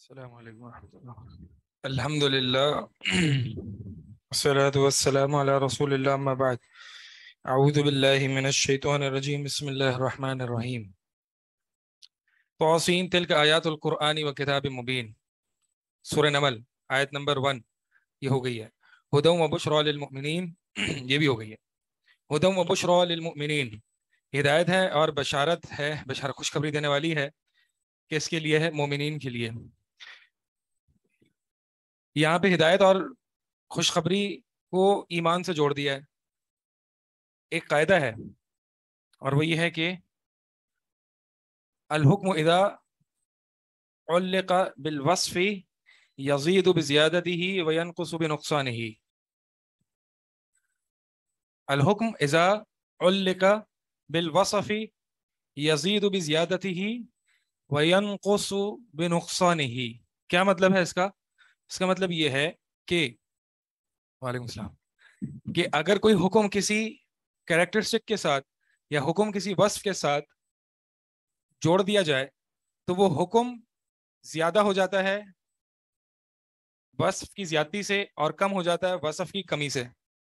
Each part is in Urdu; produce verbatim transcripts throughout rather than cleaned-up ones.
السلام علیکم ورحمۃ اللہ الحمد للہ والصلاة والسلام علی رسول اللہ اما بعد اعوذ باللہ من الشیطان الرجیم بسم اللہ الرحمن الرحیم طاسین تلک آیات القرآن و کتاب مبین سورہ نمل آیت نمبر ون یہ ہو گئی ہے. ہدی و بشریٰ للمؤمنین یہ بھی ہو گئی ہے. ہدی و بشریٰ للمؤمنین ہدایت ہے اور بشارت ہے, بشارت خوشخبری دینے والی ہے. کس کے لیے ہے؟ مومنین کے لیے. یہاں پہ ہدایت اور خوشخبری کو ایمان سے جوڑ دیا ہے. ایک قاعدہ ہے اور وہ یہ ہے کہ الحکم اذا علق بالوصف یزید بزیادته وینقص بنقصانه. الحکم اذا علق بالوصف یزید بزیادته وینقص بنقصانه. کیا مطلب ہے اس کا؟ اس کا مطلب یہ ہے کہ وعلیکم السلام کہ اگر کوئی حکم کسی کریکٹرسٹک کے ساتھ یا حکم کسی وصف کے ساتھ جوڑ دیا جائے تو وہ حکم زیادہ ہو جاتا ہے وصف کی زیادتی سے اور کم ہو جاتا ہے وصف کی کمی سے.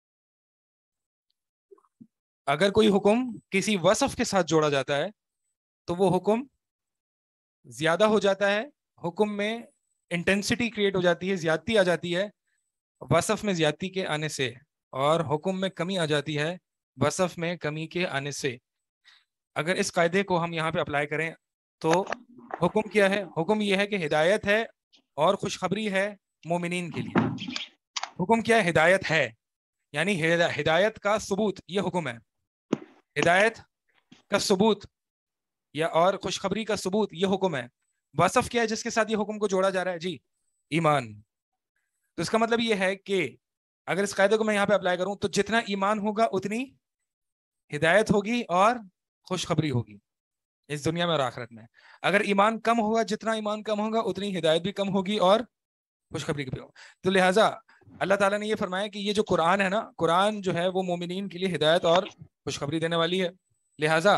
اگر کوئی حکم کسی وصف کے ساتھ جوڑا جاتا ہے تو وہ حکم زیادہ ہو جاتا ہے, حکم میں انٹینسٹی کریٹ ہو جاتی ہے, زیادتی آ جاتی ہے وصف میں زیادتی کے آنے سے, اور حکم میں کمی آ جاتی ہے وصف میں کمی کے آنے سے. اگر اس قاعدے کو ہم یہاں پہ اپلائی کریں تو حکم کیا ہے؟ حکم یہ ہے کہ ہدایت ہے اور خوشخبری ہے مومنین کے لیے. حکم کیا ہے؟ ہدایت ہے, یعنی ہدایت کا ثبوت یہ حکم ہے. ہدایت کا ثبوت یا اور خوشخبری کا ثبوت یہ حکم ہے. وصف کیا ہے جس کے ساتھ یہ حکم کو جوڑا جا رہا ہے؟ جی ایمان. تو اس کا مطلب یہ ہے کہ اگر اس قاعدے کو میں یہاں پہ اپلائی کروں تو جتنا ایمان ہوگا اتنی ہدایت ہوگی اور خوشخبری ہوگی اس دنیا میں اور آخرت میں. اگر ایمان کم ہوگا, جتنا ایمان کم ہوگا اتنی ہدایت بھی کم ہوگی اور خوشخبری بھی ہوگی. تو لہٰذا اللہ تعالیٰ نے یہ فرمایا کہ یہ جو قرآن ہے نا, قرآن جو ہے وہ مومنین کے لیے ہدایت اور خوشخبری دینے والی ہے. لہٰذا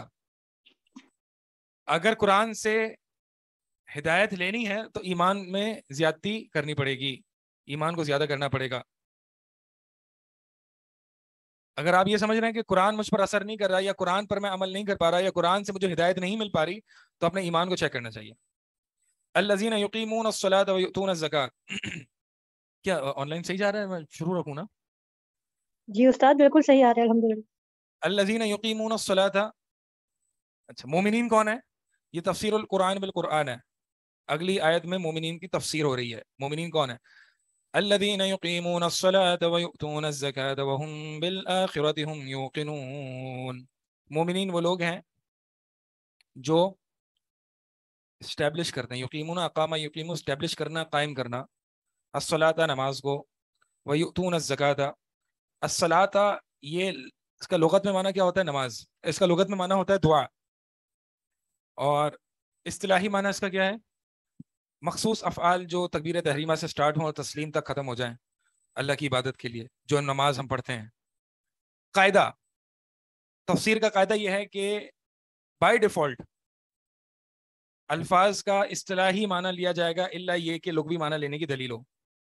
اگر قرآن سے ہدایت لینی ہے تو ایمان میں زیادتی کرنی پڑے گی, ایمان کو زیادہ کرنا پڑے گا. اگر آپ یہ سمجھ رہے ہیں کہ قرآن مجھ پر اثر نہیں کر رہا یا قرآن پر میں عمل نہیں کر پا رہا یا قرآن سے مجھے ہدایت نہیں مل پا رہی تو اپنے ایمان کو چیک کرنا چاہیے. الذین یقیمون الصلاۃ ویؤتون الزکاۃ. کیا آن لائن صحیح جا رہا ہے؟ میں شروع رکھوں نا؟ جی استاد بالکل صحیح آ رہا ہے الحمدللہ. الذین یقیمون الصلاۃ. اچھا مومنین کون ہے؟ یہ تفسیر القرآن بالقرآن ہے. اگلی آیت میں مومنین کی تفسیر ہو رہی ہے. مومنین کون ہے؟ الذین یقیمون الصلاۃ ویؤتون الزکاۃ وهم بالآخرۃ هم یوقنون. مومنین وہ لوگ ہیں جو اسٹیبلش کرتے ہیں. یقیمون اقامہ, یقیم اسٹیبلش کرنا, قائم کرنا. الصلاۃ نماز کو, ویؤتون الزکاۃ. الصلاۃ یہ اس کا لغت میں معنی کیا ہوتا ہے؟ نماز. اس کا لغت میں معنی ہوتا ہے دعا, اور اصطلاحی معنی اس کا کیا ہے؟ مخصوص افعال جو تکبیر تحریمہ سے سٹارٹ ہوں اور تسلیم تک ختم ہو جائیں اللہ کی عبادت کے لیے, جو نماز ہم پڑھتے ہیں. قاعدہ تفسیر کا قاعدہ یہ ہے کہ بائی ڈیفالٹ الفاظ کا اصطلاحی معنی لیا جائے گا الا یہ کہ لغوی معنی لینے کی دلیل ہو.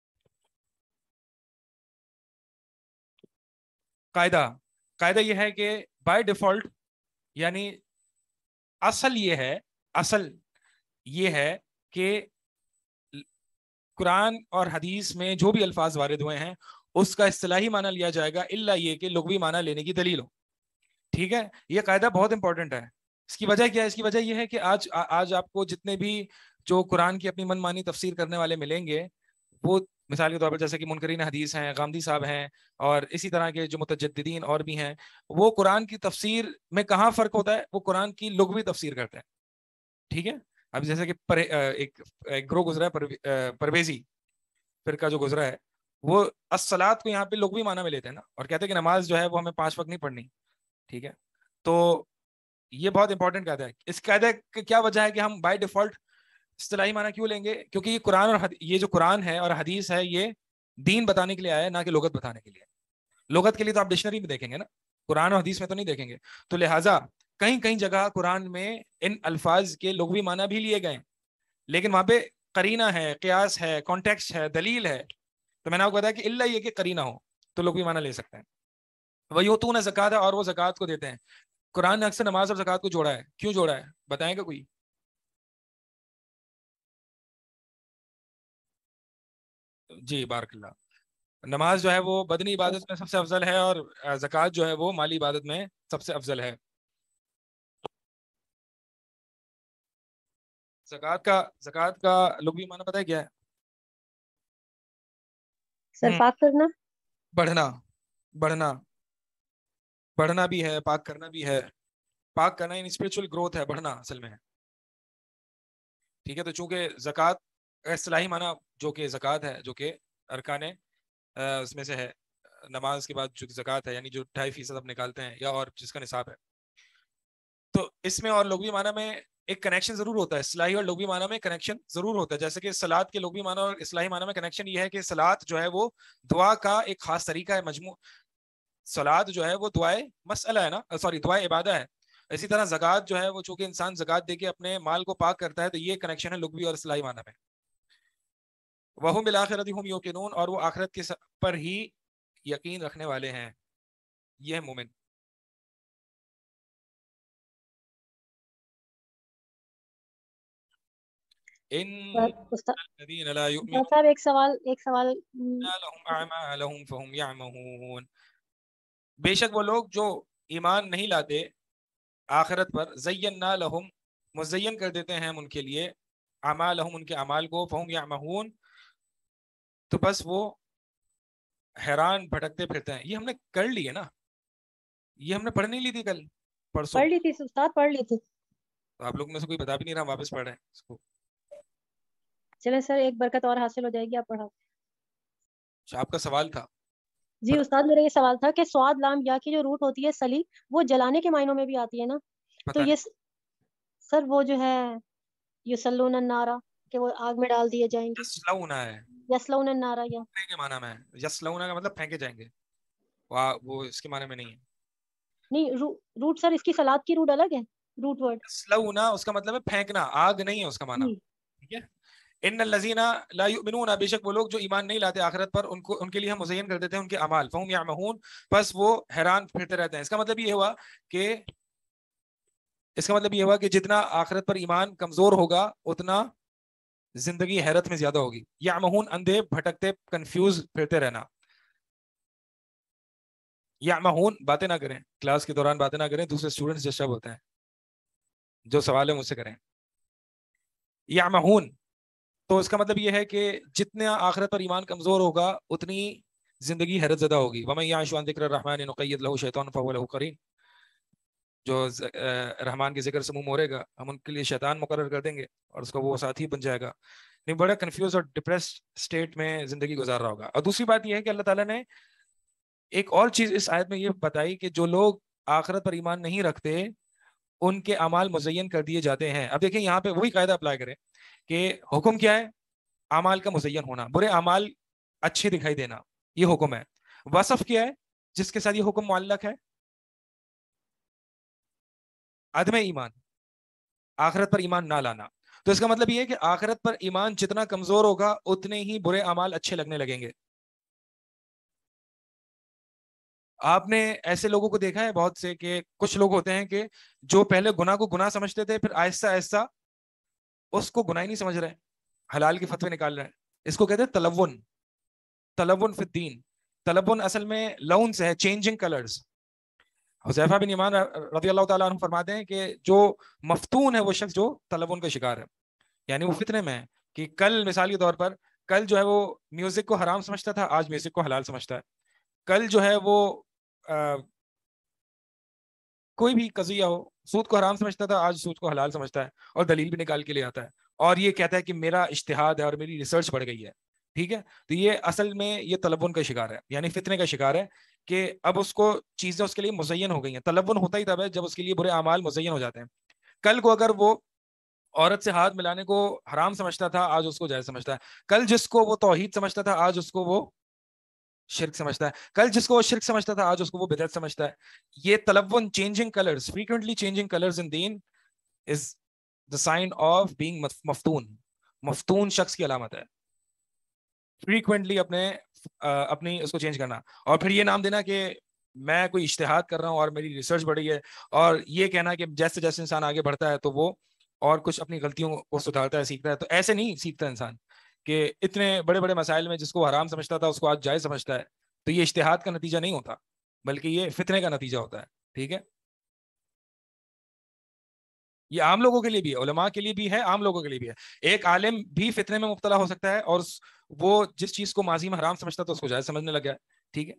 قاعدہ قاعدہ یہ ہے کہ بائی ڈیفالٹ یعنی اصل یہ ہے اصل یہ ہے کہ قرآن اور حدیث میں جو بھی الفاظ وارد ہوئے ہیں اس کا اصطلاحی معنی لیا جائے گا الا یہ کہ لغوی معنی لینے کی دلیل ہو. ٹھیک ہے, یہ قاعدہ بہت امپورٹنٹ ہے. اس کی وجہ کیا ہے؟ اس کی وجہ یہ ہے کہ آج آج آپ کو جتنے بھی جو قرآن کی اپنی من مانی تفسیر کرنے والے ملیں گے وہ مثال کے طور پر جیسے کہ منکرین حدیث ہیں, غامدی صاحب ہیں, اور اسی طرح کے جو متجددین اور بھی ہیں, وہ قرآن کی تفسیر میں کہاں فرق ہوتا ہے؟ وہ قرآن کی لغوی تفسیر کرتے ہیں. ٹھیک ہے, اب جیسے کہ پر ایک گروہ گزرا ہے پرویزی فرقہ جو گزرا ہے, وہ الصلاۃ کو یہاں پہ لغوی معنی میں لیتے ہیں نا, اور کہتے ہیں کہ نماز جو ہے وہ ہمیں پانچ وقت نہیں پڑھنی. ٹھیک ہے, تو یہ بہت امپورٹنٹ قاعدہ ہے. اس قاعدے کی کیا وجہ ہے کہ ہم بائی ڈیفالٹ اصطلاحی معنی کیوں لیں گے؟ کیونکہ یہ قرآن اور یہ جو قرآن ہے اور حدیث ہے یہ دین بتانے کے لیے آیا ہے, نہ کہ لغت بتانے کے لیے. لغت کے لیے تو آپ ڈکشنری میں دیکھیں گے نا, قرآن اور حدیث میں تو نہیں دیکھیں گے. تو لہٰذا کہیں کہیں جگہ قرآن میں ان الفاظ کے لغوی معنی بھی لیے گئے, لیکن وہاں پہ قرینہ ہے, قیاس ہے, کانٹیکسٹ ہے, دلیل ہے, تو میں نے آپ کو بتایا کہ الا یہ کہ قرینہ ہو تو لوگ بھی معنی لے سکتے ہیں. وَيُؤْتُونَ زکات ہے, اور وہ زکات کو دیتے ہیں. قرآن نے اکثر نماز اور زکات کو جوڑا ہے, کیوں جوڑا ہے بتائیں گا کوئی؟ جی بارک اللہ. نماز جو ہے وہ بدنی عبادت میں سب سے افضل ہے, اور زکات جو ہے وہ مالی عبادت میں سب سے افضل ہے. زکات کا زکات کا لغوی معنی پتہ ہے کیا ہے؟ سرفاق کرنا, بڑھنا. بڑھنا بڑھنا بھی ہے, پاک کرنا بھی ہے. پاک کرنا ان اسپرچل گروتھ ہے, بڑھنا اصل میں. ٹھیک ہے, تو چونکہ زکات اصطلاحی معنی جو کہ زکات ہے, جو کہ ارکان اس میں سے ہے, نماز کے بعد جو زکات ہے, یعنی جو ڈھائی فیصد آپ نکالتے ہیں یا اور جس کا نصاب ہے, تو اس میں اور لغوی معنی میں ایک کنیکشن ضرور ہوتا ہے. اصطلاحی اور لغوی معنی میں کنیکشن ضرور ہوتا ہے. جیسے کہ سلاد کے لغوی معنی اور اصطلاحی معنی میں کنیکشن یہ ہے کہ سلاد جو ہے وہ دعا کا ایک خاص طریقہ ہے, مجموع. سلاد جو ہے وہ دعائے مسئلہ ہے نا, سوری دعائے عبادہ ہے. اسی طرح زکات جو ہے وہ چونکہ انسان زکات دے کے اپنے مال کو پاک کرتا ہے, تو یہ کنیکشن ہے لغوی اور اصطلاحی معنی میں. وَهُمْ بِالْآخِرَةِ هُمْ يُوقِنُونَ, اور وہ آخرت کے پر ہی یقین رکھنے والے ہیں. یہ ہے مومن. ان الذين لا يؤمنون صاحب ایک سوال ایک سوال لهم اعمالهم فهم يعمهون, بے شک وہ لوگ جو ایمان نہیں لاتے آخرت پر, زینا لهم, مزین کر دیتے ہیں ہم ان کے لیے, اعمالهم, ان کے اعمال کو, فهم يعمهون, تو بس وہ حیران بھٹکتے پھرتے ہیں. یہ ہم نے کر لی ہے نا, یہ ہم نے پڑھ نہیں لی تھی کل پرسوں, پڑھ لی تھی استاد, پڑھ لی تھی. تو آپ لوگ میں سے کوئی بتا بھی نہیں رہا, واپس پڑھ رہے ہیں اس کو. چلے سر, ایک برکت اور حاصل ہو جائے گی, آپ پڑھا. آپ کا سوال تھا. جی استاد, میرا یہ سوال تھا کہ سواد لام یا کی جو روٹ ہوتی ہے سلی, وہ جلانے کے معنوں میں بھی آتی ہے نا, تو یہ سر وہ جو ہے یسلون النارا, کہ وہ آگ میں ڈال دیے جائیں گے. یسلونا ہے, یسلون النارا, یا کے معنی میں ہے. یسلونا کا مطلب پھینکے جائیں گے, وہ اس کے معنی میں نہیں ہے. نہیں, روٹ سر اس کی سلاد کی روٹ الگ ہے, روٹ ورڈ. یسلونا اس کا مطلب ہے پھینکنا, آگ نہیں ہے اس کا معنی. ٹھیک ہے. ان الذین لا یؤمنون, بے شک وہ لوگ جو ایمان نہیں لاتے آخرت پر, ان کو ان کے لیے ہم مزین کر دیتے ہیں ان کے اعمال, فہم یعمہون, بس وہ حیران پھرتے رہتے ہیں. اس کا مطلب یہ ہوا کہ اس کا مطلب یہ ہوا کہ جتنا آخرت پر ایمان کمزور ہوگا اتنا زندگی حیرت میں زیادہ ہوگی. یعمہون, اندھے بھٹکتے کنفیوز پھرتے رہنا. یعمہون, باتیں نہ کریں کلاس کے دوران, باتیں نہ کریں, دوسرے اسٹوڈنٹس ڈسٹرب ہوتے ہیں. جو سوال ہے مجھ سے کریں. یعمہون, تو اس کا مطلب یہ ہے کہ جتنا آخرت پر ایمان کمزور ہوگا اتنی زندگی حیرت زدہ ہوگی. وَمَن يَعْشُ عَن ذِكْرِ الرَّحْمَنِ نُقَيِّضْ لَهُ شَيْطَانٌ فَهُوَ لَهُ قَرِينٌ, جو رحمان کے ذکر سے منہ مورے گا ہم ان کے لیے شیطان مقرر کر دیں گے اور اس کو وہ ساتھی بن جائے گا. نہیں, بڑا کنفیوز اور ڈپریسڈ اسٹیٹ میں زندگی گزار رہا ہوگا. اور دوسری بات یہ ہے کہ اللہ تعالیٰ نے ایک اور چیز اس آیت میں یہ بتائی کہ جو لوگ آخرت پر ایمان نہیں رکھتے ان کے اعمال مزین کر دیے جاتے ہیں. اب دیکھیں یہاں پہ وہی قاعدہ اپلائی کریں کہ حکم کیا ہے, اعمال کا مزین ہونا, برے اعمال اچھے دکھائی دینا, یہ حکم ہے. وصف کیا ہے جس کے ساتھ یہ حکم معلق ہے؟ عدم ایمان, آخرت پر ایمان نہ لانا. تو اس کا مطلب یہ ہے کہ آخرت پر ایمان جتنا کمزور ہوگا اتنے ہی برے اعمال اچھے لگنے لگیں گے. آپ نے ایسے لوگوں کو دیکھا ہے بہت سے کہ کچھ لوگ ہوتے ہیں کہ جو پہلے گناہ کو گناہ سمجھتے تھے, پھر آہستہ آہستہ اس کو گناہ ہی نہیں سمجھ رہے, حلال کے فتوے نکال رہے ہیں. اس کو کہتے ہیں تلون, تلون فی الدین. تلون اصل میں لون سے ہے, چینجنگ کلرز. حذیفہ بن یمان رضی اللہ تعالیٰ عنہ فرماتے ہیں کہ جو مفتون ہے وہ شخص جو تلون کا شکار ہے, یعنی وہ فتنے میں ہے کہ کل مثال کے طور پر کل جو ہے وہ میوزک کو حرام سمجھتا تھا, آج میوزک کو حلال سمجھتا ہے. کل جو ہے وہ آ, کوئی بھی قضیہ ہو, سود کو حرام سمجھتا تھا, آج سود کو حلال سمجھتا ہے اور دلیل بھی نکال کے لے آتا ہے اور یہ کہتا ہے کہ میرا اجتہاد ہے اور میری ریسرچ بڑھ گئی ہے. ٹھیک ہے, تو یہ اصل میں یہ تلون کا شکار ہے, یعنی فتنے کا شکار ہے کہ اب اس کو چیزیں اس کے لیے مزین ہو گئی ہیں. تلون ہوتا ہی تب ہے جب اس کے لیے برے اعمال مزین ہو جاتے ہیں. کل کو اگر وہ عورت سے ہاتھ ملانے کو حرام سمجھتا تھا, آج اس کو جائز سمجھتا ہے. کل جس کو وہ توحید سمجھتا تھا, آج اس کو وہ شرک سمجھتا ہے. کل جس کو وہ شرک سمجھتا تھا, آج اس کو وہ بدعت سمجھتا ہے. یہ تلون, changing colours, frequently changing colors in deen is the sign of being مفتون. مفتون شخص کی علامت ہے. فریکوینٹلی اپنے اپنی اس کو چینج کرنا, اور پھر یہ نام دینا کہ میں کوئی اشتہاد کر رہا ہوں اور میری ریسرچ بڑھ رہی ہے, اور یہ کہنا کہ جیسے جیسے انسان آگے بڑھتا ہے تو وہ اور کچھ اپنی غلطیوں کو سدھارتا ہے, سیکھتا ہے. تو ایسے نہیں سیکھتا انسان کہ اتنے بڑے بڑے مسائل میں جس کو حرام سمجھتا تھا اس کو آج جائز سمجھتا ہے. تو یہ اشتہاد کا نتیجہ نہیں ہوتا, بلکہ یہ فتنے کا نتیجہ ہوتا ہے. ٹھیک ہے, یہ عام لوگوں کے لیے بھی ہے, علماء کے لیے بھی ہے, عام لوگوں کے لیے بھی ہے. ایک عالم بھی فتنے میں مبتلا ہو سکتا ہے اور وہ جس چیز کو ماضی میں حرام سمجھتا تھا اس کو جائز سمجھنے لگ گیا. ٹھیک ہے,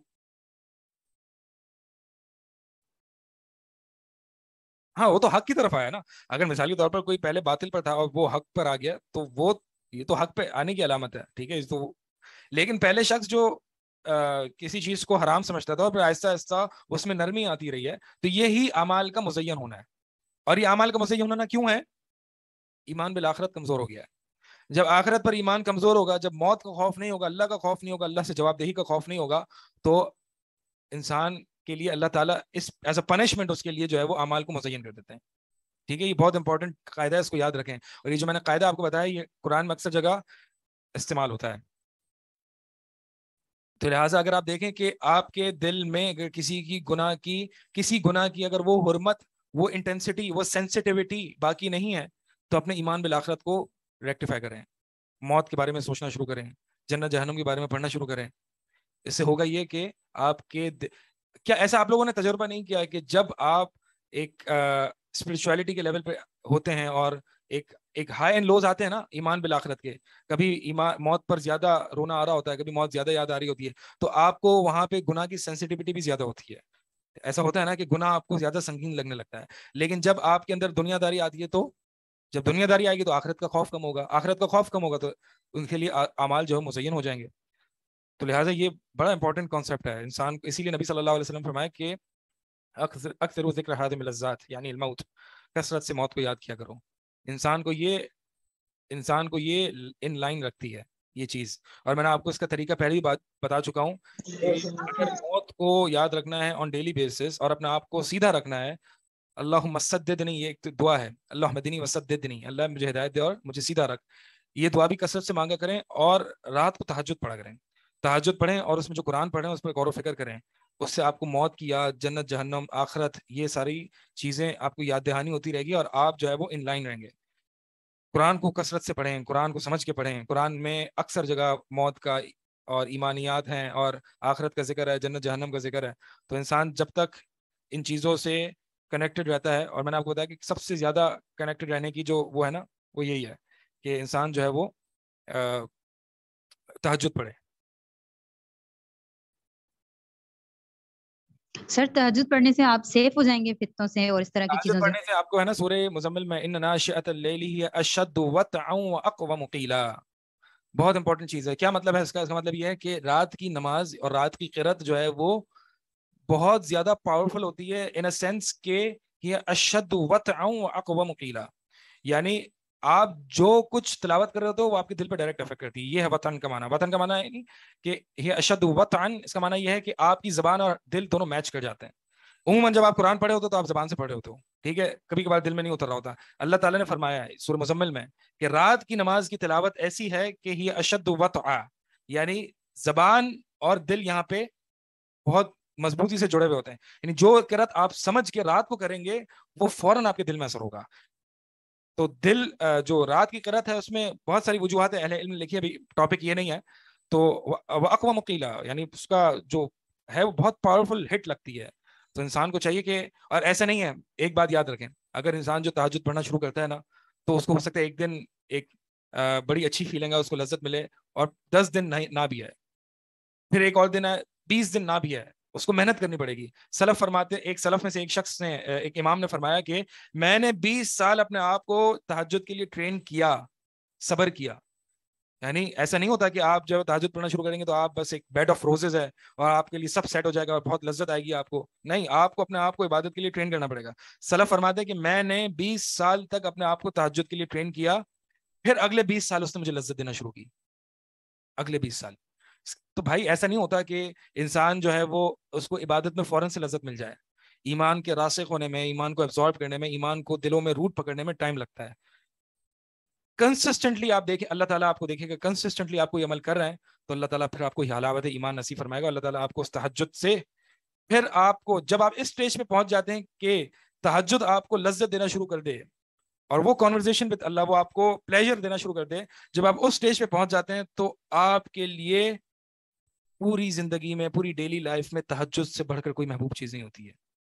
ہاں وہ تو حق کی طرف آیا نا. اگر مثالی طور پر کوئی پہلے باطل پر تھا اور وہ حق پر آ گیا تو وہ یہ تو حق پہ آنے کی علامت ہے. ٹھیک ہے, تو لیکن پہلے شخص جو آ, کسی چیز کو حرام سمجھتا تھا اور پھر آہستہ آہستہ اس میں نرمی آتی رہی ہے, تو یہی اعمال کا مزین ہونا ہے. اور یہ اعمال کا مزین ہونا کیوں ہے؟ ایمان بالآخرت کمزور ہو گیا ہے. جب آخرت پر ایمان کمزور ہوگا, جب موت کا خوف نہیں ہوگا, اللہ کا خوف نہیں ہوگا, اللہ سے جواب دہی کا خوف نہیں ہوگا, تو انسان کے لیے اللہ تعالیٰ اس ایز اے پنشمنٹ اس کے لیے جو ہے وہ اعمال کو مزین کر دیتے ہیں. ٹھیک ہے, یہ بہت انپورٹنٹ قاعدہ ہے, اس کو یاد رکھیں. اور یہ جو میں نے قاعدہ آپ کو بتایا یہ قرآن میں اکثر جگہ استعمال ہوتا ہے. تو لہٰذا اگر آپ دیکھیں کہ آپ کے دل میں اگر کسی کی گناہ کی کسی گناہ کی اگر وہ حرمت, وہ انٹینسٹی, وہ سینسٹیوٹی باقی نہیں ہے, تو اپنے ایمان بالآخرت کو ریکٹیفائی کریں, موت کے بارے میں سوچنا شروع کریں, جنت جہنم کے بارے میں پڑھنا شروع کریں. اس سے ہوگا یہ کہ آپ کے د... کیا ایسا آپ لوگوں نے تجربہ نہیں کیا کہ جب آپ ایک اسپرچویلٹی کے لیول پہ ہوتے ہیں اور ایک ایک ہائی اینڈ لوز آتے ہیں نا ایمان بالآخرت کے, کبھی ایمان موت پر زیادہ رونا آ رہا ہوتا ہے, کبھی موت زیادہ یاد آ رہی ہوتی ہے, تو آپ کو وہاں پہ گناہ کی سینسٹیوٹی بھی زیادہ ہوتی ہے. ایسا ہوتا ہے نا کہ گناہ آپ کو زیادہ سنگین لگنے لگتا ہے. لیکن جب آپ کے اندر دنیا داری آتی ہے, تو جب دنیا داری آئے گی تو آخرت کا خوف کم ہوگا, آخرت کا خوف کم ہوگا تو ان کے لیے اعمال جو ہے مزین ہو جائیں گے. تو لہٰذا یہ بڑا امپورٹنٹ کانسیپٹ ہے انسان, اسی لیے نبی صلی اللہ علیہ وسلم فرمایا کہ اکثر ذکر حادم اللذات یعنی الموت, کثرت سے موت کو یاد کیا کرو. انسان کو یہ انسان کو یہ ان لائن رکھتی ہے یہ چیز. اور میں نے آپ کو اس کا طریقہ پہلے بھی بات بتا چکا ہوں کہ اگر موت کو یاد رکھنا ہے آن ڈیلی بیسس اور اپنے آپ کو سیدھا رکھنا ہے, اللہم سددنی, یہ ایک دعا ہے, اللہم اہدنی وسددنی, اللہ مجھے ہدایت دے اور مجھے سیدھا رکھ. یہ دعا بھی کثرت سے مانگا کریں, اور رات کو تہجد پڑھا کریں. تہجد پڑھیں اور اس میں جو قرآن پڑھیں اس پر غور و فکر کریں. اس سے آپ کو موت کی یاد, جنت جہنم, آخرت, یہ ساری چیزیں آپ کو یاد دہانی ہوتی رہے گی اور آپ جو ہے وہ ان لائن رہیں گے. قرآن کو کثرت سے پڑھیں, قرآن کو سمجھ کے پڑھیں. قرآن میں اکثر جگہ موت کا اور ایمانیات ہیں اور آخرت کا ذکر ہے, جنت جہنم کا ذکر ہے. تو انسان جب تک ان چیزوں سے کنیکٹڈ رہتا ہے, اور میں نے آپ کو بتایا کہ سب سے زیادہ کنیکٹڈ رہنے کی جو وہ ہے نا وہ یہی ہے کہ انسان جو ہے وہ تہجد پڑھے. سر تہجد پڑھنے سے آپ سیف ہو جائیں گے فتنوں سے اور اس طرح کی چیزوں سے؟ پڑھنے سے آپ کو ہے نا سورہ مزمل میں ان ناشئۃ اللیل ہی اشد وطئا واقوم قیلا, بہت امپورٹنٹ چیز ہے. کیا مطلب ہے اس کا؟ اس کا مطلب یہ ہے کہ رات کی نماز اور رات کی قرات جو ہے وہ بہت زیادہ پاورفل ہوتی ہے, ان اے سینس کہ یہ اشد وطئا واقوم قیلا, یعنی آپ جو کچھ تلاوت کر رہے ہوتے ہو وہ آپ کے دل پہ ڈائریکٹ افیکٹ کرتی ہے. یہ ہے وطن کا معنی. وطن کا معنی ہے کہ یہ اشد وطن, اس کا معنی یہ ہے کہ آپ کی زبان اور دل دونوں میچ کر جاتے ہیں. عموماً جب آپ قرآن پڑھے ہوتے تو آپ زبان سے پڑھے ہوتے ہو, ٹھیک ہے, کبھی کبھار دل میں نہیں اتر رہا ہوتا. اللہ تعالیٰ نے فرمایا ہے سورہ مزمل میں کہ رات کی نماز کی تلاوت ایسی ہے کہ یہ اشد وطئا, یعنی زبان اور دل یہاں پہ بہت مضبوطی سے جڑے ہوئے ہوتے ہیں. یعنی جو قرات آپ سمجھ کے رات کو کریں گے وہ فوراً آپ کے دل میں اثر ہوگا. تو دل جو رات کی قرات ہے اس میں بہت ساری وجوہات اہل علم نے لکھی, ابھی ٹاپک یہ نہیں ہے. تو واقوم قیلا یعنی اس کا جو ہے وہ بہت پاورفل ہٹ لگتی ہے. تو انسان کو چاہیے کہ, اور ایسا نہیں ہے, ایک بات یاد رکھیں, اگر انسان جو تہجد پڑھنا شروع کرتا ہے نا تو اس کو ہو سکتا ہے ایک دن ایک بڑی اچھی فیلنگ ہے, اس کو لذت ملے, اور دس دن نہ بھی ہے, پھر ایک اور دن ہے, بیس دن نہ بھی ہے, اس کو محنت کرنی پڑے گی. سلف فرماتے, ایک سلف میں سے ایک شخص نے, ایک امام نے فرمایا کہ میں نے بیس سال اپنے آپ کو تہجد کے لیے ٹرین کیا, صبر کیا. یعنی ایسا نہیں ہوتا کہ آپ جب تہجد پڑھنا شروع کریں گے تو آپ بس ایک بیڈ آف روزز ہے اور آپ کے لیے سب سیٹ ہو جائے گا اور بہت لذت آئے گی آپ کو. نہیں, آپ کو اپنے آپ کو عبادت کے لیے ٹرین کرنا پڑے گا. سلف فرماتے ہیں کہ میں نے بیس سال تک اپنے آپ کو تہجد کے لیے ٹرین کیا, پھر اگلے بیس سال اس نے مجھے لذت دینا شروع کی, اگلے بیس سال. تو بھائی ایسا نہیں ہوتا کہ انسان جو ہے وہ اس کو عبادت میں فوراً سے لذت مل جائے. ایمان کے راسخ ہونے میں, ایمان کو ایبزارب کرنے میں, ایمان کو دلوں میں روٹ پکڑنے میں ٹائم لگتا ہے. کنسسٹنٹلی آپ دیکھیں اللہ تعالیٰ آپ کو دیکھے گا کنسسٹنٹلی آپ کو یہ عمل کر رہے ہیں تو اللہ تعالیٰ پھر آپ کو حلاوت ایمان نصیب فرمائے گا. اللہ تعالیٰ آپ کو اس تہجد سے پھر آپ کو جب آپ اس اسٹیج پہ پہنچ جاتے ہیں کہ تہجد آپ کو لذت دینا شروع کر دے اور وہ کانورزیشن وتھ اللہ وہ آپ کو پلیجر دینا شروع کر دے, جب آپ اس اسٹیج پہ پہنچ جاتے ہیں تو آپ کے لیے پوری زندگی میں پوری ڈیلی لائف میں تہجد سے بڑھ کر کوئی محبوب چیز نہیں ہوتی ہے.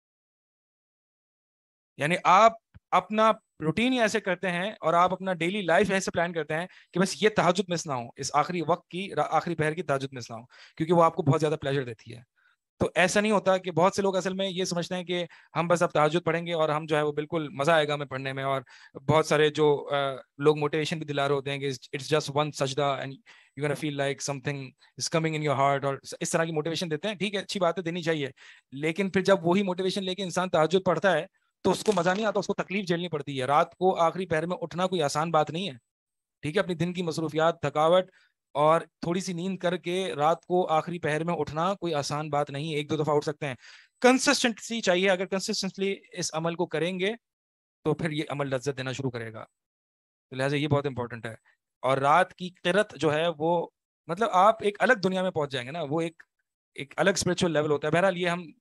یعنی آپ اپنا روٹین ہی ایسے کرتے ہیں اور آپ اپنا ڈیلی لائف ایسے پلان کرتے ہیں کہ بس یہ تہجد مس نہ ہو, اس آخری وقت کی آخری پہر کی تہجد مس نہ ہو, کیونکہ وہ آپ کو بہت زیادہ پلیجر دیتی ہے. تو ایسا نہیں ہوتا کہ بہت سے لوگ اصل میں یہ سمجھتے ہیں کہ ہم بس اب تہجد پڑھیں گے اور ہم جو ہے وہ بالکل مزہ آئے گا ہمیں پڑھنے میں, اور بہت سارے جو لوگ موٹیویشن بھی دلا رہے ہوتے ہیں کہ اٹس جسٹ ون سجدہ and you gonna feel like something is coming in your heart, اور اس طرح کی موٹیویشن دیتے ہیں. ٹھیک ہے, اچھی بات ہے, دینی چاہیے, لیکن پھر جب وہی موٹیویشن لے کے انسان تہجد پڑھتا ہے تو اس کو مزہ نہیں آتا, اس کو تکلیف جھیلنی پڑتی ہے. رات کو آخری پہر میں اٹھنا کوئی آسان بات نہیں ہے. ٹھیک ہے, اپنی دن کی مصروفیات, تھکاوٹ اور تھوڑی سی نیند کر کے رات کو آخری پہر میں اٹھنا کوئی آسان بات نہیں. ایک دو دفعہ اٹھ سکتے ہیں, کنسسٹنسی چاہیے. اگر کنسسٹنٹلی اس عمل کو کریں گے تو پھر یہ عمل لذت دینا شروع کرے گا. لہٰذا یہ بہت امپورٹنٹ ہے. اور رات کی قرت جو ہے وہ مطلب آپ ایک الگ دنیا میں پہنچ جائیں گے نا, وہ ایک ایک الگ اسپرچل لیول ہوتا ہے. بہرحال یہ ہم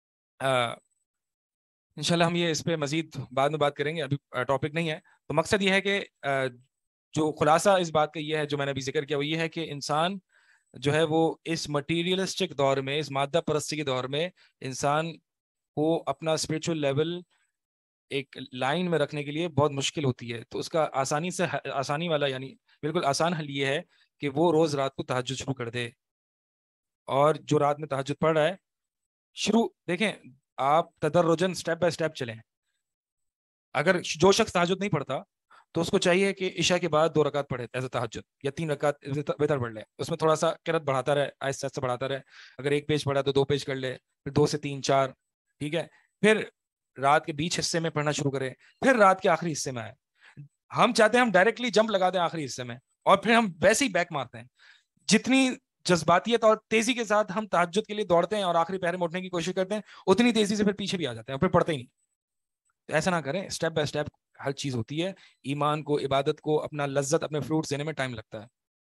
انشاءاللہ ہم یہ اس پہ مزید بعد میں بات کریں گے, ابھی ٹاپک نہیں ہے. تو مقصد یہ ہے کہ جو خلاصہ اس بات کا یہ ہے جو میں نے ابھی ذکر کیا, وہ یہ ہے کہ انسان جو ہے وہ اس مٹیریلسٹک دور میں, اس مادہ پرستی کے دور میں انسان کو اپنا اسپرچل لیول ایک لائن میں رکھنے کے لیے بہت مشکل ہوتی ہے. تو اس کا آسانی سے آسانی والا یعنی بالکل آسان حل یہ ہے کہ وہ روز رات کو تہجد شروع کر دے. اور جو رات میں تہجد پڑھ رہا ہے شروع دیکھیں آپ تدرجن سٹیپ بائی سٹیپ چلیں. اگر جو شخص تہجد نہیں پڑھتا تو اس کو چاہیے کہ عشاء کے بعد دو رکعت پڑھے ایز اے تہجد, یا تین رکعت وتر پڑھ لے. اس میں تھوڑا سا قرات بڑھاتا رہے, آہستہ آہستہ بڑھاتا رہے. اگر ایک پیج پڑھا تو دو پیج کر لے, پھر دو سے تین چار. ٹھیک ہے, پھر رات کے بیچ حصے میں پڑھنا شروع کرے, پھر رات کے آخری حصے میں آئے. ہم چاہتے ہیں ہم ڈائریکٹلی جمپ لگا دیں آخری حصے میں اور پھر ہم ویسے ہی بیک مارتے ہیں. جتنی جذباتیت اور تیزی کے ساتھ ہم تہجد کے لیے دوڑتے ہیں اور آخری پہر میں اٹھنے کی کوشش کرتے ہیں, اتنی تیزی سے پھر پیچھے بھی آ جاتے ہیں اور پھر پڑھتے ہی نہیں. تو ایسا نہ کریں, اسٹیپ بائی اسٹیپ ہر چیز ہوتی ہے. ایمان کو, عبادت کو, اپنا لذت, اپنے فروٹس دینے میں ٹائم لگتا ہے.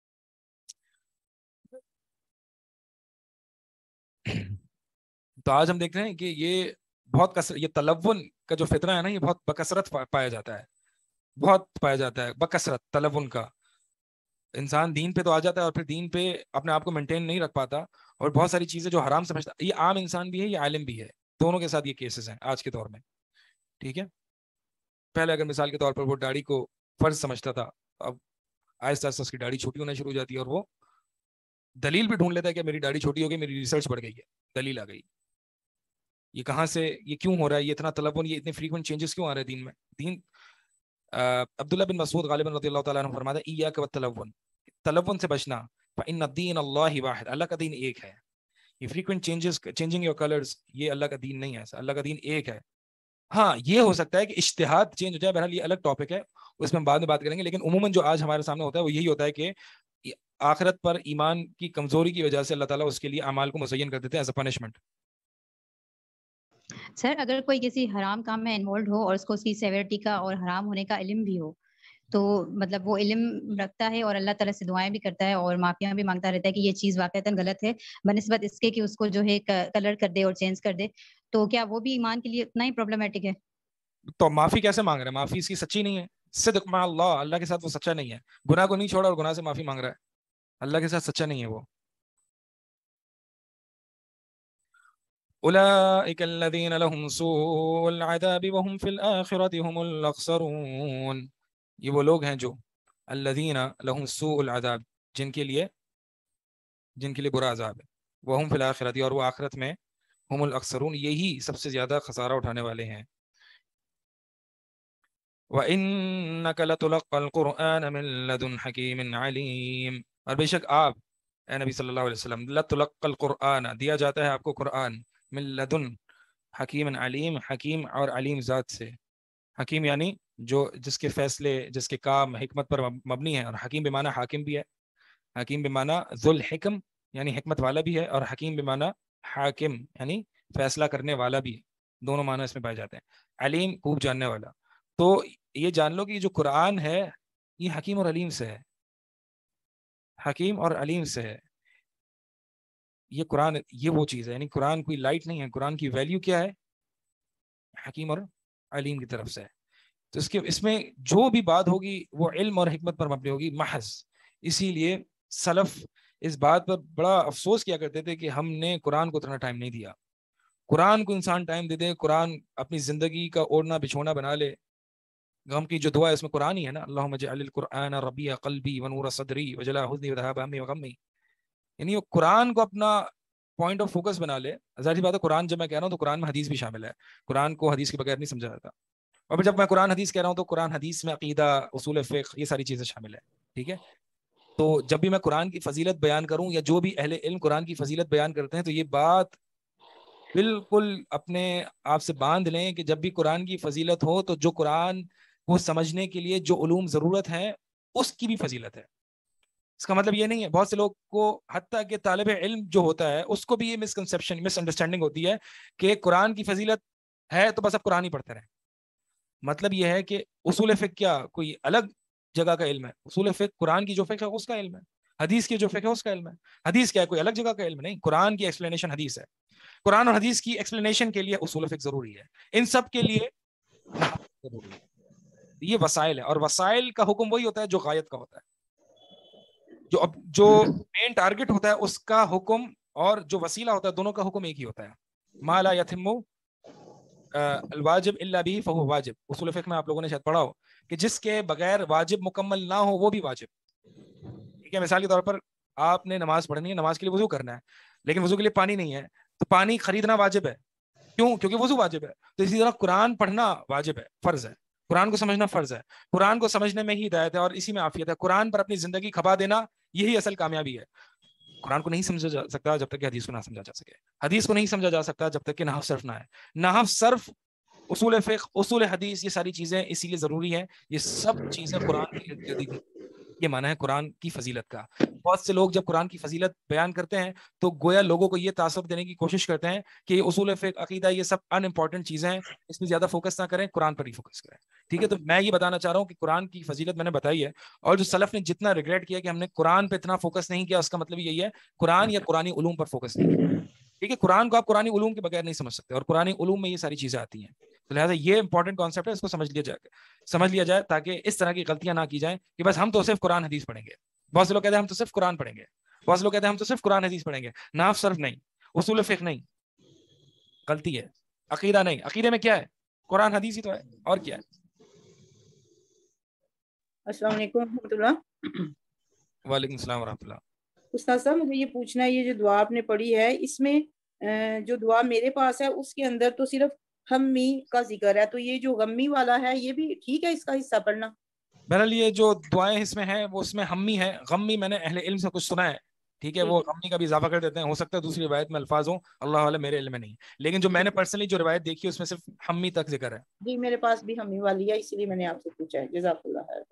تو آج ہم دیکھ رہے ہیں کہ یہ بہت کثرت, یہ تلون کا جو فطرہ ہے نا, یہ بہت بکثرت پایا جاتا ہے, بہت پایا جاتا ہے بکثرت تلون کا. انسان دین پہ تو آ جاتا ہے اور پھر دین پہ اپنے آپ کو مینٹین نہیں رکھ پاتا اور بہت ساری چیزیں جو حرام سمجھتا ہے. یہ عام انسان بھی ہے, یہ عالم بھی ہے, دونوں کے ساتھ یہ کیسز ہیں آج کے دور میں. ٹھیک ہے, پہلے اگر مثال کے طور پر وہ داڑھی کو فرض سمجھتا تھا, اب آہستہ آہستہ اس کی داڑھی چھوٹی ہونا شروع ہو جاتی ہے اور وہ دلیل بھی ڈھونڈ لیتا ہے کہ میری داڑھی چھوٹی ہو گئی, میری ریسرچ بڑھ گئی ہے, دلیل آ گئی. یہ کہاں سے, یہ کیوں ہو رہا ہے, یہ اتنا تلون, یہ اتنے فریکوینٹ چینجز کیوں آ رہے ہیں دین میں. دین عبداللہ بن مسعود غالباً رضی اللہ تعالیٰ عنہ فرماتا ہے ایاک والتلون, تلون سے بچنا. فإن الدین اللہ واحد, اللہ کا دین ایک ہے. یہ frequent changes, changing your colours, یہ اللہ کا دین نہیں ہے. اللہ کا دین ایک ہے. ہاں یہ ہو سکتا ہے کہ اجتہاد چینج ہو جائے, بہرحال یہ الگ ٹاپک ہے, اس میں ہم بعد میں بات کریں گے. لیکن عموماً جو آج ہمارے سامنے ہوتا ہے وہ یہی ہوتا ہے کہ آخرت پر ایمان کی کمزوری کی وجہ سے اللہ تعالیٰ اس کے لیے اعمال کو مزین کر دیتے ہیں ایز اے پنشمنٹ. سر اگر کوئی کسی حرام کام میں انوالوڈ ہو اور اس کو اس کی سیورٹی کا اور حرام ہونے کا علم بھی ہو, تو مطلب وہ علم رکھتا ہے اور اللہ تعالیٰ سے دعائیں بھی کرتا ہے اور معافیاں بھی مانگتا رہتا ہے کہ یہ چیز واقعتاً غلط ہے, بنسبت اس کے کہ اس کو جو ہے کلر کر دے اور چینج کر دے, تو کیا وہ بھی ایمان کے لیے اتنا ہی پرابلمٹک ہے؟ تو معافی کیسے مانگ رہا ہے؟ معافی اس کی سچی نہیں ہے. صدق مع اللہ, اللہ کے ساتھ وہ سچا نہیں ہے. گناہ کو نہیں چھوڑا اور گناہ سے معافی مانگ رہا ہے, اللہ کے ساتھ سچا نہیں ہے وہ. اولئک الذین لهم سوء العذاب وهم فی الآخرة هم الاخسرون. یہ وہ لوگ ہیں جو الذین لهم سوء العذاب, جن کے لیے جن کے لیے برا عذاب ہے, وهم فی الآخرة, اور وہ آخرت میں هم الاخسرون, یہی سب سے زیادہ خسارہ اٹھانے والے ہیں. وَإِنَّكَ لَتُلَقَّى الْقُرْآنَ مِن لَدُنْ حَكِيمٍ عَلِيمٍ, اور بے شک آپ اے نبی صلی اللہ علیہ وسلم, لَتُلَقَّى الْقُرْآنَ, دیا جاتا ہے آپ کو قرآن, من لدن حکیم علیم, حکیم اور علیم ذات سے. حکیم یعنی جو جس کے فیصلے, جس کے کام حکمت پر مبنی ہیں, اور حکیم بمعنی حاکم بھی ہے. حکیم بمعنی ذو الحکم یعنی حکمت والا بھی ہے, اور حکیم بمعنی حاکم یعنی فیصلہ کرنے والا بھی ہے. دونوں معنی اس میں پائے جاتے ہیں. علیم خوب جاننے والا. تو یہ جان لو کہ جو قرآن ہے یہ حکیم اور علیم سے ہے، حکیم اور علیم سے ہے. یہ قرآن یہ وہ چیز ہے، یعنی قرآن کوئی لائٹ نہیں ہے، قرآن کی ویلیو کیا ہے؟ حکیم اور علیم کی طرف سے ہے. تو اس کے اس میں جو بھی بات ہوگی وہ علم اور حکمت پر مبنی ہوگی محض. اسی لیے سلف اس بات پر بڑا افسوس کیا کرتے تھے کہ ہم نے قرآن کو اتنا ٹائم نہیں دیا. قرآن کو انسان ٹائم دے دے، قرآن اپنی زندگی کا اوڑھنا بچھونا بنا لے. غم کی جو دعا ہے اس میں قرآن ہی ہے نا، اللہم اجعل القرآن ربیع قلبی ونور صدری وجلاء حزنی وذہاب ہمی وغمی. یعنی وہ قرآن کو اپنا پوائنٹ آف فوکس بنا لے. ظاہر سی بات ہے قرآن جب میں کہہ رہا ہوں تو قرآن میں حدیث بھی شامل ہے، قرآن کو حدیث کے بغیر نہیں سمجھا جاتا. اور جب میں قرآن حدیث کہہ رہا ہوں تو قرآن حدیث میں عقیدہ، اصول فقہ، یہ ساری چیزیں شامل ہے. ٹھیک ہے، تو جب بھی میں قرآن کی فضیلت بیان کروں یا جو بھی اہل علم قرآن کی فضیلت بیان کرتے ہیں تو یہ بات بالکل اپنے آپ سے باندھ لیں کہ جب بھی قرآن کی فضیلت ہو تو جو قرآن کو سمجھنے کے لیے جو علوم ضرورت ہیں اس کی بھی فضیلت ہے. اس کا مطلب یہ نہیں ہے، بہت سے لوگ کو حتیٰ کہ طالب علم جو ہوتا ہے اس کو بھی یہ مسکنسیپشن مس انڈرسٹینڈنگ ہوتی ہے کہ قرآن کی فضیلت ہے تو بس اب قرآن ہی پڑھتے رہیں. مطلب یہ ہے کہ اصول فقہ کیا کوئی الگ جگہ کا علم ہے؟ اصول فقہ قرآن کی جو فقہ ہے اس کا علم ہے، حدیث کی جو فقہ ہے اس کا علم ہے. حدیث کیا ہے؟ کوئی الگ جگہ کا علم نہیں، قرآن کی ایکسپلینیشن حدیث ہے. قرآن اور حدیث کی ایکسپلینیشن کے لیے اصول فقہ ضروری ہے. ان سب کے لیے ضروری ہے. یہ وسائل ہے، اور وسائل کا حکم وہی ہوتا ہے جو غایت کا ہوتا ہے. جو اب جو مین ٹارگٹ ہوتا ہے اس کا حکم اور جو وسیلہ ہوتا ہے دونوں کا حکم ایک ہی ہوتا ہے. ما لا یتم الواجب الا به فهو واجب. اصول فقہ میں آپ لوگوں نے شاید پڑھا ہو کہ جس کے بغیر واجب مکمل نہ ہو وہ بھی واجب. ٹھیک ہے، مثال کے طور پر آپ نے نماز پڑھنی ہے، نماز کے لیے وضو کرنا ہے، لیکن وضو کے لیے پانی نہیں ہے تو پانی خریدنا واجب ہے. کیوں؟ کیونکہ وضو واجب ہے. تو اسی طرح قرآن پڑھنا واجب ہے، فرض ہے. قرآن کو سمجھنا فرض ہے. قرآن کو سمجھنے میں ہی ہدایت ہے اور اسی میں عافیت ہے. قرآن پر اپنی زندگی کھپا دینا یہی اصل کامیابی ہے. قرآن کو نہیں سمجھا جا سکتا جب تک کہ حدیث کو نہ سمجھا جا سکے. حدیث کو نہیں سمجھا جا سکتا جب تک کہ نحو صرف نہ ہے. نحو صرف، اصول فقہ، اصول حدیث، یہ ساری چیزیں اسی لیے ضروری ہیں. یہ سب چیزیں قرآن کی، یہ معنی ہے قرآن کی فضیلت کا. بہت سے لوگ جب قرآن کی فضیلت بیان کرتے ہیں تو گویا لوگوں کو یہ تاثر دینے کی کوشش کرتے ہیں کہ یہ اصول فقہ، عقیدہ، یہ سب ان امپورٹنٹ چیزیں ہیں، اس میں زیادہ فوکس نہ کریں، قرآن پر ہی فوکس کریں. ٹھیک ہے، تو میں یہ بتانا چاہ رہا ہوں کہ قرآن کی فضیلت میں نے بتائی ہے، اور جو سلف نے جتنا ریگریٹ کیا کہ ہم نے قرآن پہ اتنا فوکس نہیں کیا، اس کا مطلب یہی ہے قرآن یا قرآنی علوم پر فوکس نہیں کیا. ٹھیک ہے، قرآن کو آپ قرآنی علوم کے بغیر نہیں سمجھ سکتے، اور قرآنی علوم میں یہ ساری چیزیں آتی ہیں. تو لہٰذا یہ امپورٹنٹ کانسیپٹ ہے، اس کو سمجھ لیا جائے سمجھ لیا جائے تاکہ اس طرح کی غلطیاں نہ کی جائیں کہ بس ہم تو صرف قرآن حدیث پڑھیں گے. بہت سے لوگ کہتے ہیں ہم تو صرف قرآن پڑھیں گے، بہت سے لوگ کہتے ہیں ہم تو صرف قرآن حدیث پڑھیں گے، نحو صرف نہیں، اصول فقہ نہیں. غلطی ہے. عقیدہ نہیں، عقیدے میں کیا ہے؟ قرآن حدیث ہی تو ہے، اور کیا ہے؟ السلام علیکم ورحمۃ اللہ. وعلیکم السلام ورحمۃ اللہ. استاد صاحب مجھے یہ پوچھنا ہے، یہ جو دعا آپ نے پڑھی ہے اس میں جو دعا میرے پاس ہے اس کے اندر تو صرف ہمی کا ذکر ہے، تو یہ جو غمی والا ہے یہ بھی ٹھیک ہے اس کا حصہ پڑھنا؟ بہرحال یہ جو دعائیں اس میں ہیں وہ اس میں ہمی ہے، غمی میں نے اہل علم سے کچھ سنا ہے. ٹھیک ہے، وہ غمی کا بھی اضافہ کر دیتے ہیں، ہو سکتا ہے دوسری روایت میں الفاظ ہوں، اللہ علیہ، میرے علم میں نہیں. لیکن جو میں نے پرسنلی جو روایت دیکھی اس میں صرف ہمی تک ذکر ہے. جی میرے پاس بھی ہمی والی ہے، اسی لیے میں نے آپ سے پوچھا ہے. جزاک اللہ خیر.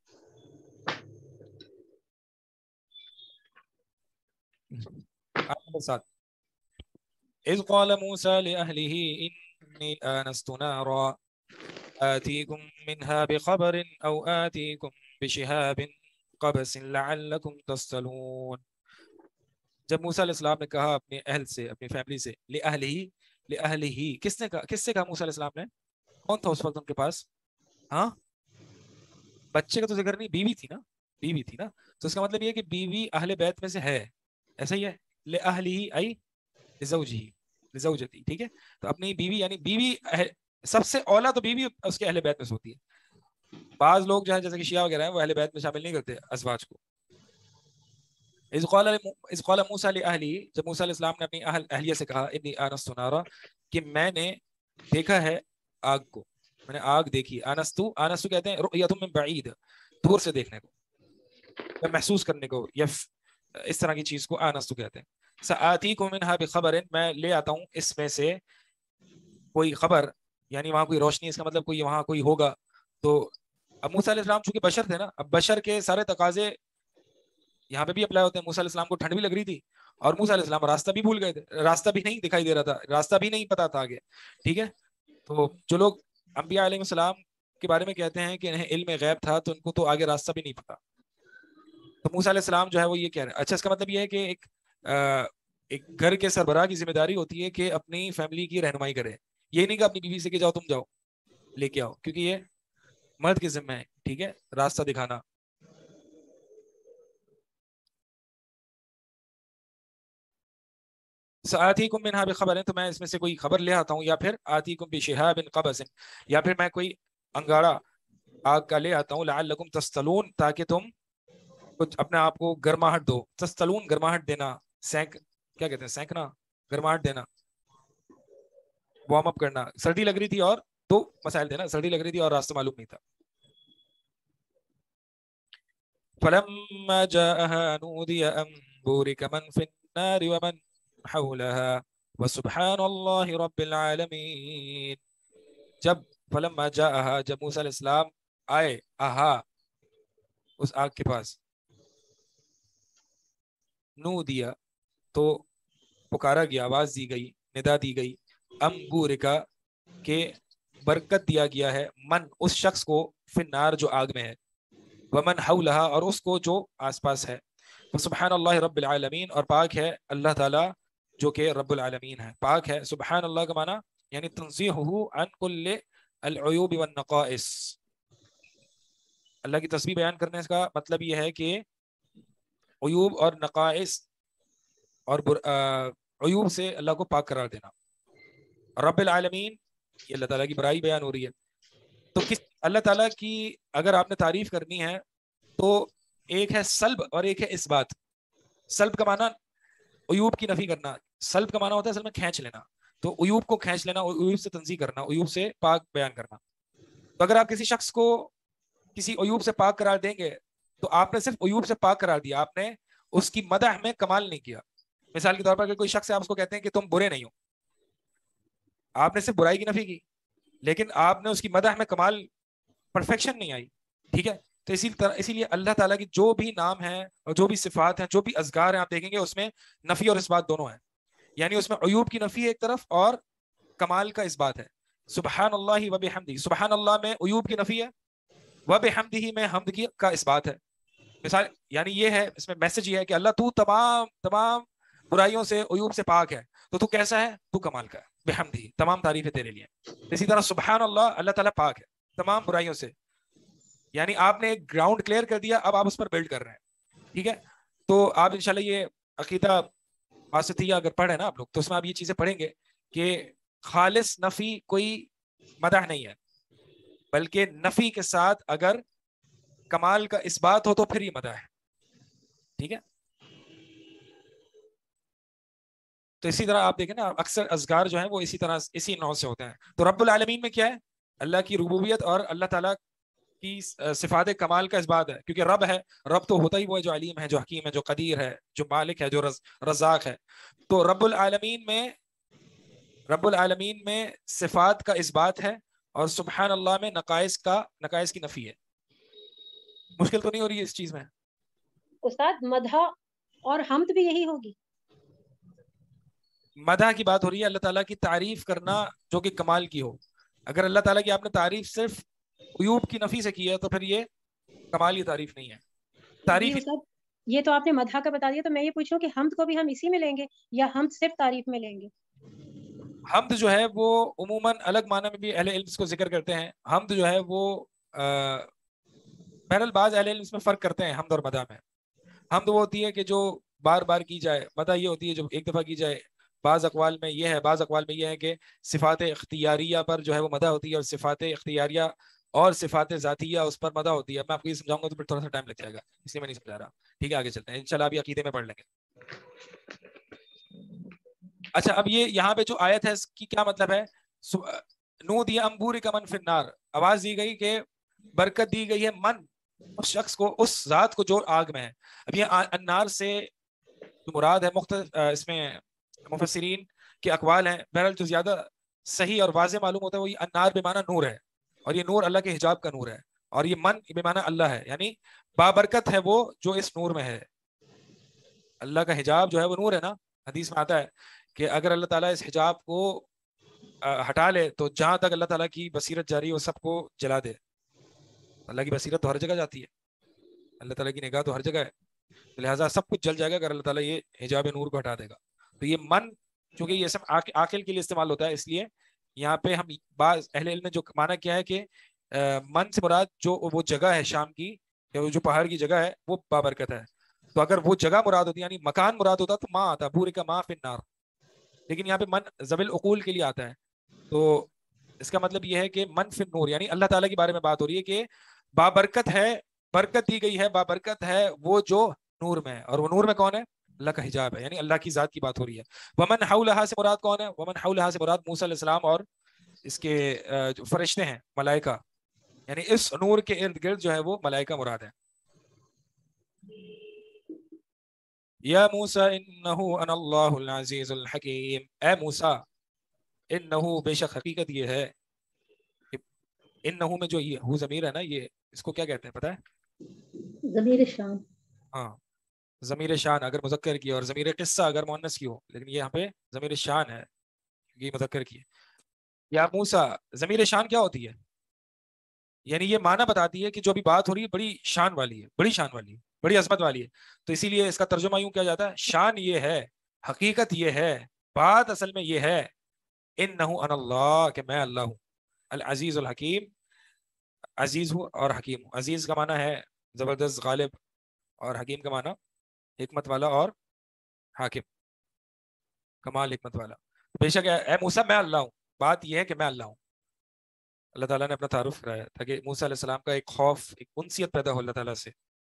ساتھ اذ قال موسى لأهله إني آنست نارا آتيكم منها بخبر أو آتيكم بشهاب قبس لعلكم تصطلون. جب موسیٰ علیہ السلام نے کہا اپنے اہل سے، اپنی فیملی سے، لأهله لأهله، کس نے کہا؟ کس سے کہا موسیٰ علیہ السلام نے؟ کون تھا اس وقت ان کے پاس؟ ہاں، بچے کا تو ذکر نہیں، بیوی تھی نا، بیوی تھی نا. تو اس کا مطلب یہ ہے کہ بیوی اہل بیت میں سے ہے، ایسا ہی ہے. لأهله أي لزوجه، لزوجتی. ٹھیک ہے، تو اپنی بیوی، یعنی بیوی سب سے اولا تو بیوی اس کے اہل بیت میں سے ہوتی ہے. بعض لوگ جو ہے جیسے کہ شیعہ وغیرہ ہیں وہ اہل بیت میں شامل نہیں کرتے ازواج کو. اذ قال اذ قال موسیٰ لأهله، جب موسیٰ علیہ السلام نے اپنی اہل اہلیہ سے کہا انی آنست نارا، کہ میں نے دیکھا ہے آگ کو، میں نے آگ دیکھی. آنستو، آنستو کہتے ہیں رؤیت من بعید، دور سے دیکھنے کو یا محسوس کرنے کو، یا اس طرح کی چیز کو آنستو کہتے ہیں. سآتیکم منہا بخبر، میں لے آتا ہوں اس میں سے کوئی خبر، یعنی وہاں کوئی روشنی، اس کا مطلب کوئی وہاں کوئی ہوگا. تو اب موسیٰ علیہ السلام چونکہ بشر تھے نا، اب بشر کے سارے تقاضے یہاں پہ بھی اپلائی ہوتے ہیں. موسیٰ علیہ السلام کو ٹھنڈ بھی لگ رہی تھی اور موسیٰ علیہ السلام راستہ بھی بھول گئے تھے، راستہ بھی نہیں دکھائی دے رہا تھا، راستہ بھی نہیں پتا تھا آگے. ٹھیک ہے، تو جو لوگ انبیاء علیہ السلام کے بارے میں کہتے ہیں کہ انہیں علم غیب تھا تو ان کو تو آگے راستہ بھی نہیں پتا. تو موسیٰ علیہ السلام جو ہے وہ یہ کہہ رہے ہیں. اچھا اس کا مطلب یہ ہے کہ ایک ایک گھر کے سربراہ کی ذمہ داری ہوتی ہے کہ اپنی فیملی کی رہنمائی کرے. یہ نہیں کہ اپنی بیوی سے کہ جاؤ تم جاؤ لے کے آؤ, کیونکہ یہ مرد کے ذمہ ہے, ٹھیک ہے, راستہ دکھانا. سآتیکم منہا بخبر, تو میں اس میں سے کوئی خبر لے آتا ہوں, یا پھر آتیکم بشہاب قبس, یا پھر میں کوئی انگارہ آگ کا لے آتا ہوں, لعلکم تصطلون, تاکہ تم کچھ اپنے آپ کو گرماہٹ دو. تصطلون گرماہٹ دینا, سینک کیا کہتے ہیں, سینکنا, گرماہٹ دینا, وارم اپ کرنا. سردی لگ رہی تھی اور دو مسائل تھے نا, سردی لگ رہی تھی اور راستہ معلوم نہیں تھا. فلما جاءها نودي أن بورك من في النار ومن حولها وسبحان الله رب العالمين. جب فلما جاءها, جب موسیٰ علیہ السلام آئے, آہا اس آگ کے پاس, نودیا تو پکارا گیا, آواز دی گئی, ندا دی گئی, ام بورکا کہ برکت دیا گیا ہے, من اس شخص کو, فی النار جو آگ میں ہے, ومن حولہا اور اس کو جو آس پاس ہے, سبحان اللہ رب العالمین اور پاک ہے اللہ تعالیٰ جو کہ رب العالمین ہے. پاک ہے, سبحان اللہ کا معنی یعنی تنزیہہ عن کل العیوب والنقائص. اللہ کی تسبیح بیان کرنے کا مطلب یہ ہے کہ عیوب اور نقائص اور عیوب سے اللہ کو پاک قرار دینا. رب العالمین یہ اللہ تعالیٰ کی برائی بیان ہو رہی ہے. تو کس اللہ تعالیٰ کی اگر آپ نے تعریف کرنی ہے تو ایک ہے سلب اور ایک ہے اثبات. سلب کا معنی عیوب کی نفی کرنا, سلب کا معنی ہوتا ہے اصل میں کھینچ لینا, تو عیوب کو کھینچ لینا, عیوب سے تنزیہ کرنا, عیوب سے پاک بیان کرنا. تو اگر آپ کسی شخص کو کسی عیوب سے پاک قرار دیں گے تو آپ نے صرف عیوب سے پاک قرار دیا, آپ نے اس کی مدح میں کمال نہیں کیا. مثال کے طور پر اگر کوئی شخص ہے, آپ اس کو کہتے ہیں کہ تم برے نہیں ہو, آپ نے صرف برائی کی نفی کی, لیکن آپ نے اس کی مدح میں کمال, پرفیکشن نہیں آئی, ٹھیک ہے. تو اسی طرح اسی لیے اللہ تعالیٰ کی جو بھی نام ہیں اور جو بھی صفات ہیں, جو بھی اذکار ہیں, آپ دیکھیں گے اس میں نفی اور اثبات دونوں ہیں. یعنی اس میں عیوب کی نفی ایک طرف اور کمال کا اثبات ہے. سبحان اللہ و بحمدہ, سبحان اللہ میں عیوب کی نفی ہے, و بحمدہ میں حمد کی کا اثبات ہے. مثال یعنی یہ ہے, اس میں میسج یہ ہے کہ اللہ تو تمام تمام برائیوں سے, عیوب سے پاک ہے, تو تو کیسا ہے, تو کمال کا ہے, بحمدہ تمام تعریفیں تیرے لیے. اسی طرح سبحان اللہ, اللہ تعالیٰ پاک ہے تمام برائیوں سے, یعنی آپ نے ایک گراؤنڈ کلیئر کر دیا, اب آپ اس پر بلڈ کر رہے ہیں, ٹھیک ہے. تو آپ انشاءاللہ یہ عقیدہ واسطیہ اگر پڑھیں نا آپ لوگ, تو اس میں آپ یہ چیزیں پڑھیں گے کہ خالص نفی کوئی مدح نہیں ہے, بلکہ نفی کے ساتھ اگر کمال کا اثبات ہو تو پھر یہ مدح ہے, ٹھیک ہے. تو اسی طرح آپ دیکھیں نا, اکثر اذکار جو ہیں وہ اسی طرح اسی نوع سے ہوتے ہیں. تو رب العالمین میں کیا ہے, اللہ کی ربوبیت اور اللہ تعالیٰ کی صفات کمال کا اثبات ہے, کیونکہ رب ہے, رب تو ہوتا ہی وہ ہے جو علیم ہے, جو حکیم ہے, جو قدیر ہے, جو مالک ہے, جو رز, رزاق ہے. تو رب العالمین میں رب العالمین میں صفات کا اثبات ہے, اور سبحان اللہ میں نقائص کا نقائص کی نفی ہے. مشکل تو نہیں ہو رہی ہے اس چیز میں؟ استاد مدح اور حمد بھی یہی ہوگی؟ مدح کی بات ہو رہی ہے, اللہ تعالیٰ کی تعریف کرنا جو کہ کمال کی ہو. اگر اللہ تعالیٰ کی آپ نے تعریف صرف عیوب کی نفی سے کی ہے تو پھر یہ کمال کی تعریف نہیں ہے. تعریف یہ تو آپ نے مدح کا بتا دیا, تو میں یہ پوچھ رہا ہوں کہ حمد کو بھی ہم اسی میں لیں گے یا حمد صرف تعریف میں لیں گے؟ حمد جو ہے وہ عموماً الگ معنی میں بھی اہل علم کو ذکر کرتے ہیں. حمد جو ہے وہ بہرحال بعض اہل علم اس میں فرق کرتے ہیں حمد اور مدح میں. حمد وہ ہوتی ہے کہ جو بار بار کی جائے, مدح یہ ہوتی ہے جو ایک دفعہ کی جائے. بعض اقوال میں یہ ہے بعض اقوال میں یہ ہے کہ صفات اختیاریہ پر جو ہے وہ مدح ہوتی ہے, اور صفات اختیاریہ اور صفات ذاتیہ اس پر مدح ہوتی ہے. میں آپ کو یہ سمجھاؤں گا تو پھر تھوڑا سا ٹائم لگ جائے گا, اس لیے میں نہیں سمجھا رہا, ٹھیک ہے. آگے چلتے ہیں, انشاءاللہ ابھی عقیدے میں پڑھ لیں گے. اچھا, اب یہ یہاں پہ جو آیت ہے اس کی کیا مطلب ہے؟ نودی ان بورک من فی النار, آواز دی گئی کہ برکت دی گئی ہے من, اس شخص کو, اس ذات کو جو آگ میں ہے. اب یہ النار سے مراد ہے مختلف اس میں مفسرین کے اقوال ہیں. بہرحال جو زیادہ صحیح اور واضح معلوم ہوتا ہے وہ یہ النار بے معنی نور ہے, اور یہ نور اللہ کے حجاب کا نور ہے, اور یہ من بے معنی اللہ ہے, یعنی بابرکت ہے وہ جو اس نور میں ہے. اللہ کا حجاب جو ہے وہ نور ہے نا. حدیث میں آتا ہے کہ اگر اللہ تعالیٰ اس حجاب کو ہٹا لے تو جہاں تک اللہ تعالیٰ کی بصیرت جاری ہو سب کو جلا دے, اللہ کی بصیرت تو ہر جگہ جاتی ہے, اللہ تعالیٰ کی نگاہ تو ہر جگہ ہے, لہٰذا سب کچھ جل جائے گا اگر اللہ تعالیٰ یہ حجاب نور کو ہٹا دے گا. تو یہ من چونکہ یہ سب عاقل کے لیے استعمال ہوتا ہے, اس لیے یہاں پہ ہم بعض اہل علم نے جو معنی کیا ہے کہ من سے مراد جو وہ جگہ ہے شام کی یا جو پہاڑ کی جگہ ہے وہ بابرکت ہے. تو اگر وہ جگہ مراد ہوتی یعنی مکان مراد ہوتا تو ماں آتا, بورے کا ماں فی النار, لیکن یہاں پہ من ذوی العقول کے لیے آتا ہے. تو اس کا مطلب یہ ہے کہ من فی النور یعنی اللہ تعالیٰ کے بارے میں بات ہو رہی ہے کہ بابرکت ہے, برکت دی گئی ہے, بابرکت ہے وہ جو نور میں ہے, اور وہ نور میں کون ہے؟ اللہ کا حجاب ہے, یعنی اللہ کی ذات کی بات ہو رہی ہے. ومن حولہا سے مراد کون ہے؟ ومن حولہا سے مراد موسیٰ علیہ السلام اور اس کے جو فرشتے ہیں ملائکہ, یعنی اس نور کے ارد گرد جو ہے وہ ملائکہ مراد ہے. یا موسیٰ انہو انا اللہ العزیز الحکیم, اے موسیٰ انہو بے شک حقیقت یہ ہے, انہو میں جو یہ ہو ضمیر ہے نا, یہ اس کو کیا کہتے ہیں پتہ ہے؟ ضمیر شان. ہاں ضمیر شان اگر مذکر کی اور ضمیر قصہ اگر مؤنث کی ہو, لیکن یہ یہاں پہ ضمیر شان ہے, یہ مذکر کی ہے. یا موسیٰ, ضمیر شان کیا ہوتی ہے؟ یعنی یہ معنی بتاتی ہے کہ جو بھی بات ہو رہی ہے بڑی شان والی ہے, بڑی شان والی ہے, بڑی عظمت والی ہے. تو اسی لیے اس کا ترجمہ یوں کیا جاتا ہے, شان یہ ہے, حقیقت یہ ہے, بات اصل میں یہ ہے, انہو انا اللہ, کہ میں اللہ ہوں, العزیز الحکیم, عزیز ہوں اور حکیم ہوں. عزیز کا معنی ہے زبردست غالب, اور حکیم کا معنی حکمت والا اور حاکم, کمال حکمت والا. بے شک اے موسیٰ میں اللہ ہوں, بات یہ ہے کہ میں اللہ ہوں. اللہ تعالیٰ نے اپنا تعارف کرایا تاکہ موسیٰ علیہ السلام کا ایک خوف, ایک انسیت پیدا ہو اللہ تعالیٰ سے.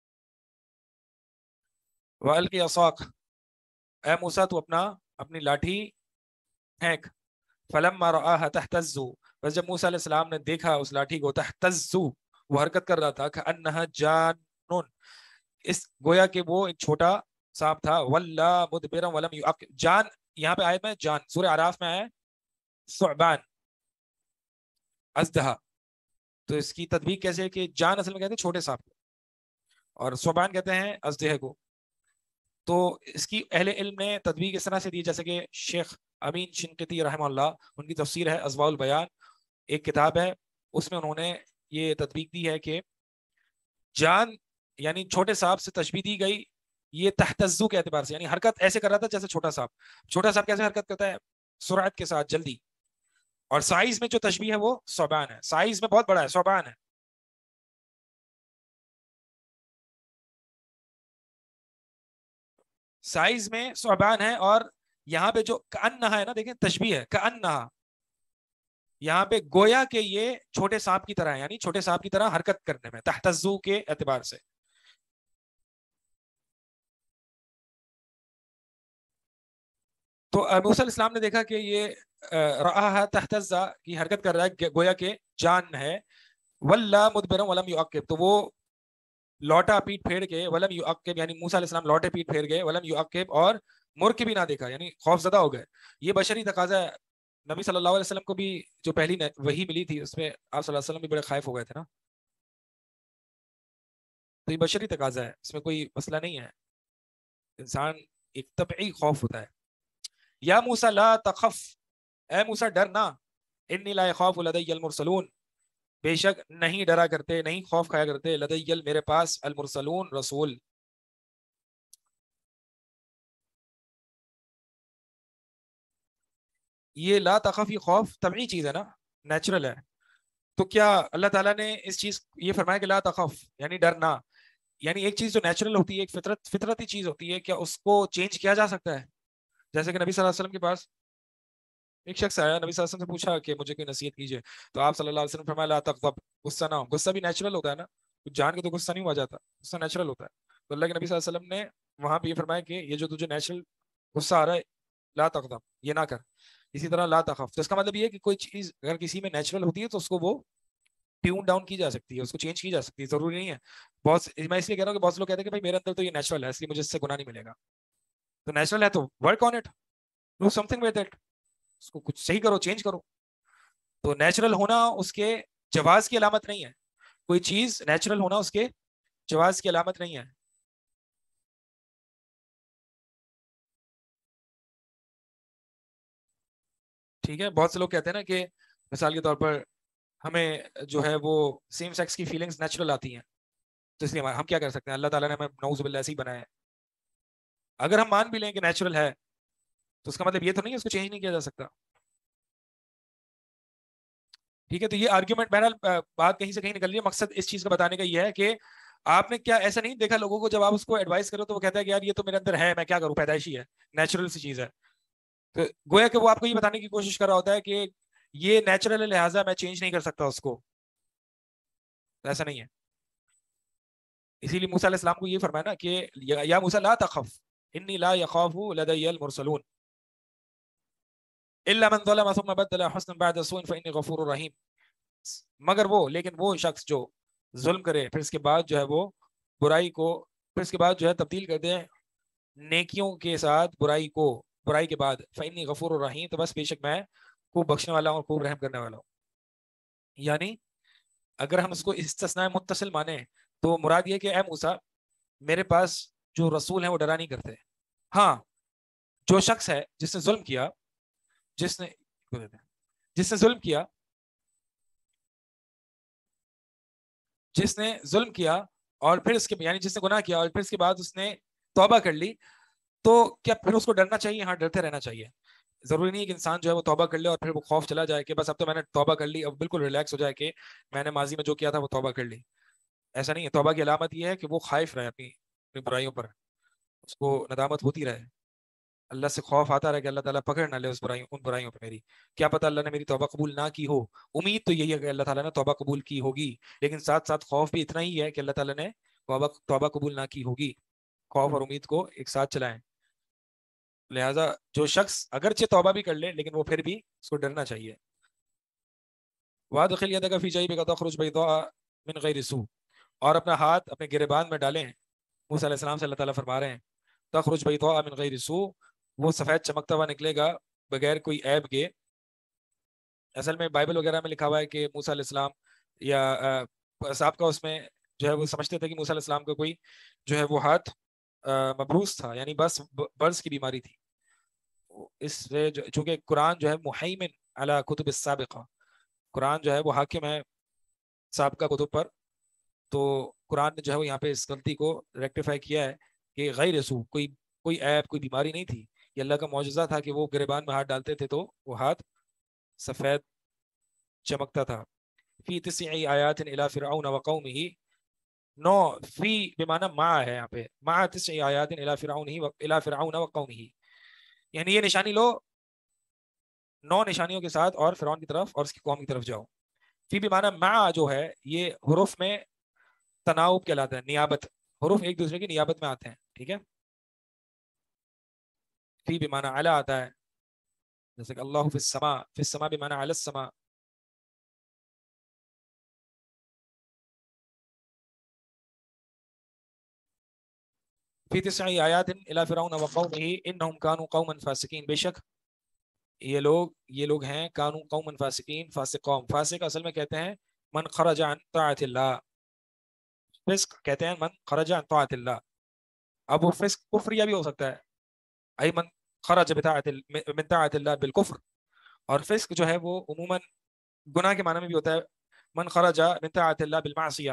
وَأَلْقِ عَصَاكَ, اے موسیٰ تو اپنا اپنی لاٹھی پھینک. فَلَمَّا رَآهَا تَهْتَزُّ, بس جب موسیٰ علیہ السلام نے دیکھا اس لاٹھی کو, تَهْتَزُّ وہ حرکت کر رہا تھا, كَأَنَّهَا جَانٌ اس گویا کہ وہ ایک چھوٹا سانپ تھا. وَلَّا مُدْبِرًا وَلَمْ يُعَقِّبْ, جان یہاں پہ آیت میں جان سورہ اعراف میں آیا ہے ثعبان ازدہا, تو اس کی تطبیق کیسے ہے کہ جان اصل میں کہتے ہیں چھوٹے سانپ کو اور ثعبان کہتے ہیں ازدہے کو. تو اس کی اہل علم نے تطبیق اس طرح سے دی, جیسے کہ شیخ امین شنقیطی رحمہ اللہ, ان کی تفسیر ہے اضواء البیان, ایک کتاب ہے, اس میں انہوں نے یہ تطبیق دی ہے کہ جان یعنی چھوٹے سانپ سے تشبیہ دی گئی یہ تحتزو کے اعتبار سے, یعنی حرکت ایسے کر رہا تھا جیسے چھوٹا سانپ. چھوٹا سانپ کیسے حرکت کرتا ہے؟ سرعت کے ساتھ, جلدی. اور سائز میں جو تشبیہ ہے وہ ثعبان ہے, سائز میں بہت بڑا ہے, ثعبان ہے. سائز میں ثعبان ہے. اور یہاں پہ جو کأنہا ہے نا, دیکھیں تشبیہ ہے کأنہا, یہاں پہ گویا کہ یہ چھوٹے سانپ کی طرح ہے, یعنی چھوٹے سانپ کی طرح حرکت کرنے میں, تحتزو کے اعتبار سے. تو موسیٰ علیہ السلام نے دیکھا کہ یہ رآہا تہتزا کی حرکت کر رہا ہے, گویا کہ جان ہے. وَلَّا مُدْبِرًا وَلَمْ يُعَقِّبْ, تو وہ لوٹا پیٹ پھیر کے, وَلَمْ يُعَقِّبْ یعنی موسیٰ علیہ السلام لوٹے پیٹ پھیر گئے, وَلَمْ يُعَقِّبْ اور مڑ کے بھی نہ دیکھا, یعنی خوف زدہ ہو گئے. یہ بشری تقاضا ہے. نبی صلی اللہ علیہ وسلم کو بھی جو پہلی وحی ملی تھی اس میں آپ صلی اللہ علیہ وسلم بھی بڑے خائف ہو گئے تھے نا, تو یہ بشری تقاضا ہے, اس میں کوئی مسئلہ نہیں ہے, انسان ایک طبعی خوف ہوتا ہے. یا موسیٰ لا تخف, اے موسیٰ ڈر نہ, انی لا یخاف لدی المرسلون, بے شک نہیں ڈرا کرتے, نہیں خوف کھایا کرتے, لدی میرے پاس, المرسلون رسول. یہ لا تخف یہ خوف طبعی چیز ہے نا, نیچرل ہے. تو کیا اللہ تعالیٰ نے اس چیز یہ فرمایا کہ لا تخف یعنی ڈرنا, یعنی ایک چیز جو نیچرل ہوتی ہے, ایک فطرت فطرتی چیز ہوتی ہے, کیا اس کو چینج کیا جا سکتا ہے؟ جیسے کہ نبی صلی اللہ علیہ وسلم کے پاس ایک شخص آیا, نبی صلی اللہ علیہ وسلم سے پوچھا کہ مجھے کوئی نصیحت کیجیے, تو آپ صلی اللہ علیہ وسلم فرمایا لا تغضب, غصہ نہ ہو. غصہ بھی نیچرل ہوتا ہے نا, کچھ جان کے تو غصہ نہیں ہوا جاتا, غصہ نیچرل ہوتا ہے. تو اللہ کے نبی صلی اللہ علیہ وسلم نے وہاں پہ یہ فرمایا کہ یہ جو تجھے نیچرل غصہ آ رہا ہے لا تغضب, یہ نہ کر. اسی طرح لا تخف, تو اس کا مطلب یہ ہے کہ کوئی چیز اگر کسی میں نیچرل ہوتی ہے تو اس کو وہ ٹیون ڈاؤن کی جا سکتی ہے, اس کو چینج کی جا سکتی ہے, ضروری نہیں ہے. بہت میں اس لیے کہہ رہا ہوں کہ بہت لوگ کہتے ہیں کہ بھائی میرے اندر تو یہ نیچرل ہے اس لیے مجھے اس سے گناہ نہیں ملے گا. تو نیچرل ہے تو work on it, do something with it, اس کو کچھ صحیح کرو, چینج کرو. تو نیچرل ہونا اس کے جواز کی علامت نہیں ہے, کوئی چیز نیچرل ہونا اس کے جواز کی علامت نہیں ہے. ٹھیک ہے, بہت سے لوگ کہتے ہیں نا کہ مثال کے طور پر ہمیں جو ہے وہ سیم سیکس کی فیلنگز نیچرل آتی ہیں, تو اس لیے ہم کیا کر سکتے ہیں؟ اللہ تعالیٰ نے ہمیں نعوذ باللہ ایسے ہی بنایا ہے. اگر ہم مان بھی لیں کہ نیچرل ہے تو اس کا مطلب یہ تو نہیں ہے اس کو چینج نہیں کیا جا سکتا. ٹھیک ہے, تو یہ آرگیومنٹ بہرحال بات کہیں سے کہیں نکل رہی ہے. مقصد اس چیز کا بتانے کا یہ ہے کہ آپ نے کیا ایسا نہیں دیکھا لوگوں کو, جب آپ اس کو ایڈوائز کرو تو وہ کہتا ہے کہ یار یہ تو میرے اندر ہے, میں کیا کروں, پیدائشی ہے, نیچرل سی چیز ہے. تو گویا کہ وہ آپ کو یہ بتانے کی کوشش کر رہا ہوتا ہے کہ یہ نیچرل ہے لہٰذا میں چینج نہیں کر سکتا اس کو. ایسا نہیں ہے. اسی لیے موسیٰ علیہ السلام کو یہ فرمایا نا کہ یا موسیٰ لا تخف انی لا یخاف لدی المرسلون الا من ظلم ثم بدل حسنا بعد سوء فانی غفور رحیم. مگر وہ, لیکن وہ شخص جو ظلم کرے پھر اس کے بعد جو ہے وہ برائی کو پھر اس کے بعد جو ہے تبدیل کر دے نیکیوں کے ساتھ برائی کو, برائی کے بعد فانی غفور رحیم, تو بس بے شک میں خوب بخشنے والا ہوں اور خوب رحم کرنے والا ہوں. یعنی اگر ہم اس کو استثناء متصل مانیں تو مراد یہ کہ اے موسیٰ میرے پاس جو رسول ہیں وہ ڈرا نہیں کرتے. ہاں جو شخص ہے جس نے ظلم کیا جس نے جس نے ظلم کیا جس نے ظلم کیا اور پھر اس کے یعنی جس نے گناہ کیا اور پھر اس کے بعد اس نے توبہ کر لی, تو کیا پھر اس کو ڈرنا چاہیے؟ ہاں ڈرتے رہنا چاہیے. ضروری نہیں ہے کہ انسان جو ہے وہ توبہ کر لے اور پھر وہ خوف چلا جائے کہ بس اب تو میں نے توبہ کر لی, اب بالکل ریلیکس ہو جائے کہ میں نے ماضی میں جو کیا تھا وہ توبہ کر لی. ایسا نہیں ہے. توبہ کی علامت یہ ہے کہ وہ خائف رہے اپنی اپنی برائیوں پر, اس کو ندامت ہوتی رہے, اللہ سے خوف آتا رہے کہ اللہ تعالیٰ پکڑ نہ لے اس برائیوں ان برائیوں پہ میری. کیا پتہ اللہ نے میری توبہ قبول نہ کی ہو, امید تو یہی ہے کہ اللہ تعالیٰ نے توبہ قبول کی ہوگی, لیکن ساتھ ساتھ خوف بھی اتنا ہی ہے کہ اللہ تعالیٰ نے توبہ توبہ قبول نہ کی ہوگی. خوف اور امید کو ایک ساتھ چلائیں. لہٰذا جو شخص اگرچہ توبہ بھی کر لے لیکن وہ پھر بھی اس کو ڈرنا چاہیے. وَأَدْخِلْ يَدَكَ فِي جَيْبِكَ تَخْرُجْ بَيْضَاءَ مِنْ غَيْرِ سُوءٍ, اور اپنا ہاتھ اپنے گریبان میں ڈالیں. موسیٰ علیہ السلام سے اللہ تعالیٰ فرما رہے ہیں تخرج بیضاء من غیر سوء, وہ سفید چمکتا ہوا نکلے گا بغیر کوئی عیب کے. اصل میں بائبل وغیرہ میں لکھا ہوا ہے کہ موسیٰ علیہ السلام یا صاحب کا اس میں جو ہے وہ سمجھتے تھے کہ موسیٰ علیہ السلام کا کوئی جو ہے وہ ہاتھ مبروس تھا, یعنی بس برس کی بیماری تھی. اس سے چونکہ قرآن جو ہے محیمن علی کتب السابقہ, قرآن جو ہے وہ حاکم ہے سابقہ کتب پر, تو قرآن نے جو ہے وہ یہاں پہ اس غلطی کو ریکٹیفائی کیا ہے کہ غیر سو کوئی کوئی عیب کوئی بیماری نہیں تھی. یہ اللہ کا معجزہ تھا کہ وہ گریبان میں ہاتھ ڈالتے تھے تو وہ ہاتھ سفید چمکتا تھا. فی تسع آیات الی فرعون وقومہ, نو فی بمعنی مع ہے یہاں پہ, مع تسع آیات الی فرعون الی فرعون وقومہ, یعنی یہ نشانی لو نو نشانیوں کے ساتھ اور فرعون کی طرف اور اس کی قوم کی طرف جاؤ. فی بمعنی مع جو ہے یہ حروف میں تناوب کہلاتا ہے, نیابت, حروف ایک دوسرے کی نیابت میں آتے ہیں. ٹھیک ہے, فی بمعنی علی آتا ہے, جیسے کہ اللہ فی السماء, فی السماء بمعنی علی السماء. فی تسع آیات الی فرعون وقومہ انہم کانوا قوما فاسقین, بے شک یہ لوگ یہ لوگ ہیں کانوا قوما فاسقین, فاسق قوم. فاسق اصل میں کہتے ہیں من خرج عن طاعت اللہ, فسق کہتے ہیں من خرج عن طاعت اللہ. اب وہ فسق کفریہ بھی ہو سکتا ہے, ای من خرج بطاعت من طاعت اللہ بالکفر, اور فسق جو ہے وہ عموماً گناہ کے معنی میں بھی ہوتا ہے, من خرج من طاعت اللہ بالمعصیہ.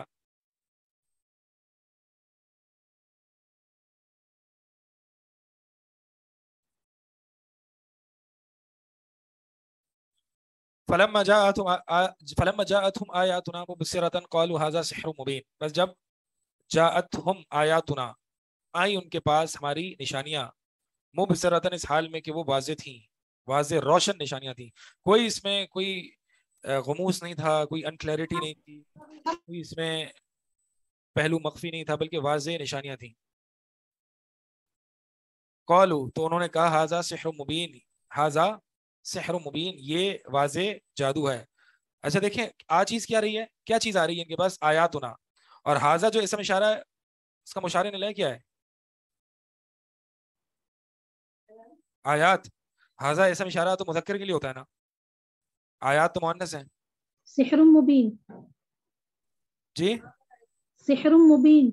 فلما جاءتهم فلما جاءتهم آیاتنا مبصرة قالوا هذا سحر مبین, بس جب جاءتهم آیاتنا آئی ان کے پاس ہماری نشانیاں, مبصرة اس حال میں کہ وہ واضح تھیں, واضح روشن نشانیاں تھیں, کوئی اس میں کوئی غموس نہیں تھا, کوئی انکلیئرٹی نہیں تھی, کوئی اس میں پہلو مخفی نہیں تھا, بلکہ واضح نشانیاں تھیں. قالوا تو انہوں نے کہا هذا سحر مبین, هذا سحر مبین, یہ واضح جادو ہے. اچھا دیکھیں آ چیز کیا رہی ہے, کیا چیز آ رہی ہے ان کے پاس, آیاتنا, اور حاضہ جو اسم اشارہ ہے اس کا مشار الیہ کیا ہے, آیات. حاضہ اسم اشارہ تو مذکر کے لیے ہوتا ہے نا, آیات تو مؤنث ہیں. سحر مبین, جی سحر مبین,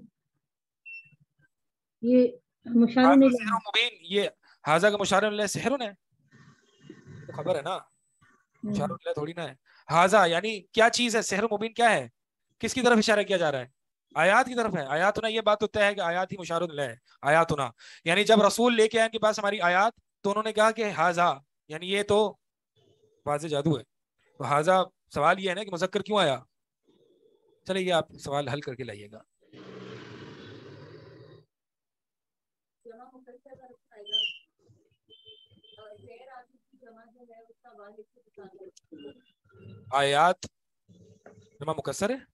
یہ مشار الیہ, سحر مبین, یہ حاضہ کا مشار الیہ سحر ہے, تو خبر ہے نا. مشار اللہ تھوڑی نا ہے. ہاذا یعنی کیا چیز ہے, سحر مبین کیا ہے, کس کی طرف اشارہ کیا جا رہا ہے, آیات کی طرف ہے. آیاتنا یہ بات ہوتا ہے کہ آیات ہی مشار اللہ ہے. آیاتنا یعنی جب رسول لے کے آئے ان کے پاس ہماری آیات تو انہوں نے کہا کہ ہاذا یعنی یہ تو واضح جادو ہے. تو ہاذا سوال یہ ہے نا کہ مذکر کیوں آیا. چلے یہ آپ سوال حل کر کے لائیے گا. آیات جمع مکسر ہے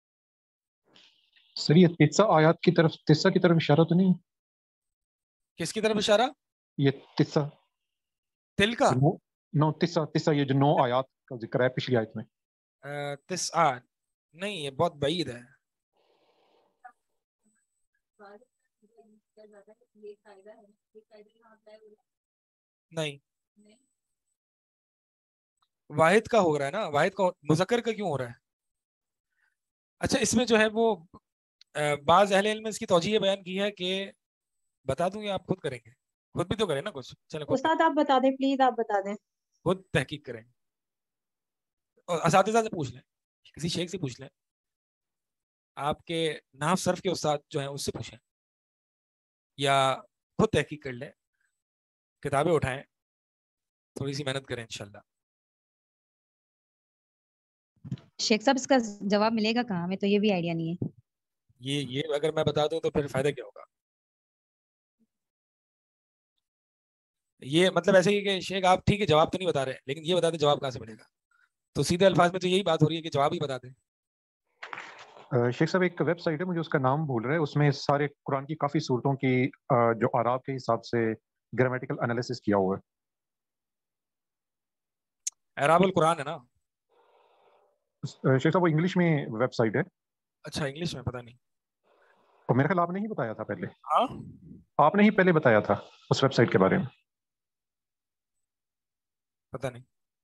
سر یہ تیسا آیات کی طرف تیسا کی طرف اشارہ تو نہیں ہے؟ کس کی طرف اشارہ, یہ تیسا تل کا نو نو تیسا تیسا یہ جو نو آیات کا ذکر ہے پچھلی آیت میں. تسعہ نہیں, یہ بہت بعید ہے. نہیں واحد کا ہو رہا ہے نا, واحد کا مذکر کا کیوں ہو رہا ہے. اچھا اس میں جو ہے وہ بعض اہل علم نے اس کی توجیہ بیان کی ہے کہ بتا دوں یا آپ خود کریں گے, خود بھی تو کریں نا کچھ. چلیں استاد آپ بتا دیں پلیز, آپ بتا دیں. خود تحقیق کریں اور اساتذہ سے پوچھ لیں, کسی شیخ سے پوچھ لیں, آپ کے نحو صرف کے استاد جو ہیں اس سے پوچھیں, یا خود تحقیق کر لیں, کتابیں اٹھائیں, تھوڑی سی محنت کریں انشاءاللہ. شیخ صاحب اس کا جواب ملے گا کہاں, ہمیں تو یہ بھی آئیڈیا نہیں ہے. یہ یہ اگر میں بتا دوں تو پھر فائدہ کیا ہوگا. یہ مطلب ایسے ہی کہ شیخ آپ ٹھیک ہے جواب تو نہیں بتا رہے, لیکن یہ بتا دیں جواب کہاں سے ملے گا. تو سیدھے الفاظ میں تو یہی بات ہو رہی ہے کہ جواب ہی بتا دیں. شیخ صاحب ایک ویب سائٹ ہے, مجھے اس کا نام بھول رہا ہے, اس میں سارے قرآن کی کافی صورتوں کی جو اعراب کے حساب سے گرامیٹیکل انالیسس کیا ہوا ہے. اعراب القرآن ہے نا شیخ صاحب وہ انگلش میں ویب سائٹ ہے. اچھا انگلش میں, پتہ نہیں. اور میرے خیال آپ نے ہی بتایا تھا پہلے, ہاں آپ نے ہی پہلے بتایا تھا اس ویب سائٹ کے بارے میں. پتہ نہیں.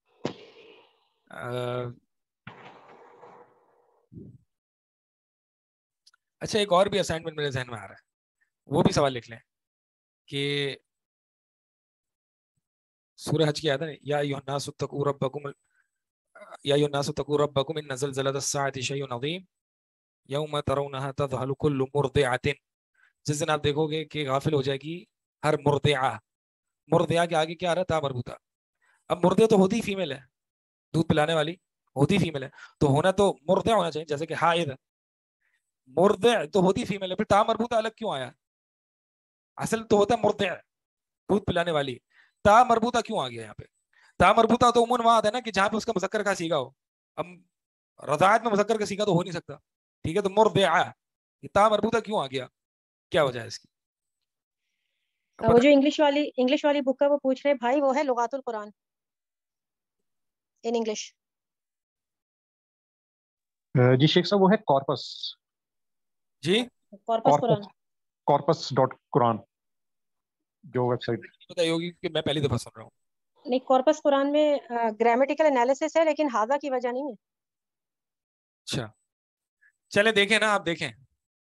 اچھا ایک اور بھی اسائنمنٹ میرے ذہن میں آ رہا ہے, وہ بھی سوال لکھ لیں کہ سورہ حج کی آیت ہے یا ایھا الناس اتقوا ربکم یا ایھا الناس اتقوا ربکم ان زلزلۃ الساعۃ شیء عظیم یوم ترونها تذهل كل مرضعۃ. جس دن آپ دیکھو گے کہ غافل ہو جائے گی ہر مرضعہ. مرضعہ کے آگے کیا آ رہا ہے, تا مربوطہ. اب مرضع تو ہوتی فیمیل ہے, دودھ پلانے والی ہوتی فیمیل ہے, تو ہونا تو مرضع ہونا چاہیے, جیسے کہ حائض. مرضع تو ہوتی فیمیل ہے, پھر تا مربوطہ الگ کیوں آیا. اصل تو ہوتا مرضع دودھ پلانے والی, تا مربوطہ کیوں آ گیا یہاں پہ. تا مربوطہ تو عموماً وہاں آتا ہے نا کہ جہاں پہ اس کا مذکر کا صیغہ ہو. اب رضاعت میں مذکر کا صیغہ تو ہو نہیں سکتا, ٹھیک ہے, تو مرضعہ, تا مربوطہ کیوں آ گیا, کیا وجہ ہے اس کی. وہ جو انگلش والی انگلش والی بک ہے وہ پوچھ رہے بھائی, وہ ہے لغات القرآن ان انگلش. جی شیخ صاحب وہ ہے کارپس. جی corpus Quran, corpus dot Quran جو ویب سائٹ. بتائی ہوگی کہ میں پہلی دفعہ سن رہا ہوں. نہیں کارپس قرآن میں گرامیٹیکل انالیسس ہے, لیکن ہاذا کی وجہ نہیں ہے. اچھا چلے دیکھیں نا, آپ دیکھیں.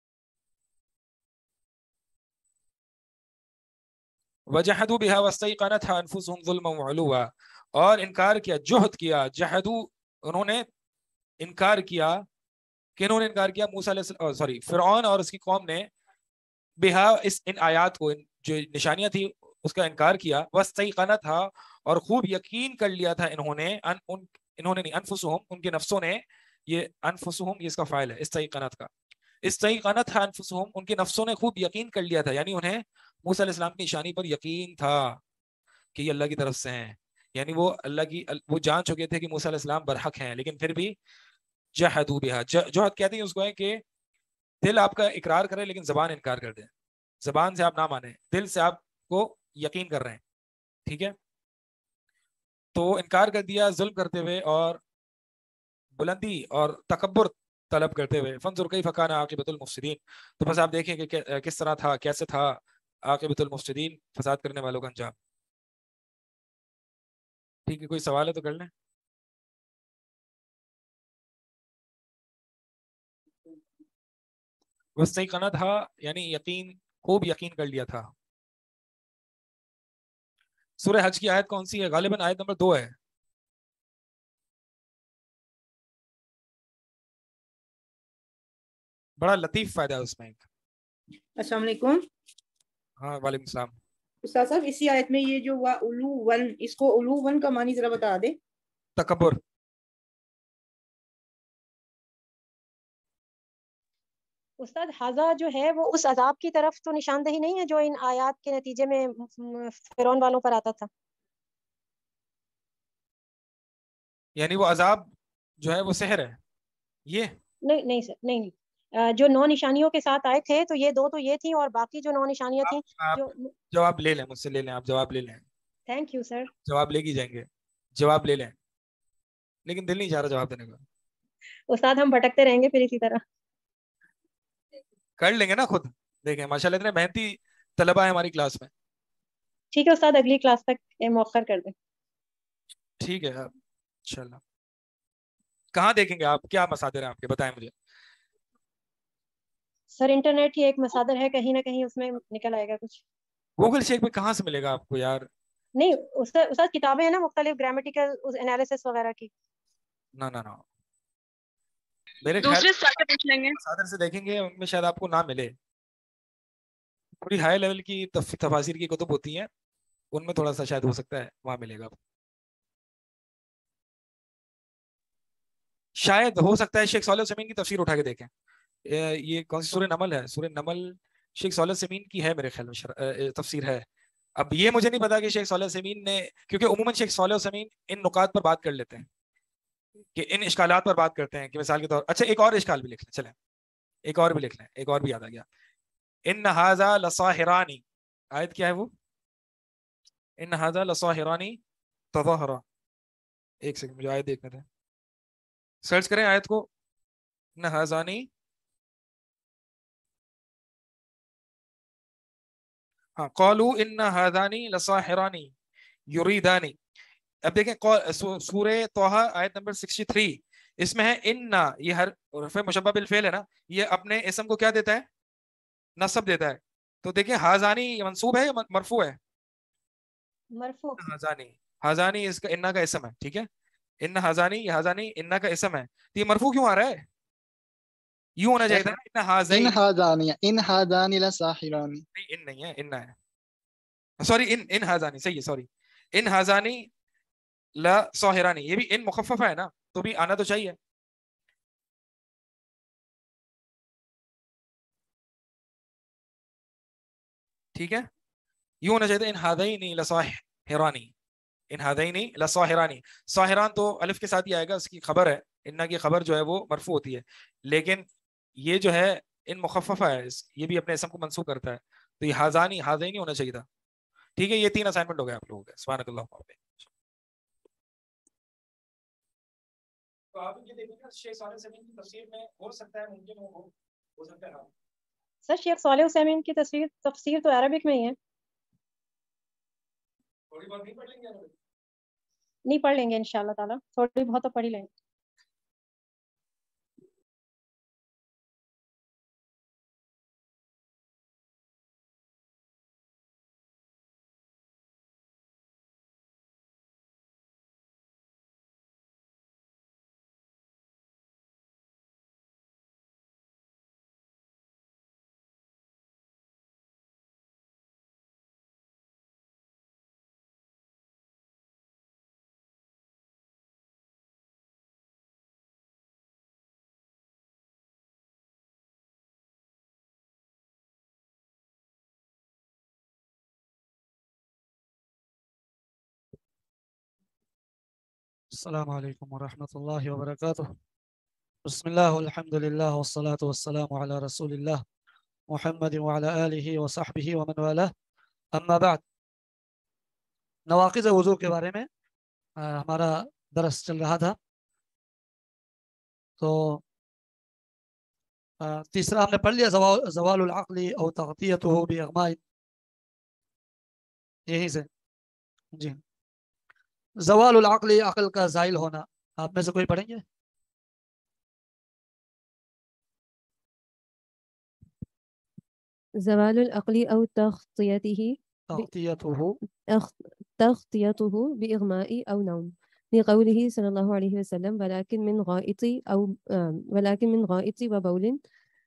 وجحدوا بها واستيقنتها انفسهم ظلما وعلوا, اور انکار کیا, جہد کیا, جحدوا انہوں نے انکار کیا, کہ انہوں نے انکار کیا موسیٰ علیہ السلام سوری فرعون اور اس کی قوم نے بہا اس ان آیات کو, جو نشانیاں تھی اس کا انکار کیا. واستيقنتها اور خوب یقین کر لیا تھا انہوں نے, ان, ان, انہوں نے نہیں انفسهم ان کے نفسوں نے, یہ انفسهم یہ اس کا فاعل ہے استيقنت کا, استيقنتها انفسهم ان کے نفسوں نے خوب یقین کر لیا تھا, یعنی انہیں موسیٰ علیہ السلام کی نشانی پر یقین تھا کہ یہ اللہ کی طرف سے ہیں, یعنی وہ اللہ کی وہ جان چکے تھے کہ موسیٰ علیہ السلام برحق ہیں, لیکن پھر بھی جحدوا بها, جہد کہتے ہیں اس کو ہے کہ دل آپ کا اقرار کرے لیکن زبان انکار کر دے. زبان سے آپ نہ مانیں, دل سے آپ کو یقین کر رہے ہیں, ٹھیک ہے, تو انکار کر دیا ظلم کرتے ہوئے اور بلندی اور تکبر طلب کرتے ہوئے. فانظر کیف کان عاقبۃ المفسدین, تو بس آپ دیکھیں کہ کس طرح تھا, کیسے تھا عاقبۃ المفسدین, فساد کرنے والوں کا انجام. ٹھیک ہے, کوئی سوال ہے تو کر لیں. واستيقنتها یعنی یقین, خوب یقین کر لیا تھا. سورہ حج کی آیت کون سی ہے؟ غالباً آیت نمبر دو ہے. بڑا لطیف فائدہ ہے اس میں ایک. السلام علیکم. ہاں وعلیکم السلام. استاد صاحب اسی آیت میں یہ جو علو ون، اس کو علو ون کا معنی ذرا بتا دیں. تکبر. استاد حاضہ جو ہے وہ اس عذاب کی طرف تو نشاندہی نہیں ہے جو ان آیات کے نتیجے میں فرعون والوں پر آتا تھا؟ یعنی وہ عذاب جو ہے وہ سحر ہے یہ؟ نہیں نہیں سر، نہیں نہیں، جو نو نشانیوں کے ساتھ آئے تھے تو یہ دو تو یہ تھیں، اور باقی جو نو نشانیاں تھیں جو. جواب لے لیں مجھ سے، لے لیں آپ جواب لے لیں. Thank you sir. جواب لے کے جائیں گے، جواب لے لیں، لیکن دل نہیں چاہ رہا جواب دینے کا. استاد ہم بھٹکتے رہیں گے پھر اسی طرح. کر لیں گے نا خود. دیکھیں ماشاء اللہ اتنے محنتی طلبہ ہیں ہماری کلاس میں. ٹھیک ہے استاد، اگلی کلاس تک مؤخر کر دیں. ٹھیک ہے انشاءاللہ. کہاں دیکھیں گے آپ؟ کیا مصادر ہیں آپ کے، بتائیں مجھے. سر انٹرنیٹ ہی ایک مصادر ہے، کہیں نہ کہیں اس میں نکل آئے گا کچھ. گوگل شیک میں کہاں سے ملے گا آپ کو یار؟ نہیں استاد، کتابیں ہیں نا مختلف گرامیٹیکل انالیسس وغیرہ کی. نہ نہ نہ میرے دوسرے ساتھ پوچھ لیں گے. مصادر سے دیکھیں گے، ان میں شاید آپ کو نہ ملے. تھوڑی ہائی لیول کی تفاسیر کی کتب ہوتی ہیں، ان میں تھوڑا سا شاید ہو سکتا ہے وہاں ملے گا. شاید ہو سکتا ہے شیخ صالح السمین کی تفسیر اٹھا کے دیکھیں. یہ کون سی سورہ نمل ہے؟ سورہ نمل شیخ صالح السمین کی ہے میرے خیال میں تفسیر ہے. اب یہ مجھے نہیں پتا کہ شیخ صالح السمین نے، کیونکہ عموماً شیخ صالح السمین ان نکات پر بات کر لیتے ہیں، کہ ان اشکالات پر بات کرتے ہیں، کہ مثال کے طور. اچھا ایک اور اشکال بھی لکھ لیں، چلیں ایک اور بھی لکھ لیں، ایک اور بھی یاد آ گیا. ان ھذا لساحرانی، آیت کیا ہے وہ؟ ان ھذا لساحرانی تظاہرا. ایک سیکنڈ مجھے آیت دیکھنے تھے، سرچ کریں آیت کو. ان ھذانی، ہاں قالوا ان ھذانی لساحرانی یریدانی. اب دیکھیں سورہ طٰہٰ آیت نمبر تریسٹھ، اس میں ہے ان، یہ ہر حرف مشبہ بالفعل ہے نا، یہ اپنے اسم کو کیا دیتا ہے؟ نصب دیتا ہے. تو دیکھیں ھذانی یہ منصوب ہے یا مرفوع ہے؟ مرفوع. ھذانی، ھذانی اس کا انا کا اسم ہے، ٹھیک ہے. ان ھذانی، یہ ھذانی انا کا اسم ہے، تو یہ مرفوع کیوں آ رہا ہے؟ یوں ہونا چاہیے تھا نا، ان ھذین، ان ھذانی، ان ھذانی لساحران. نہیں ان نہیں ہے، ان ہے، سوری ان ان ھذانی صحیح ہے، سوری. ان ھذانی لساحرانی، یہ بھی ان مخففہ ہے نا، تو بھی آنا تو چاہیے. ٹھیک ہے، یوں ہونا چاہیے ان ھذین لساحرانی، ان ھذین لساحرانی. ساحران تو الف کے ساتھ ہی آئے گا، اس کی خبر ہے، ان کی خبر جو ہے وہ مرفوع ہوتی ہے. لیکن یہ جو ہے ان مخففہ ہے، یہ بھی اپنے اسم کو منصوب کرتا ہے، تو یہ ھذانی ھذین ہونا چاہیے تھا. ٹھیک ہے، یہ تین اسائنمنٹ ہو گئے آپ لوگوں کے. سبحانک اللہم وبحمدک. تو آپ یہ دیکھیں گے شیخ صالح السمین کی تفسیر میں ہو سکتا ہے، ممکن ہو ہو سکتا ہے. سر شیخ صالح السمین کی تفسیر تفسیر تو عربک میں ہی ہے. تھوڑی بہت نہیں پڑھ لیں گے؟ نہیں پڑھ لیں گے انشاءاللہ تعالیٰ، تھوڑی بہت تو پڑھ ہی لیں گے. السلام علیکم ورحمۃ اللہ وبرکاتہ. بسم اللہ والحمد للہ والصلاة والسلام علی رسول اللہ محمد وعلی آلہ وصحبہ ومن والاه. اما بعد، نواقض وضو کے بارے میں ہمارا درس چل رہا تھا. تو تیسرا ہم نے پڑھ لیا زوال العقل او تغطیتہ باغماء، یہیں سے. جی، زوال العقل، عقل کا زائل ہونا. آپ میں سے کوئی پڑھیں گے؟ زوال العقل او تغطیته تغطیتہ تغطیته بإغماء او نوم، لقوله صلی اللہ علیہ وسلم ولكن من غائط او ولكن من غائط وبول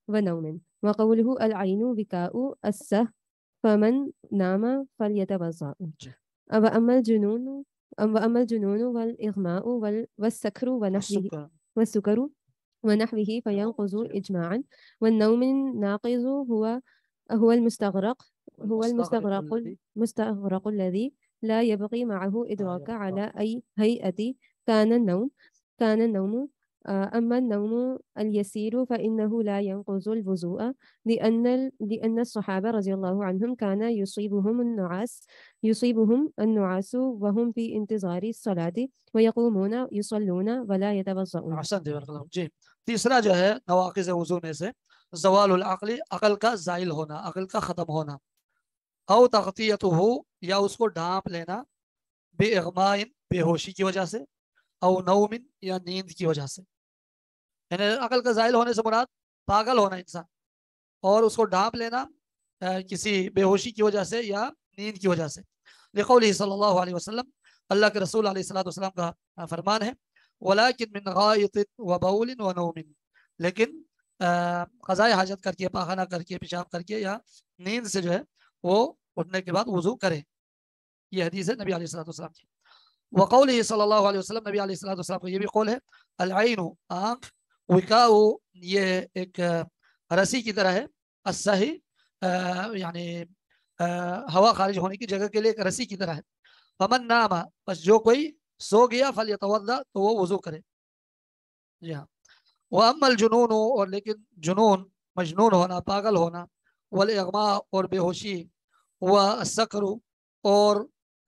ونوم. وقوله العين وكاء السه فمن نام فليتوضأ. وأما الجنون وأما الجنون والإغماء وال- والسكر ونحوه السكر. والسكر ونحوه فينقض إجماعا. والنوم الناقض هو هو المستغرق هو المستغرق الذي المستغرق الذي لا يبقي معه إدراك يبقى. على أي هيئة كان النوم كان النوم. آه، أما النوم اليسير فإنه لا ينقض الوضوء، لأن ال- لأن الصحابة رضي الله عنهم كان يصيبهم النعاس يصيبهم النعاس وهم في انتظار الصلاة ويقومون يصلون ولا يتوضؤون. احسنت بارک اللہ جی. تیسرا جو ہے نواقض وضو میں سے زوال العقل، عقل کا زائل ہونا، عقل کا ختم ہونا. او تغطیتہ، یا اس کو ڈھانپ لینا، بے اغماء، بے ہوشی کی وجہ سے، او نوم، یا نیند کی وجہ سے. یعنی عقل کا زائل ہونے سے مراد پاگل ہونا انسان، اور اس کو ڈھانپ لینا کسی بے ہوشی کی وجہ سے یا نیند کی وجہ سے. لقولہ صلی اللہ علیہ وسلم، اللہ کے رسول علیہ الصلوۃ والسلام کا فرمان ہے، ولیکن من غائط وبول ونوم، لیکن قضاء حاجت کر کے، پاخانہ کر کے، پیشاب کر کے یا نیند سے جو ہے وہ اٹھنے کے بعد وضو کرے. یہ حدیث ہے نبی علیہ الصلوۃ والسلام کی. وقولہ صلی اللہ علیہ وسلم، نبی علیہ الصلوۃ والسلام کا یہ بھی قول ہے، العین، آنکھ، وکاء، یہ ایک رسی کی طرح ہے، السہی، یعنی ہوا خارج ہونے کی جگہ کے لیے ایک رسی کی طرح ہے. فمن نام، بس جو کوئی سو گیا، فلیتوضا، تو وہ وضو کرے. جی ہاں. واما الجنون، اور لیکن جنون، مجنون ہونا، پاگل ہونا، والاغماء، اور بے ہوشی، والسکر، اور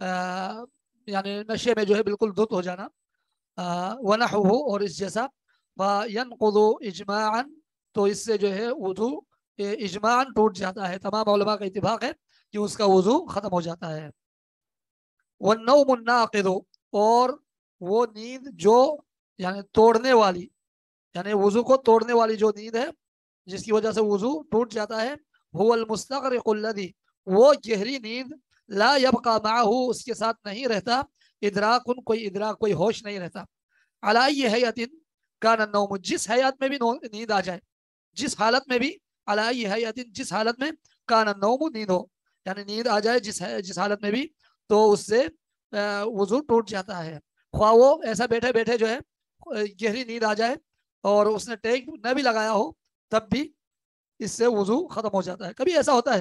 یعنی نشے میں جو ہے بالکل دھت ہو جانا، ونحوہ، اور اس جیسا، فینقض اجماعا، تو اس سے جو ہے وضو اجماعا ٹوٹ جاتا ہے. تمام علماء کا اتفاق ہے کہ اس کا وضو ختم ہو جاتا ہے. والنوم الناقض، اور وہ نیند جو یعنی توڑنے والی، یعنی وضو کو توڑنے والی جو نیند ہے جس کی وجہ سے وضو ٹوٹ جاتا ہے، هو المستغرق الذي، وہ گہری نیند، لا يبقى معه، اس کے ساتھ نہیں رہتا، ادراک، کوئی ادراک، کوئی ہوش نہیں رہتا، علی ای حیات کان النوم، جس حیات میں بھی نیند آ جائے، جس حالت میں بھی، علی ای حیات، جس حالت میں، کان النوم، نیند ہو، یعنی نیند آ جائے جس جس حالت میں بھی، تو اس سے وضو ٹوٹ جاتا ہے. خواہ وہ ایسا بیٹھے بیٹھے جو ہے گہری نیند آ جائے اور اس نے ٹیک نہ بھی لگایا ہو، تب بھی اس سے وضو ختم ہو جاتا ہے. کبھی ایسا ہوتا ہے،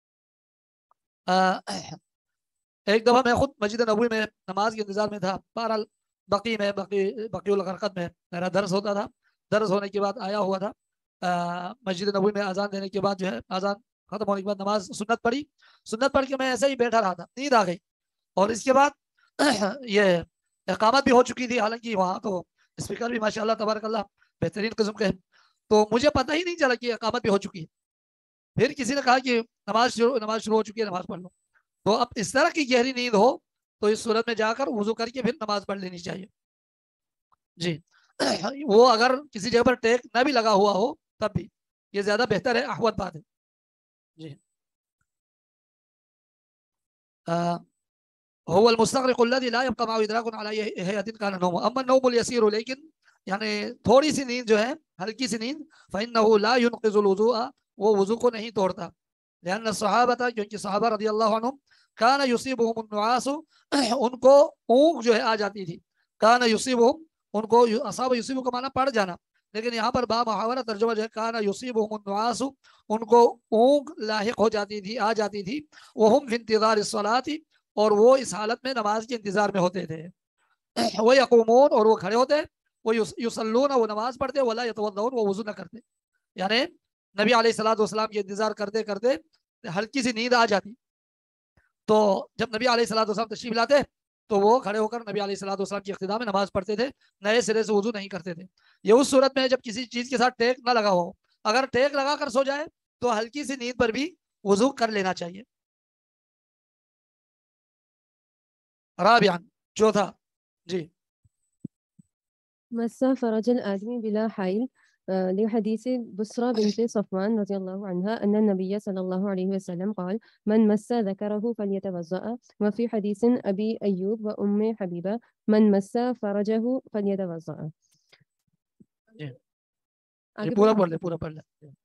ایک دفعہ میں خود مسجد نبوی میں نماز کے انتظار میں تھا، بہرحال بقی میں بقی بقی الغرقد میں میرا درس ہوتا تھا. درس ہونے کے بعد آیا ہوا تھا مسجد نبوی میں، اذان دینے کے بعد جو ہے اذان ختم ہونے کے بعد نماز سنت پڑھی. سنت پڑھ کے میں ایسے ہی بیٹھا رہا تھا، نیند آ گئی، اور اس کے بعد یہ اقامت بھی ہو چکی تھی، حالانکہ وہاں تو اسپیکر بھی ماشاء اللہ تبارک اللہ بہترین قسم کے، تو مجھے پتہ ہی نہیں چلا کہ اقامت بھی ہو چکی ہے. پھر کسی نے کہا کہ نماز شروع نماز شروع ہو چکی ہے، نماز پڑھ لو. تو اب اس طرح کی گہری نیند ہو تو اس صورت میں جا کر وضو کر کے پھر نماز پڑھ لینی چاہیے. جی وہ اگر کسی جگہ پر ٹیک نہ بھی لگا ہوا ہو تب بھی یہ زیادہ بہتر ہے، احوط بات ہے. جی هو المستغرق الذي لا يبقى معه ادراك على هيئه كان النوم. اما النوم اليسير، لیکن یعنی تھوڑی سی نیند جو ہے، ہلکی سی نیند، فانه لا ينقض الوضوء، وہ وضو کو نہیں توڑتا. لان الصحابہ، کیونکہ صحابہ رضی اللہ عنہم، كان يصيبهم النعاس، ان کو اونگ جو ہے آ جاتی تھی. كان يصيبهم، ان کو اصاب یصیب کا معنی پڑ جانا، لیکن یہاں پر با محاورہ ترجمہ جو ہے كان يصيبهم النعاس، ان کو اونگ لاحق ہو جاتی تھی، آ جاتی تھی. وهم في انتظار الصلاة، اور وہ اس حالت میں نماز کے انتظار میں ہوتے تھے. وہ یقومون، اور وہ کھڑے ہوتے، وہ یصلون، وہ نماز پڑھتے، ولا یتوضؤون، وہ وضو نہ کرتے. یعنی نبی علیہ الصلوۃ والسلام کے انتظار کرتے کرتے ہلکی سی نیند آ جاتی، تو جب نبی علیہ الصلوۃ والسلام تشریف لاتے تو وہ کھڑے ہو کر نبی علیہ الصلوۃ والسلام کی اقتداء میں نماز پڑھتے تھے، نئے سرے سے وضو نہیں کرتے تھے. یہ اس صورت میں جب کسی چیز کے ساتھ ٹیک نہ لگا ہو. اگر ٹیک لگا کر سو جائے تو ہلکی سی نیند پر بھی وضو کر لینا چاہیے. رابعا، چوتھا. جی مس فرج الآدمی بلا حائل لحديث بسرى بنت صفوان رضي الله عنها أن النبي صلى الله عليه وسلم قال من مس ذكره فليتوضأ. وفي حديث أبي أيوب وأم حبيبة من مس فرجه فليتوضأ. پورا پڑھ لے پورا پڑھ لے.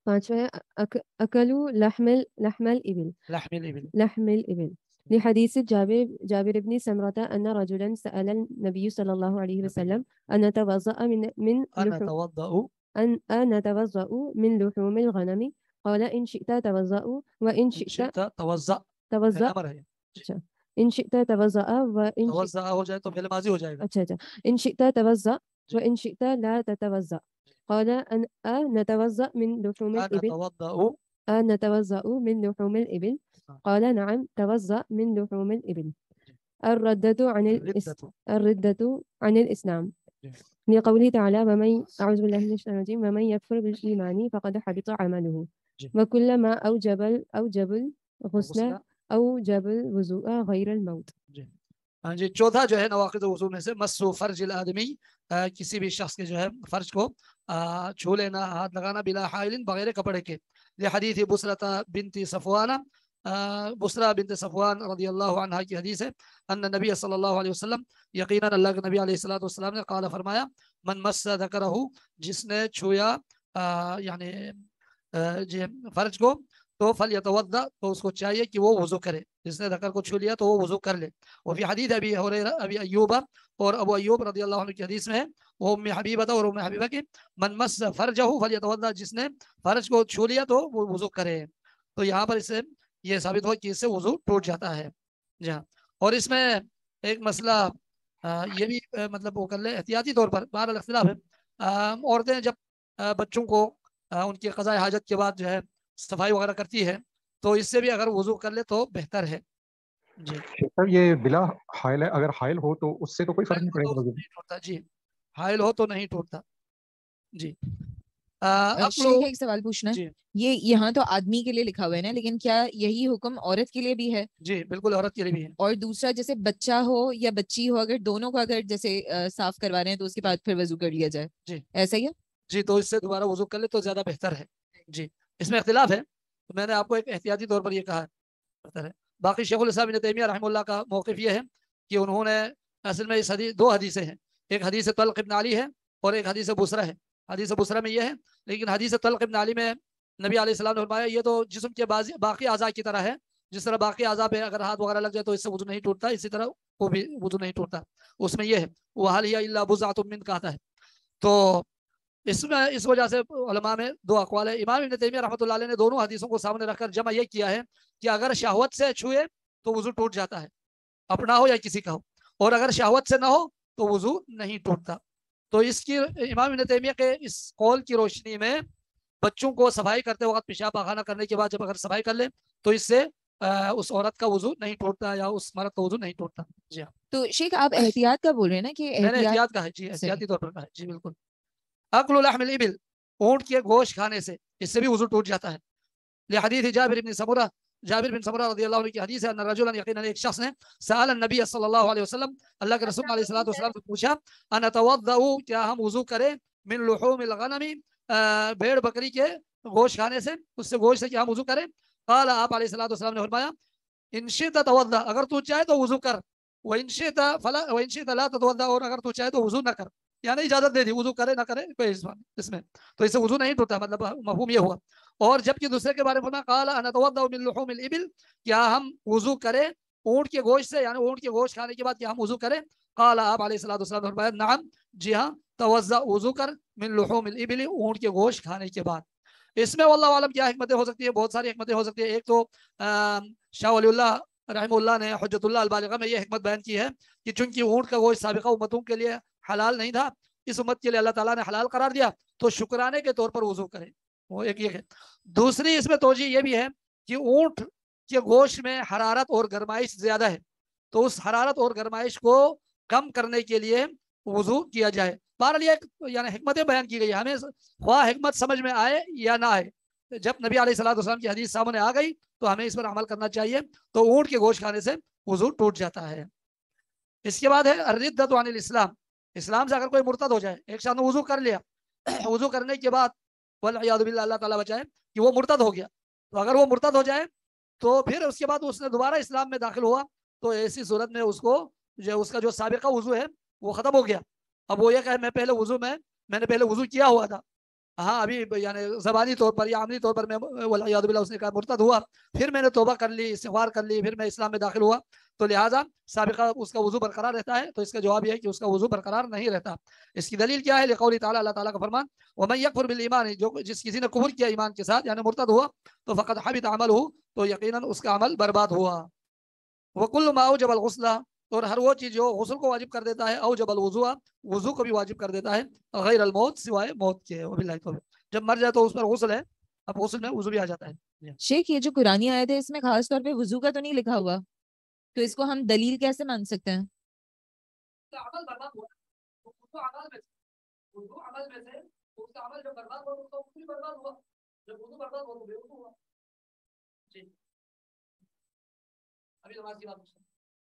پانچواں ہے أك- أكلوا لحم ال- لحم الإبل لحم الإبل. لحم الإبل لحديث جابر جابر بن سمرة أن رجلا سأل النبي صلى الله عليه وسلم أن نتوضأ من من أنا لحوم توضأ أن أن نتوضأ من لحوم الغنم قال إن شئت توضأ وإن إن شئت شئت توضأ. توضأ الأمر ہے. اچھا إن شئت توضأ وإن شئت توضأ ہو جائے تو فعل ماضی ہو جائے گا. اچھا اچھا إن شئت توضأ وإن شئت لا تتوضأ قال أن أن نتوضأ من لحوم أنا الإبل توضأ. أن نتوضأ من لحوم الإبل قال نعم توضأ من لحوم الإبل. الردة عن الإس... الردة. الردة عن الإسلام لقوله تعالى ومن أعوذ بالله من الشيطان الرجيم ومن يكفر بالإيمان فقد حبط عمله وكلما أوجب أوجب الغسل أوجب الوضوء غير الموت. ہاں جی چوتھا جو ہے نواقض وضو میں سے مسو فرج الآدمی، کسی بھی شخص کے جو ہے فرج کو چھو لینا، ہاتھ لگانا بلا حائل بغیر کپڑے کے. لحدیث بصرۃ بنت صفوان، بصرہ بنت صفوان رضی اللہ عنہ کی حدیث ہے ان نبی صلی اللہ علیہ وسلم، یقیناً اللہ کے نبی علیہ الصلوۃ والسلام نے قال فرمایا من مس ذکرہ، جس نے چھویا یعنی جی فرج کو تو فلیتوضا، تو اس کو چاہیے کہ وہ وضو کرے. جس نے ذکر کو چھو لیا تو وہ وضو کر لے. اور فی حدیث ابی ہریرہ ابی ایوب، اور ابو ایوب رضی اللہ عنہ کی حدیث میں ہے وہ ام حبیبہ اور ام حبیبہ کی من مس فرجہ فلیتوضا، جس نے فرج کو چھو لیا تو وہ وضو کرے. تو یہاں پر اس سے یہ ثابت ہوا کہ اس سے وضو ٹوٹ جاتا ہے. جی ہاں. اور اس میں ایک مسئلہ یہ بھی مطلب وہ کر لے احتیاطی طور پر بہرحال اختلاف ہے. عورتیں جب بچوں کو ان کی قضاء حاجت کے بعد جو ہے صفائی وغیرہ کرتی ہے تو اس سے بھی اگر وضو کر لے تو بہتر ہے. جی سر یہ بلا حائل ہے، اگر حائل ہو تو اس سے تو کوئی فرق نہیں پڑے گا وضو؟ نہیں ٹوٹتا. جی حائل ہو تو نہیں ٹوٹتا. جی شیخ ایک سوال پوچھنا ہے، یہ یہاں تو آدمی کے لیے لکھا ہوا ہے نا، لیکن کیا یہی حکم عورت کے لیے بھی ہے؟ جی بالکل عورت کے لیے بھی ہے. اور دوسرا جیسے بچہ ہو یا بچی ہو، اگر دونوں کو اگر جیسے صاف کروا رہے ہیں تو اس کے بعد پھر وضو کر لیا جائے، جی ایسا ہی ہے؟ جی تو اس سے دوبارہ وضو کر لے تو زیادہ بہتر ہے. جی اس میں اختلاف ہے، تو میں نے آپ کو ایک احتیاطی طور پر یہ کہا بہتر ہے. باقی شیخ الاسلام ابن تیمیہ رحمہ اللہ کا موقف یہ ہے کہ انہوں نے اصل میں اس حدیث دو حدیثیں ہیں، ایک حدیث طلق ابن علی ہے اور ایک حدیث بصرہ ہے. حدیث بصرہ میں یہ ہے، لیکن حدیث طلق ابن علی میں نبی علیہ السلام نے فرمایا یہ تو جسم کے باقی اعضاء کی طرح ہے، جس طرح باقی اعضاء پہ اگر ہاتھ وغیرہ لگ جائے تو اس سے وضو نہیں ٹوٹتا، اسی طرح وہ بھی وضو نہیں ٹوٹتا. اس میں یہ ہے وَهَلْ هِيَ إِلَّا بُضْعَةٌ مِّنْكَ کہتا ہے. تو اس میں اس وجہ سے علماء میں دو اقوال ہے. امام ابن تیمیہ رحمۃ اللہ علیہ نے دونوں حدیثوں کو سامنے رکھ کر جمع یہ کیا ہے کہ اگر شہوت سے چھوئے تو وضو ٹوٹ جاتا ہے، اپنا ہو یا کسی کا ہو، اور اگر شہوت سے نہ ہو تو وضو نہیں ٹوٹتا. تو اس کی امام ابن تیمیہ کے اس قول کی روشنی میں بچوں کو صفائی کرتے وقت پیشاب پاخانہ کرنے کے بعد جب اگر صفائی کر لے تو اس سے اس عورت کا وضو نہیں ٹوٹتا یا اس مرد کا وضو نہیں ٹوٹتا. جی ہاں. تو شیخ آپ احتیاط کا بول رہے ہیں نا کہ میں نے احتیاط کا ہے. جی احتیاطی طور پر کہا ہے. جی بالکل. اکل لحم الابل، اونٹ کے گوشت کھانے سے اس سے بھی وضو ٹوٹ جاتا ہے. لحدیث جابر بن سمرہ، جابر بن سمرہ رضی اللہ عنہ کی حدیث ہے ان رجلا، یقینا ایک شخص نے سأل النبی صلی اللہ علیہ وسلم، اللہ کے رسول علیہ الصلوۃ والسلام سے پوچھا ان اتوضأ، کیا ہم وضو کریں من لحوم الغنم، بھیڑ بکری کے گوشت کھانے سے، اس سے گوشت سے کیا ہم وضو کریں؟ قال، آپ علیہ الصلوۃ والسلام نے فرمایا ان شئت توضأ، اگر تو چاہے تو وضو کر، وان شئت فلا وان شئت لا تتوضأ، اور اگر تو چاہے تو وضو نہ کر. یعنی اجازت دے دی وضو کرے نہ کرے کوئی اس میں، تو اس سے وضو نہیں ٹوٹتا، مطلب مفہوم یہ ہوا. اور جبکہ دوسرے کے بارے میں فرمایا قال انا اتوضأ من لحوم الابل، کیا ہم وضو کریں اونٹ کے گوشت سے، یعنی اونٹ کے گوشت کھانے کے بعد کیا ہم وضو کریں؟ قال، آپ علیہ الصلوۃ والسلام نے فرمایا نعم، جی ہاں، توضأ، وضو کر، من لحوم الابل، اونٹ کے گوشت کھانے کے بعد. اس میں واللہ عالم کیا حکمتیں ہو سکتی ہیں، بہت ساری حکمتیں ہو سکتی ہیں. ایک تو شاہ ولی اللہ رحمہ اللہ نے حجت اللہ البالغہ میں یہ حکمت بیان کی ہے کہ چونکہ اونٹ کا گوشت سابقہ امتوں کے لیے حلال نہیں تھا، اس امت کے لیے اللہ تعالیٰ نے حلال قرار دیا، تو شکرانے کے طور پر وضو کریں. وہ ایک یہ ہے. دوسری اس میں توجہ یہ بھی ہے کہ اونٹ کے گوشت میں حرارت اور گرمائش زیادہ ہے، تو اس حرارت اور گرمائش کو کم کرنے کے لیے وضو کیا جائے. بہرحال یہ یعنی حکمتیں بیان کی گئی، ہمیں خواہ حکمت سمجھ میں آئے یا نہ آئے، جب نبی علیہ الصلوۃ والسلام کی حدیث سامنے آ گئی تو ہمیں اس پر عمل کرنا چاہیے. تو اونٹ کے گوشت کھانے سے وضو ٹوٹ جاتا ہے. اس کے بعد ہے الردۃ عن الاسلام، اسلام سے اگر کوئی مرتد ہو جائے، ایک شخص نے وضو کر لیا، وضو کرنے کے بعد والعیاذ باللہ اللہ تعالیٰ بچائے کہ وہ مرتد ہو گیا، تو اگر وہ مرتد ہو جائے تو پھر اس کے بعد اس نے دوبارہ اسلام میں داخل ہوا، تو ایسی صورت میں اس کو جو اس کا جو سابقہ وضو ہے وہ ختم ہو گیا. اب وہ یہ کہے میں پہلے وضو میں میں نے پہلے وضو کیا ہوا تھا، ہاں ابھی یعنی زبانی طور پر یا عملی طور پر میں والعیاذ باللہ اس نے کہا مرتد ہوا، پھر میں نے توبہ کر لی، استغفار کر لی، پھر میں اسلام میں داخل ہوا، تو لہٰذا سابقہ اس کا وضو برقرار رہتا ہے؟ تو اس کا جواب یہ ہے کہ اس کا وضو برقرار نہیں رہتا۔ اس کی دلیل کیا ہے؟ لقول تعالیٰ، اللہ تعالیٰ کا فرمان، وَمَن يَكْفُرْ بِالْإِيمَانِ، جو جس کسی نے کفر کیا ایمان کے ساتھ یعنی مرتد ہوا، تو فقد حبط عملہ، تو یقیناً اس کا عمل برباد ہوا۔ وَكُلُّ مَا أَوْجَبَ الْغُسْلَ، اور ہر وہ چیز جو غسل کو واجب کر دیتا ہے، اوجب الوضوء، وضو کو بھی واجب کر دیتا ہے، غیر الموت، سوائے موت کے۔ وباللہ توفیق۔ جب مر جائے تو اس پر غسل ہے، اب غسل میں وضو بھی آ جاتا ہے۔ شیخ یہ جو قرآنی آیت ہے اس میں خاص طور پہ وضو کا تو نہیں لکھا ہوا، تو اس کو ہم دلیل کیسے مان سکتے ہیں؟ عمل برباد ہوا، وضو عمل میں سے، وضو عمل میں سے، اس کا عمل جو برباد ہوا تو وضو بھی برباد ہوا، جب وضو برباد ہوا تو بے وضو ہوا۔ جی ابھی نماز کی بات پوچھیں۔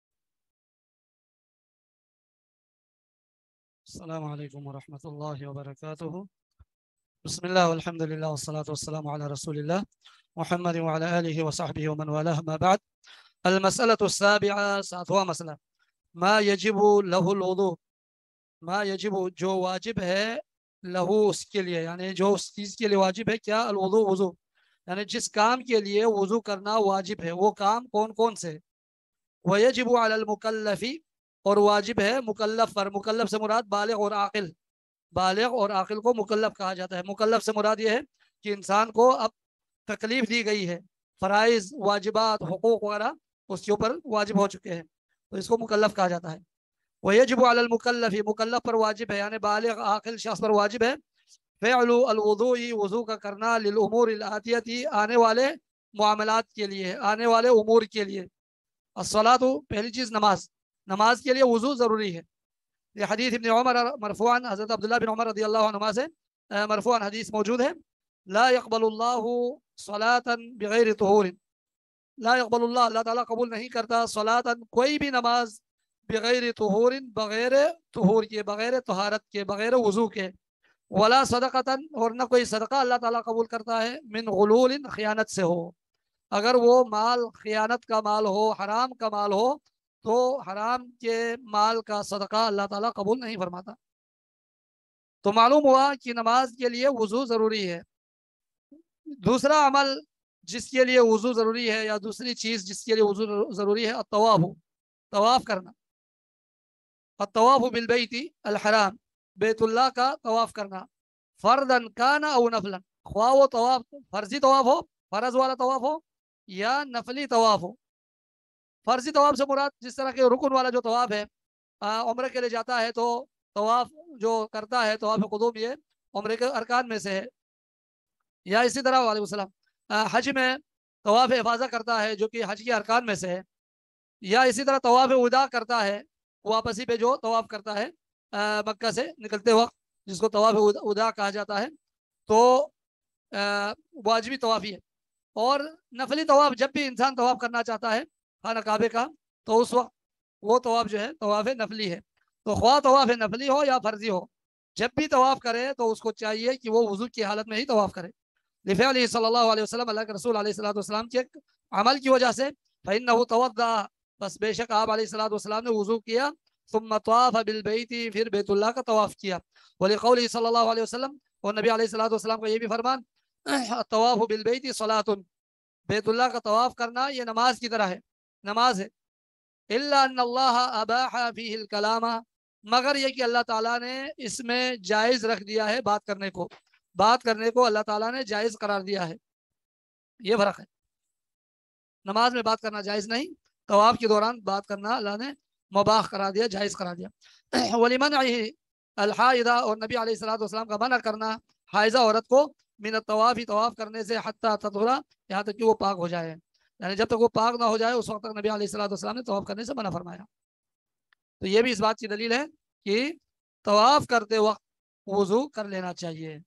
السلام علیکم ورحمۃ اللہ وبرکاتہ۔ بسم اللہ والحمد للہ والصلاة والسلام علی رسول اللہ محمد وعلی آلہ وصحبہ ومن والہ، ما بعد۔ المسألة السابعہ، ساتواں مسئلہ، ما یجب لہ الوضوء، ما یجب جو واجب ہے، لہو اس کے لیے، یعنی جو اس چیز کے لیے واجب ہے، کیا؟ الوضوء، وضو، یعنی جس کام کے لیے وضو کرنا واجب ہے، وہ کام کون کون سے؟ ویجب علی المکلف، اور واجب ہے مکلف پر، مکلف سے مراد بالغ اور عاقل، بالغ اور عاقل کو مکلف کہا جاتا ہے۔ مکلف سے مراد یہ ہے کہ انسان کو اب تکلیف دی گئی ہے، فرائض، واجبات، حقوق وغیرہ اس کے اوپر واجب ہو چکے ہیں، تو اس کو مکلف کہا جاتا ہے۔ ویجب علی المکلف، مکلف پر واجب ہے یعنی بالغ عاقل شخص پر واجب ہے، فعل الوضوء، وضو کا کرنا، للامور الاتیتی، آنے والے معاملات کے لیے، آنے والے امور کے لیے۔ الصلاۃ، پہلی چیز نماز، نماز کے لیے وضو ضروری ہے۔ یہ حدیث ابن عمر مرفوعاً، حضرت عبداللہ بن عمر رضی اللہ عنہما سے مرفوعاً حدیث موجود ہے، لا يقبل اللہ صلاۃ بغیر طہور، لا يقبل اللہ، اللہ تعالیٰ قبول نہیں کرتا، صلاۃ، کوئی بھی نماز، بغیر طہور، بغیر طہور کے، بغیر طہارت کے، بغیر وضو کے، ولا صدقۃ، اور نہ کوئی صدقہ اللہ تعالیٰ قبول کرتا ہے، من غلول، خیانت سے ہو، اگر وہ مال خیانت کا مال ہو، حرام کا مال ہو، تو حرام کے مال کا صدقہ اللہ تعالیٰ قبول نہیں فرماتا۔ تو معلوم ہوا کہ نماز کے لیے وضو ضروری ہے۔ دوسرا عمل جس کے لیے وضو ضروری ہے، یا دوسری چیز جس کے لیے وضو ضروری ہے، الطواف، طواف کرنا، الطواف بالبیت الحرام، بیت اللہ کا طواف کرنا، فردن کان او نفلا، خواہ وہ طواف فرضی طواف ہو، فرض والا طواف ہو، یا نفلی طواف ہو۔ فرضی طواف سے مراد جس طرح کے رکن والا جو طواف ہے، عمرے کے لیے جاتا ہے تو طواف جو کرتا ہے، طواف قدوم، یہ عمرے کے ارکان میں سے ہے۔ یا اسی طرح علیہ السلام حج میں طواف افاضہ کرتا ہے، جو کہ حج کے ارکان میں سے ہے۔ یا اسی طرح طواف وداع کرتا ہے، واپسی پہ جو طواف کرتا ہے مکہ سے نکلتے وقت، جس کو طواف وداع کہا جاتا ہے، تو واجبی طواف ہی ہے۔ اور نفلی طواف، جب بھی انسان طواف کرنا چاہتا ہے خانہ کعبے کا، تو اس وقت وہ طواف جو ہے طواف نفلی ہے۔ تو خواہ طواف نفلی ہو یا فرضی ہو، جب بھی طواف کرے تو اس کو چاہیے کہ وہ وضو کی حالت میں ہی طواف کرے، لفعلہ صلی اللہ علیہ وسلم، اللہ کے رسول علیہ الصلوۃ والسلام کے عمل کی وجہ سے، فإنہ توضأ، بس بے شک آپ علیہ الصلوۃ والسلام نے وضو کیا، ثم طاف بالبیت، پھر بیت اللہ کا طواف کیا، ولقولہ صلی اللہ علیہ وسلم، اور نبی علیہ الصلوۃ والسلام کا یہ بھی فرمان، الطواف بالبیت صلاۃ، بیت اللہ کا طواف کرنا یہ نماز کی طرح ہے، نماز ہے۔ الا ان اللہ اباح فیہ الکلام، مگر یہ کہ اللہ تعالیٰ نے اس میں جائز رکھ دیا ہے بات کرنے کو، بات کرنے کو اللہ تعالیٰ نے جائز قرار دیا ہے، یہ فرق ہے۔ نماز میں بات کرنا جائز نہیں، طواف کے دوران بات کرنا اللہ نے مباح قرار دیا، جائز قرار دیا۔ ولمنعہ الحائضہ، اور نبی علیہ الصلوۃ والسلام کا منع کرنا حائضہ عورت کو، من الطواف، طواف کرنے سے، حتی تطہر، یہاں تک کہ وہ پاک ہو جائے، یعنی جب تک وہ پاک نہ ہو جائے اس وقت تک نبی علیہ الصلوۃ والسلام نے طواف کرنے سے منع فرمایا۔ تو یہ بھی اس بات کی دلیل ہے کہ طواف کرتے وقت وضو کر لینا چاہیے۔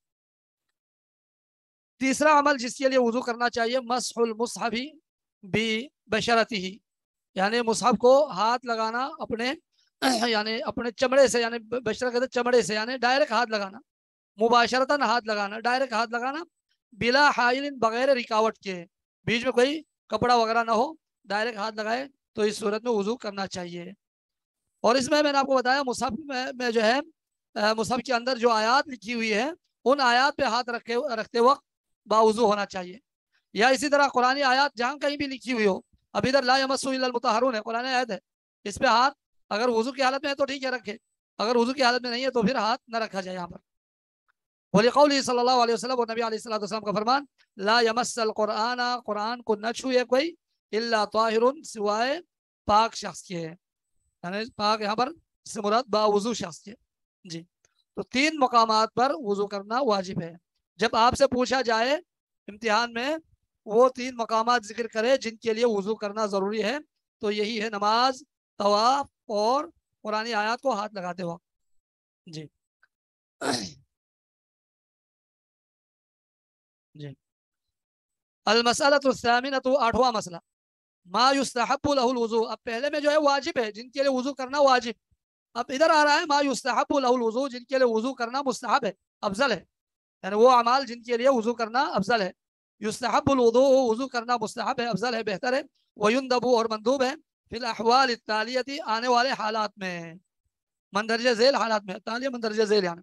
تیسرا عمل جس کے لیے وضو کرنا چاہیے، مسح المصحف ببشرتہ، یعنی مصحف کو ہاتھ لگانا اپنے یعنی اپنے چمڑے سے، یعنی بشرہ کہتے چمڑے سے، یعنی ڈائریکٹ ہاتھ لگانا، مباشرتاً ہاتھ لگانا، ڈائریکٹ ہاتھ لگانا، بلا حائل، بغیر رکاوٹ کے، بیچ میں کوئی کپڑا وغیرہ نہ ہو، ڈائریکٹ ہاتھ لگائے، تو اس صورت میں وضو کرنا چاہیے۔ اور اس میں میں نے آپ کو بتایا مصحف میں, میں جو ہے مصحف کے اندر جو آیات لکھی ہوئی ہے उन आयत पे हाथ रखे रखते वक्त बावुजू होना चाहिए। या इसी तरह कुरानी आयत जहाँ कहीं भी लिखी हुई हो, अब इधर ला यमस्सु इल्लल मुतहहरून है, कुरानी आयत है, इस पे हाथ अगर वुजू की हालत में है तो ठीक है रखे, अगर वुजू की हालत में नहीं है तो फिर हाथ न रखा जाए यहाँ पर। वलिक़ौलिही सल्लल्लाहु अलैहि वसल्लम, और नबी अलैहिस्सलातु वस्सलाम का फरमान, ला यमस्सल कुरान, कुरान को न छुए कोई, इल्ला ताहिरुन, सिवाय पाक शख्स के, यानी पाक यहाँ पर से मुराद बावुजू शख्स के। जी, तो तीन मकामात पर वुजू करना वाजिब है। जब आपसे पूछा जाए इम्तिहान में वो तीन मकामात जिक्र करे जिनके लिए वुजू करना ज़रूरी है, तो यही है नमाज, तवाफ और कुरानी आयत को हाथ लगाते वक्त। जी जी अल-मसअलतुस्सामिनतु, आठवां मसला, मा युस्तहब्बु लहुल वुजू। अब पहले में जो है वाजिब है, जिनके लिए वुजू करना वाजिब। अब इधर आ रहा है मा युस्तहब्बु लहुल वुजू, जिनके लिए वुजू करना मुस्तहब है, अफजल है, यानी वो अमाल जिनके लिए वुजू करना अफजल है। युस्तहब्बुल वुजू, वुजू करना मुस्तहब है, अफजल है, बेहतर है। वयुंदबु, और मंदूब है, फिल अहवाल तालियती, आने वाले हालात में, मंदरजे झेल हालात में, तालिया मंदरजे झेल यानी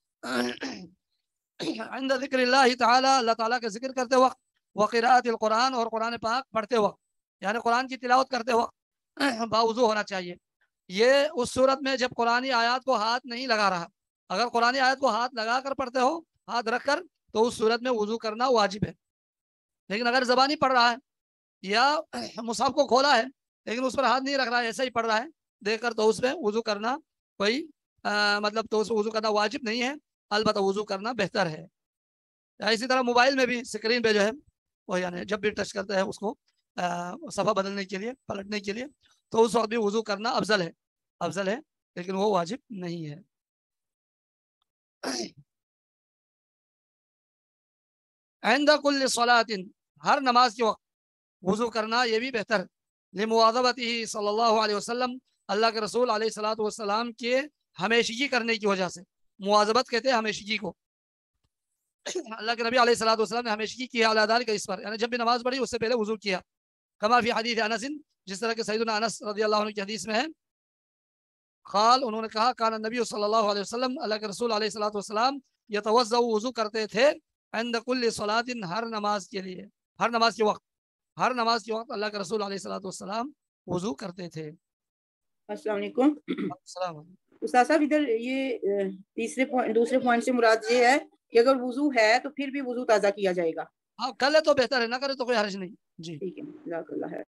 इंद ज़िक्रिल्लाहि तआला, अल्लाह ताला के जिक्र करते वक्त, व क़िराअतिल कुरान, और कुरान पाक पढ़ते वक्त, यानी कुरान की तिलावत करते वक्त बावुजू होना चाहिए। ये उस सूरत में जब कुरानी आयत को हाथ नहीं लगा रहा, अगर कुरानी आयत को हाथ लगा कर पढ़ते हो, हाथ रख कर, तो उस सूरत में वुजू करना वाजिब है। लेकिन अगर ज़बानी पढ़ रहा है या मुसहफ को खोला है लेकिन उस पर हाथ नहीं रख रहा है, ऐसा ही पढ़ रहा है देखकर, तो उसमें वुजू करना कोई आ, मतलब तो उसमें वुजू करना वाजिब नहीं है, अलबत्ता वुजू करना बेहतर है। या इसी तरह मोबाइल में भी स्क्रीन पे जो है वो, यानी जब भी टच करता है उसको सफ़ा बदलने के लिए, पलटने के लिए, तो उस वक्त भी वुजू करना अफजल है, अफजल है, लेकिन वो वाजिब नहीं है। इंदा कुल्ली सलातिन, हर नमाज के वक्त वुजू करना ये भी बेहतर है। लिमुवाज़बतिही सल्लल्लाहु अलैहि वसल्लम, अल्लाह के रसूल अलैहिस्सलातु वस्सलाम के हमेशगी करने की वजह से, मुवाज़बत कहते हैं हमेशगी को। अल्लाह के नबी अलैहिस्सलातु वस्सलाम ने हमेशगी की अला ज़ालिका, इस पर, यानी जब भी नमाज पढ़ी उससे पहले वुजू किया। कमा फी हदीस अनस, जिस तरह के सैयदना अनस रज़ियल्लाहु अन्हु की हदीस में है, क़ाल, उन्होंने कहा, कान नबी सल्लल्लाहु अलैहि वसल्लम, अल्लाह के रसूल अलैहिस्सलातु वस्सलाम यतवज़्ज़उ, वुजू करते थे, इंद कुल्ली सलातिन, हर नमाज के लिए, हर नमाज के वक्त, हर नमाज के वक्त अल्लाह के रसूल अलैहिस्सलातु वस्सलाम वुजू करते थे। अस्सलाम वालेकुम। उस्ताद साहब, इधर ये तीसरे पॉइंट, दूसरे पॉइंट से मुराद ये है कि अगर वुजू है तो फिर भी वुजू ताज़ा किया जाएगा। हाँ, कर ले तो बेहतर है, ना करे तो कोई हर्ज नहीं। जी ठीक है, जज़ाकल्लाह है।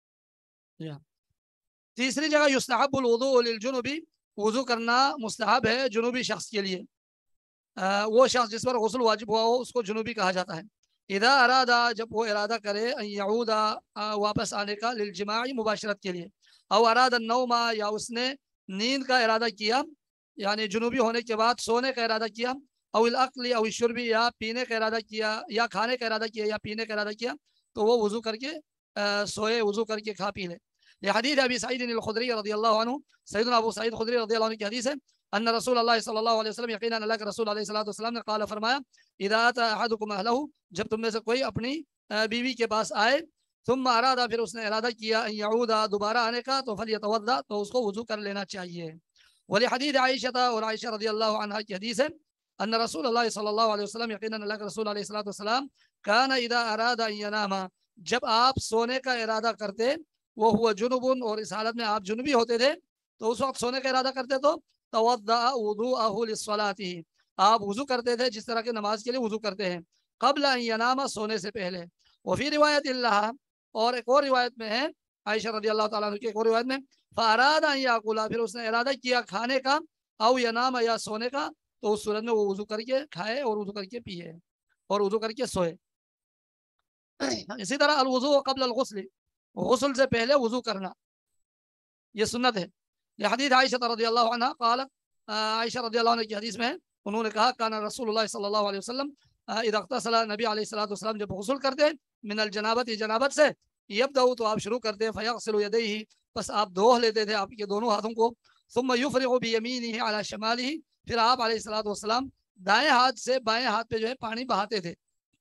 तीसरी जगह युस्तहब्बुल वुज़ू लिल जुनुबी, वुजू करना मुस्तहब है जुनूबी शख्स के लिए। आ, वो शख्स जिस पर गुस्ल वाजिब हुआ हो उसको जुनूबी कहा जाता है। इदा अरादा, जब वो इरादा करे, यऊदा, वापस आने का, लिल जिमाई, मुबाशरत के लिए, और अरादा नौमा, या उसने नींद का इरादा किया, यानी जुनूबी होने के बाद सोने का इरादा किया, अविल अक्ली अविल शुर्बी, या पीने का इरादा किया, या खाने का इरादा किया, या पीने का इरादा किया, तो वो वुजू करके आ, सोए, वुजू करके खा पी ले। ये हदीस अबी सईद अल-खुदरी रज़ियल्लाहु अन्हु, सैयदना अबू सईद खुदरी रज़ियल्लाहु अन्हु की हदीस है, अन्ना रसूलुल्लाह सल्लल्लाहु अलैहि वसल्लम, यकीनन अल्लाह के रसूल अलैहि सल्लल्लाहु अलैहि वसल्लम ने क़ाल, फरमाया, इदा अता अहदुकुम अहलहु, जब तुम में से कोई अपनी बीवी के पास आए, सुम्मा अरादा, फिर उसने इरादा किया, यऊदा, दोबारा आने का, तो फलियतवद्दा, तो उसको वुजू कर लेना चाहिए। वली हदीस आयशा, और आयशा रज़ियल्लाहु अन्हा की हदीस है, अन्ना रसूलुल्लाह सल्लल्लाहु अलैहि वसल्लम, यकीनन अल्लाह के रसूल अलैहि सल्लल्लाहु अलैहि वसल्लम, काना इदा अरादा यनामा, जब आप सोने का इरादा करते, वो हुआ जुनुबुन, और इस हालत में आप जुनूबी होते थे, तो उस वक्त सोने का इरादा करते तो तवद्दा वुदूअहु लिस्सलाती, आप वुजू करते थे जिस तरह के नमाज के लिए वुजू करते हैं, क़ब्ल यनामा, सोने से पहले। वफ़ी रिवायत इल्लाह, और एक और रिवायत में है, आयशा रज़ियल्लाहु ताला अन्हा की एक और रिवायत में, फ़अरादा याकुला, फिर उसने इरादा किया खाने का, औ यनामा, या सोने का, तो उस सूरत में वो वुजू करके खाए और वुजू करके पिए और वुजू करके सोए। इसी तरह अल वुजू क़ब्ल अल गुस्ल, गुस्ल से पहले वुजू करना ये सुन्नत है। ये हदीस आयशा रज़ियल्लाहु अन्हा क़ाल, आयशा रज़ियल्लाहु अन्हा की हदीस में है, उन्होंने कहा, काना रसूलुल्लाह सल्लल्लाहु अलैहि वसल्लम इज़ा इग़्तसला, नबी अलैहिस्सलातु वस्सलाम जब गुस्ल करते, मिनल जनाबत, जनाबत से, यब्दउ, तो आप शुरू करते, फयग़सिलु यदैहि, बस आप धो लेते थे आपके दोनों हाथों को, सुम्मा युफ़रिग़ु बियमीनिही अला शिमालिही, फिर आप अलैहिस्सलातु वस्सलाम दाएं हाथ से बाएं हाथ पे जो है पानी बहाते थे,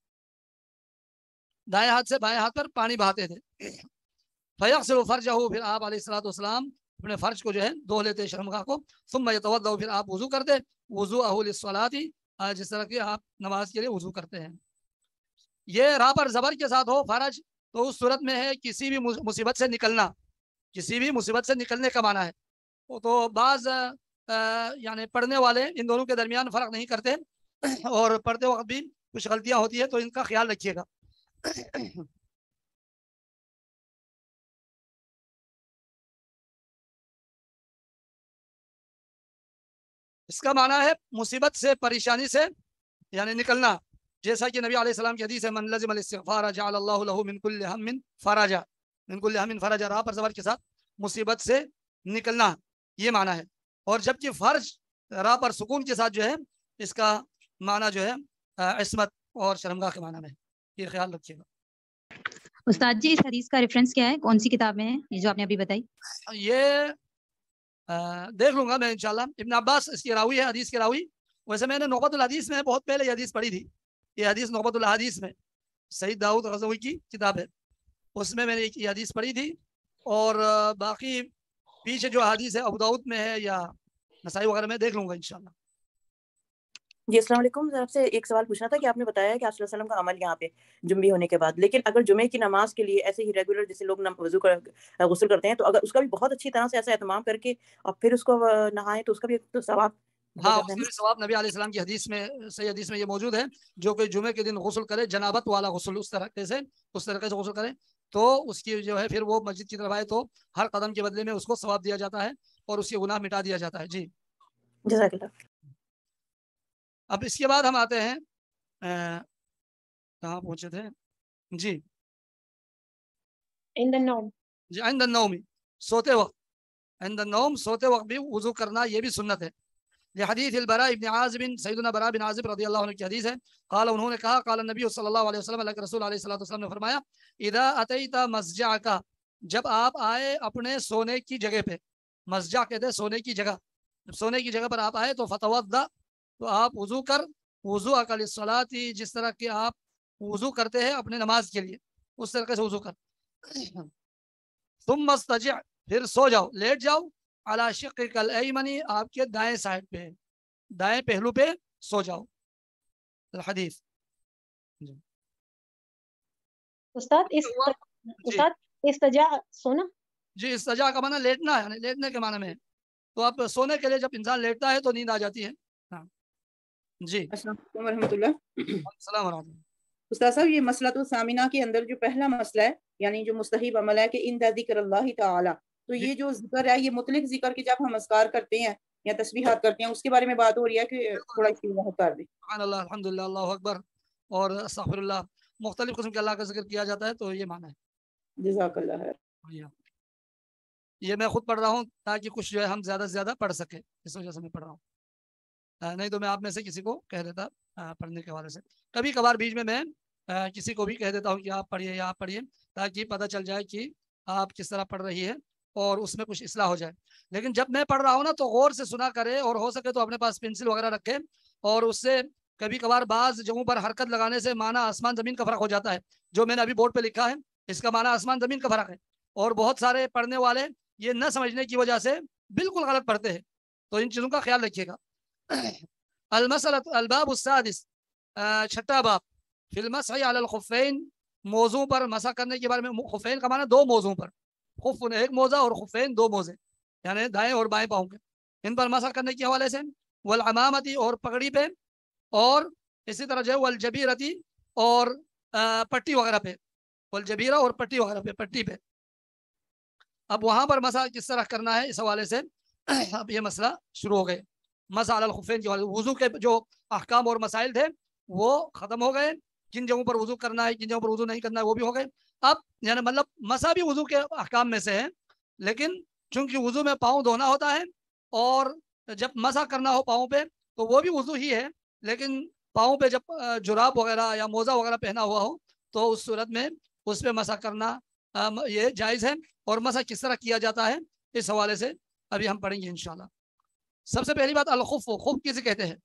दाएं हाथ से बाएं हाथ पर पानी बहाते थे। फयग़सिलु फ़र्जहु, फिर आप अलैहिस्सलातु वस्सलाम अपने फर्ज को जो है धो लेते, शर्मगाह को। सुम्मा यतवद्दउ, फिर आप वुजू करते, वुज़ूअहु लिस्सलाती, جس طرح کہ آپ نماز کے لیے وضو کرتے ہیں. یہ را پر زبر کے ساتھ ہو فرج تو اس صورت میں ہے کسی بھی مصیبت سے نکلنا, کسی بھی مصیبت سے نکلنے کا معنی ہے. تو بعض یعنی پڑھنے والے ان دونوں کے درمیان فرق نہیں کرتے اور پڑھتے وقت بھی کچھ غلطیاں ہوتی ہے تو ان کا خیال رکھیے گا. اس کا معنی ہے مصیبت سے, پریشانی سے یعنی نکلنا, جیسا کہ نبی علیہ السلام کی حدیث ہے من لزم الاستغفار جعل اللہ له من كل هم فرجا, من كل هم فرجا, را پر زبر کے ساتھ مصیبت سے نکلنا یہ معنی ہے. اور جبکہ فرج را پر سکون کے ساتھ جو ہے اس کا معنی جو ہے عصمت اور شرمگاہ کے معنی میں, یہ خیال رکھیے گا. استاد جی اس حدیث کا ریفرنس کیا ہے, کون سی کتاب میں ہے یہ جو آپ نے ابھی بتائی؟ یہ دیکھ لوں گا میں انشاءاللہ. ابن عباس اس کی راوی ہے, حدیث کی راوی. ویسے میں نے نوبت الحدیث میں بہت پہلے یہ حدیث پڑھی تھی. یہ حدیث نوبت الحدیث میں سید داؤد غزوی کی کتاب ہے, اس میں میں نے یہ حدیث پڑھی تھی. اور باقی پیچھے جو حدیث ہے ابو داؤد میں ہے یا نسائی وغیرہ میں دیکھ لوں گا انشاءاللہ. جی السلام علیکم. آپ سے ایک سوال پوچھنا تھا کہ آپ نے بتایا کہ آپ صلی اللہ علیہ وسلم کا عمل یہاں پہ جنبی ہونے کے بعد, لیکن اگر جمعے کی نماز کے لیے ایسے ہی ریگولر جیسے لوگ وضو کر غسل کرتے ہیں تو اگر اس کا بھی بہت اچھی طرح سے ایسا اہتمام کر کے اور پھر اس کو نہائیں تو اس کا بھی تو ثواب, ہاں اس کا بھی ثواب نبی علیہ السلام کی حدیث میں, صحیح حدیث میں یہ موجود ہے, جو کہ جمعے کے دن غسل کرے جنابت والا غسل اس طریقے سے اس طریقے سے غسل کرے تو اس کی جو ہے پھر وہ مسجد کی طرف آئے تو ہر قدم کے بدلے میں اس کو ثواب دیا جاتا ہے اور اس کے گناہ مٹا دیا جاتا ہے. جی جزاک اللہ. اب اس کے بعد ہم آتے ہیں کہاں پہنچے تھے؟ جی عند النوم. جی عند النوم, سوتے وقت, عند النوم سوتے وقت بھی وضو کرنا یہ بھی سنت ہے. لحدیث البراء ابن عازب, سیدنا براء بن عازب رضی اللہ عنہ کی حدیث ہے, قال انہوں نے کہا قال النبی صلی اللہ علیہ وسلم, اللہ کے رسول علیہ الصلوۃ والسلام نے فرمایا اذا اتیت مسجعک, جب آپ آئے اپنے سونے کی جگہ پہ, مسجع کہتے ہیں سونے کی جگہ, جب سونے کی جگہ پر آپ آئے تو فتوضا, تو آپ وضو کر, وضو اکل الصلاۃ, جس طرح کہ آپ وضو کرتے ہیں اپنے نماز کے لیے اس طریقے سے وضو کر. ثم استجع, پھر سو جاؤ, لیٹ جاؤ, علی شقک الایمن, آپ کے دائیں سائڈ پہ, دائیں پہلو پہ سو جاؤ. الحدیث. استاد اس استاد استجا سونا, جی استجا کا معنی لیٹنا ہے, لیٹنے کے معنی میں. تو آپ سونے کے لیے جب انسان لیٹتا ہے تو نیند آ جاتی ہے. ہاں جی. السلام علیکم ورحمۃ اللہ. السلام علیکم. استاد صاحب یہ مسئلہ تو سامینہ کے اندر جو پہلا مسئلہ ہے یعنی جو مستحب عمل ہے کہ ان ذکر اللہ تعالی, تو یہ جو ذکر ہے یہ مطلق ذکر کے جب ہم اذکار کرتے ہیں یا تسبیحات کرتے ہیں اس کے بارے میں بات ہو رہی ہے کہ تھوڑا اس کی وضاحت کر دیں. سبحان اللہ, الحمدللہ, اللہ اکبر اور استغفر اللہ, مختلف قسم کے اللہ کا ذکر کیا جاتا ہے تو یہ معنی ہے. جزاک اللہ خیر. یہ میں خود پڑھ رہا ہوں تاکہ کچھ جو ہے ہم زیادہ سے زیادہ پڑھ سکیں, اس وجہ سے میں پڑھ رہا ہوں, نہیں تو میں آپ میں سے کسی کو کہہ دیتا پڑھنے کے حوالے سے. کبھی کبھار بیچ میں میں کسی کو بھی کہہ دیتا ہوں کہ آپ پڑھیے یا آپ پڑھیے تاکہ پتہ چل جائے کہ آپ کس طرح پڑھ رہی ہے اور اس میں کچھ اصلاح ہو جائے. لیکن جب میں پڑھ رہا ہوں نا تو غور سے سنا کرے اور ہو سکے تو اپنے پاس پنسل وغیرہ رکھے, اور اس سے کبھی کبھار بعض جگہوں پر حرکت لگانے سے معنی آسمان زمین کا فرق ہو جاتا ہے. جو میں نے ابھی بورڈ پہ لکھا ہے اس کا معنی آسمان زمین کا فرق ہے, اور بہت سارے پڑھنے والے یہ نہ سمجھنے کی وجہ سے بالکل غلط پڑھتے ہیں, تو ان چیزوں کا خیال رکھیے گا. المسلۃ الباب السادس, چھٹا باب, فی المسح علی الخفین, موضوع پر مسح کرنے کے بارے میں. خفین کا معنی دو موضوع پر, خف ایک موزہ اور خفین دو موزے, یعنی دائیں اور بائیں پاؤں کے, ان پر مسح کرنے کے حوالے سے. والعمامتی, اور پگڑی پہ, اور اسی طرح جو ہے والجبیرتی, اور پٹی وغیرہ پہ, والجبیرہ اور پٹی وغیرہ پہ, پٹی پہ. اب وہاں پر مسح کس طرح کرنا ہے اس حوالے سے اب یہ مسئلہ شروع ہو گئے. مسح علی الخفین کے حوالے, وضو کے جو احکام اور مسائل تھے وہ ختم ہو گئے, کن جگہوں پر وضو کرنا ہے کن جگہوں پر وضو نہیں کرنا ہے وہ بھی ہو گئے. اب یعنی مطلب مسح بھی وضو کے احکام میں سے ہے, لیکن چونکہ وضو میں پاؤں دھونا ہوتا ہے اور جب مسح کرنا ہو پاؤں پہ تو وہ بھی وضو ہی ہے, لیکن پاؤں پہ جب جراب وغیرہ یا موزہ وغیرہ پہنا ہوا ہو تو اس صورت میں اس پہ مسح کرنا یہ جائز ہے. اور مسح کس طرح کیا جاتا ہے اس حوالے سے ابھی ہم پڑھیں گے انشاءاللہ. سب سے پہلی بات الخف, خف کسے کہتے ہیں؟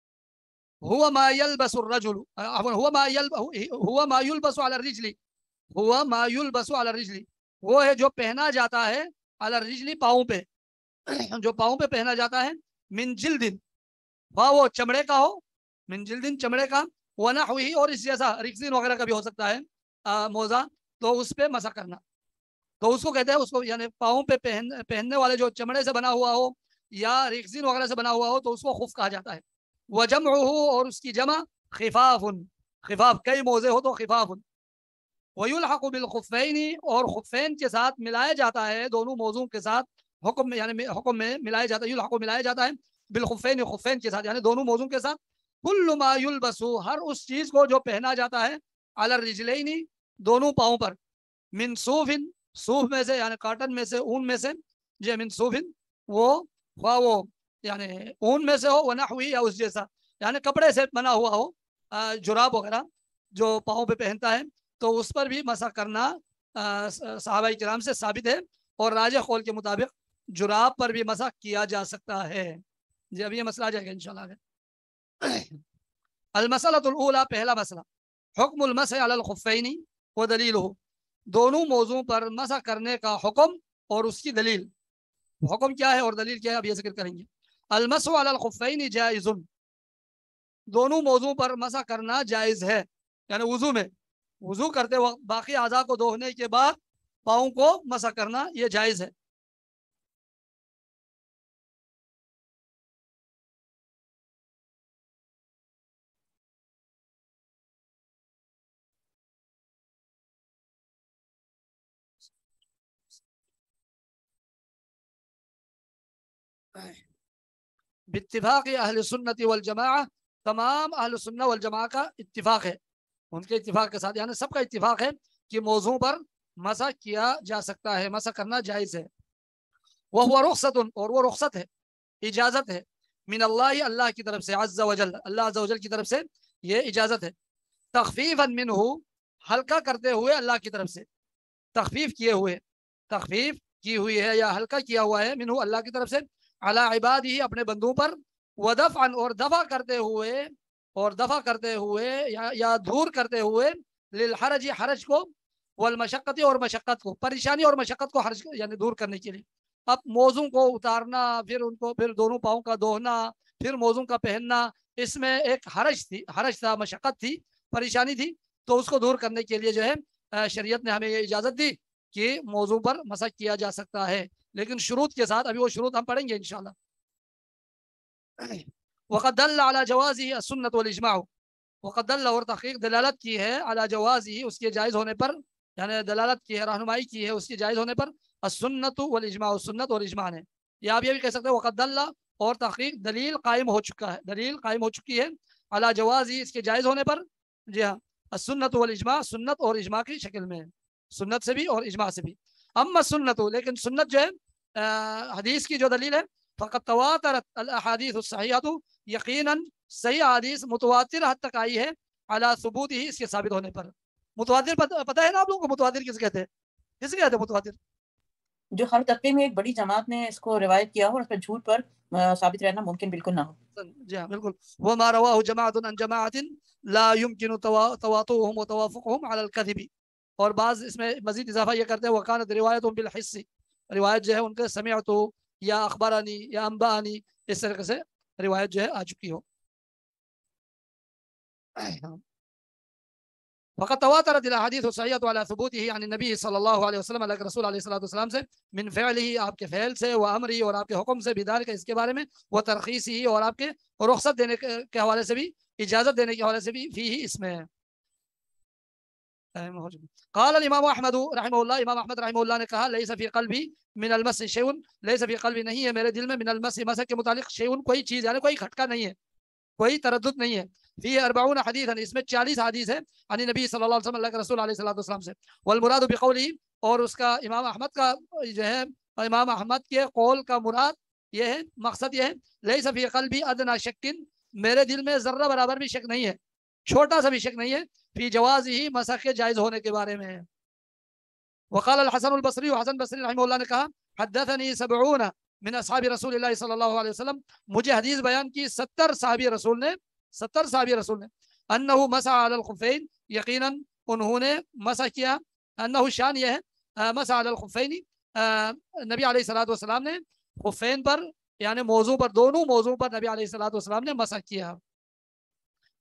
هو ما يلبس الرجل, هو ما يلبس هو ما يلبس على الرجل, هو ما يلبس على الرجل, وہ ہے جو پہنا جاتا ہے على الرجل, پاؤں پہ, جو پاؤں پہ پہنا جاتا ہے, من جلد, وہ چمڑے کا ہو मिन जिल्दिन चमड़े का, व नहवी और इस जैसा रिक्सिन वगैरह का भी हो सकता है आ, मोजा, तो उस पे मसा करना। तो उसको कहते हैं, उसको यानी पाँव पे पहन पहनने वाले जो चमड़े से बना हुआ हो या रिक्सिन वगैरह से बना हुआ हो तो उसको खुफ कहा जाता है। व जमउहु और उसकी जमा खिफाफुन, खिफाफ कई मोजे हो तो खिफाफुन। वयुल्हक़ु बिल खुफ़ैनी और खुफ़ैन के साथ मिलाया जाता है, दोनों मौजूद के साथ हुक्म में यानी हुक्म में मिलाया जाता है, युल्हक़ु मिलाया जाता है बिल खुफ़ैनी खुफ़ैन के साथ यानी दोनों मौजूद के साथ। कुल्लु मा युल्बसु हर उस चीज को जो पहना जाता है, अला रिजलैनी दोनों पाँव पर, मिन सूफिन सूफ में से यानी कॉटन में से, ऊन में से, जे मिन सूफिन वो ख्वा वो यानी ऊन में से हो, व नहवी या उस जैसा यानी कपड़े से बना हुआ हो, जुराब वगैरह जो पाँव पे पहनता है, तो उस पर भी मसा करना सहाबा किराम से साबित है। और राजा कौल के मुताबिक जुराब पर भी मसा किया जा सकता है। जी अब ये मसला आ जाएगा इंशाल्लाह। अल-मसलतुल ऊला पहला मसला, हुक्मुल मसह अलल खुफ़ैनी व दलीलुहु दोनों मौजू पर मसा करने का हुक्म और उसकी दलील। हुक्म क्या है और दलील क्या है अब ये जिक्र करेंगे। अल-मसहु अलल खुफ़ैनी जाइज़ुन दोनों मौजू पर मसा करना जायज़ है, यानी वुजू में वुजू करते वक्त बाकी आज़ा को धोने के बाद पाँव को मसा करना ये जायज़ है। बित्तिफाक़ अहले सुन्नत वल जमाअह तमाम अहले सुन्नत वल जमाअह का इत्तिफाक है, उनके इत्तिफाक के साथ यानी सबका इत्तिफाक है कि मौजू पर मसा किया जा सकता है, मसा करना जायज़ है। वह हुआ रुख़सतुन और वो रुख़सत है, इजाज़त है, मिन अल्लाह अल्लाह की तरफ से, अज़्ज़ा वजल अल्लाह अज़्ज़ा वजल की तरफ से ये इजाज़त है। तख़फ़ीफ़न मिन्हु हल्का करते हुए अल्लाह की तरफ से, तख़फ़ीफ़ किए हुए, तख़फ़ीफ़ की हुई है या हल्का किया हुआ है, मिन्हु अल्लाह की तरफ से, अला इबादिही अपने बंदों पर, व दफ़अन और दफ़ा करते हुए और दफ़ा करते हुए या, या दूर करते हुए, लिल हरज हरज को, वल मशक्क़त और मशक्क़त को, परेशानी और मशक्क़त को हरज यानी दूर करने के लिए। अब मौजू को उतारना, फिर उनको फिर दोनों पाँव का धोना, फिर मौजू का पहनना, इसमें एक हरज थी, हरज था, मशक्क़त थी, परेशानी थी, तो उसको दूर करने के लिए जो है शरीयत ने हमें ये इजाज़त दी कि मौजू पर मसा किया जा सकता है, लेकिन शुरूत के साथ। अभी वो शुरूत हम पढ़ेंगे इंशाल्लाह। वक़द दल्ल अला जवाज़िही अस्सुन्नत वल इज्माअ वक़द दल्ल और तहक़ीक़ दलालत की है, अला जवाज़िही उसके जायज़ होने पर, यानी दलालत की है, रहनुमाई की है उसके जायज़ होने पर, अस्सुन्नत वल इज्माअ सुन्नत और इज्मा ने। या आप ये भी कह सकते हैं वक़द दल्ल और तहक़ीक़ दलील कायम हो चुका है, दलील कायम हो चुकी है, अला जवाज़िही इसके जायज़ होने पर। जी हाँ, अस्सुन्नत वल इज्मा सुन्नत और इज्मा की शक्ल में, सुन्नत से भी और इज्मा से भी। अम्मा सुन्नत लेकिन सुन्नत जो है हदीस की जो दलील है, फ़क़द तवातरत अल अहादीस सहीहतु यकीनन सही हदीस मुतवातिर हद तक आई है, अला सुबूती ही इसके साबित होने पर। मुतवातिर पता, पता है ना आप लोगों को मुतवातिर किसे कहते हैं? किसे कहते हैं मुतवातिर? जो हर तबके में एक बड़ी जमात ने इसको रिवायत किया हो और उस पर झूठ पर साबित रहना मुमकिन बिल्कुल ना हो। जी हाँ बिल्कुल। व मा रवाहु जमाअतुन अन जमाअतिन ला युमकिनु तवातुहुम व तवाफुकुहुम अला अल-कज़िबी। और बाज़ इसमें मजीद इजाफा ये करते हैं वकानत रिवायतुहुम बिल हिस्सी, रिवायत जो है उनके समिअतु या अखबरानी या अंबानी इस तरह से रिवायत जो है आ चुकी हो। फ़क़द तवातरत अल अहादीस सहीहतु अला सुबूतिही अन नबी सल्लल्लाहु अलैहि वसल्लम, अल्लाह के रसूल अलैहि सल्लतु वस्सलाम से, मिन फ़िअलिही आपके फ़ेल से, व अमरी और आपके हुक्म से, बिदालिका इसके बारे में, व तरख़ीसिही और आपके रुख़सत देने के हवाले से भी, इजाज़त देने के हवाले से भी, फ़ीही इसमें। क़ाल इमाम अहमद रहमहुल्लाह, इमाम अहमद रहमहुल्लाह ने कहा, लैसा फ़ी क़ल्बी मिनल मस्स शैउन, लैसा फ़ी क़ल्बी नहीं है मेरे दिल में, मिनल मस्स मस्स के मुतालिक शैउन कोई चीज़ यानी कोई खटका नहीं है, कोई तरद्दुद नहीं है। फी अर्बाउन हदीसन इसमें चालीस हदीस है, अन नबी सल्लल्लाहु अलैहि वसल्लम अल्लाह के रसूल अलैहि सल्लतु वस्सलाम से। वल मुराद बिक़ौलिही और उसका इमाम अहमद का जो है, इमाम अहमद के कौल का मुराद ये है, मकसद ये है, लैसा फ़ी क़ल्बी अदना शक्किन मेरे दिल में ज़र्रा बराबर भी शक नहीं है, छोटा सा भी शक नहीं है, फी जवाज़िही मसा के जायज़ होने के बारे में। वक़ाल अल हसन अल बसरी, हसन बसरी रहमहुल्लाह ने कहा, हद्दथनी सबऊन मिन अस्हाबी रसूलिल्लाह सल्लल्लाहु अलैहि वसल्लम, मुझे हदीस बयान की सत्तर सहाबी रसूल ने, सत्तर सहाबी रसूल ने, अन्नहु मसा अलल खुफ़ैन यकीनन उन्होंने मसा किया, अन्नहु शान यह है, मसा अलल खुफ़ैनी नबी अलैहि सल्लतु वस्सलाम ने खुफ़ैन पर यानी मौजू पर, दोनों मौजू पर नबी अलैहि सल्लतु वस्सलाम ने मसा किया।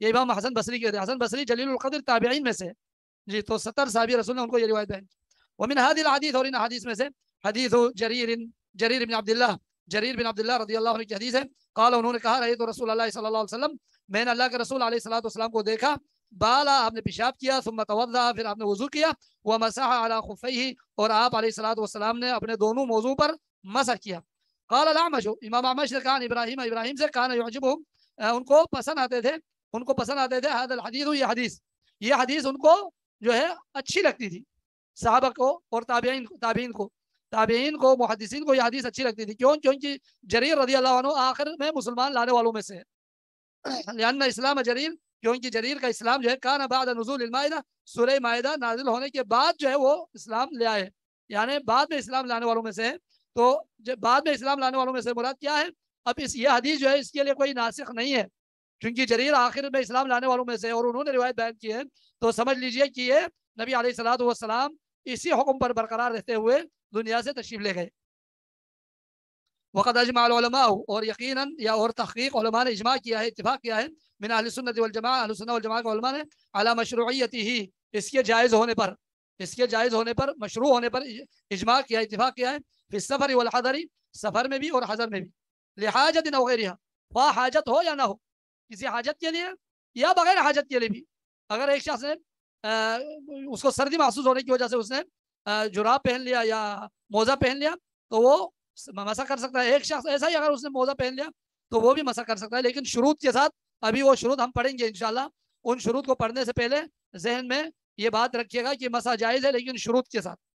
یہ امام حسن بصری کہتے ہیں. حسن بصری جلیل القدر تابعین میں سے جی, تو ستر صحابی رسول نے ان کو یہ روایت بیان کی. ومن هذه الحدیث, اور ان حدیث میں سے حدیث جریر جریر بن عبداللہ جریر بن عبداللہ رضی اللہ عنہ کی حدیث ہے. قال, انہوں نے کہا, رہے تو رسول اللہ صلی اللہ علیہ وسلم, میں نے اللہ کے رسول علیہ الصلوۃ والسلام کو دیکھا, بالا, آپ نے پیشاب کیا, ثم توضأ, پھر آپ نے وضو کیا, ومسح على خفیہ, اور آپ علیہ الصلوۃ والسلام نے اپنے دونوں موضوع پر مسح کیا. قال الاعمش, امام اعمش نے کہا, ابراہیم ابراہیم سے, کان یعجبہم, ان کو پسند آتے تھے ان کو پسند آتے تھے هذا الحدیث, یہ حدیث یہ حدیث ان کو جو ہے اچھی لگتی تھی, صحابہ کو اور تابعین تابعین کو تابعین کو محدثین کو یہ حدیث اچھی لگتی تھی. کیوں؟ کیونکہ جریر رضی اللہ عنہ آخر میں مسلمان لانے والوں میں سے ہے. لأن اسلام جریر, کیونکہ جریر کا اسلام جو ہے کان بعد نزول المائدہ, سورہ مائدہ نازل ہونے کے بعد جو ہے وہ اسلام لے آئے, یعنی بعد میں اسلام لانے والوں میں سے ہے. تو بعد میں اسلام لانے والوں میں سے مراد کیا ہے؟ اب اس یہ حدیث جو ہے اس کے لیے کوئی ناسخ نہیں ہے, کیونکہ جریر آخر میں اسلام لانے والوں میں سے اور انہوں نے روایت بیان کی ہے, تو سمجھ لیجئے کہ یہ نبی علیہ الصلوۃ والسلام اسی حکم پر برقرار رہتے ہوئے دنیا سے تشریف لے گئے. وقد اجمع العلماء, اور یقیناً یا اور تحقیق علماء نے اجماع کیا ہے, اتفاق کیا ہے, من اہل سنت والجماعہ, اہل سنت والجماعہ کے علماء نے, علی مشروعیتہ, اس کے جائز ہونے پر اس کے جائز ہونے پر مشروع ہونے پر اجماع کیا ہے, اتفاق کیا ہے. فی السفر والحضر, سفر میں بھی اور حضر میں بھی, لحاجت او غیرہا, خواہ حاجت ہو یا نہ ہو, کسی حاجت کے لیے یا بغیر حاجت کے لیے بھی. اگر ایک شخص نے اس کو سردی محسوس ہونے کی وجہ سے اس نے جراب پہن لیا یا موزہ پہن لیا تو وہ مسح کر سکتا ہے. ایک شخص ایسا ہی اگر اس نے موزہ پہن لیا تو وہ بھی مسح کر سکتا ہے, لیکن شروط کے ساتھ. ابھی وہ شروط ہم پڑھیں گے انشاءاللہ. ان شروط کو پڑھنے سے پہلے ذہن میں یہ بات رکھیے گا کہ مسح جائز ہے لیکن شروط کے ساتھ.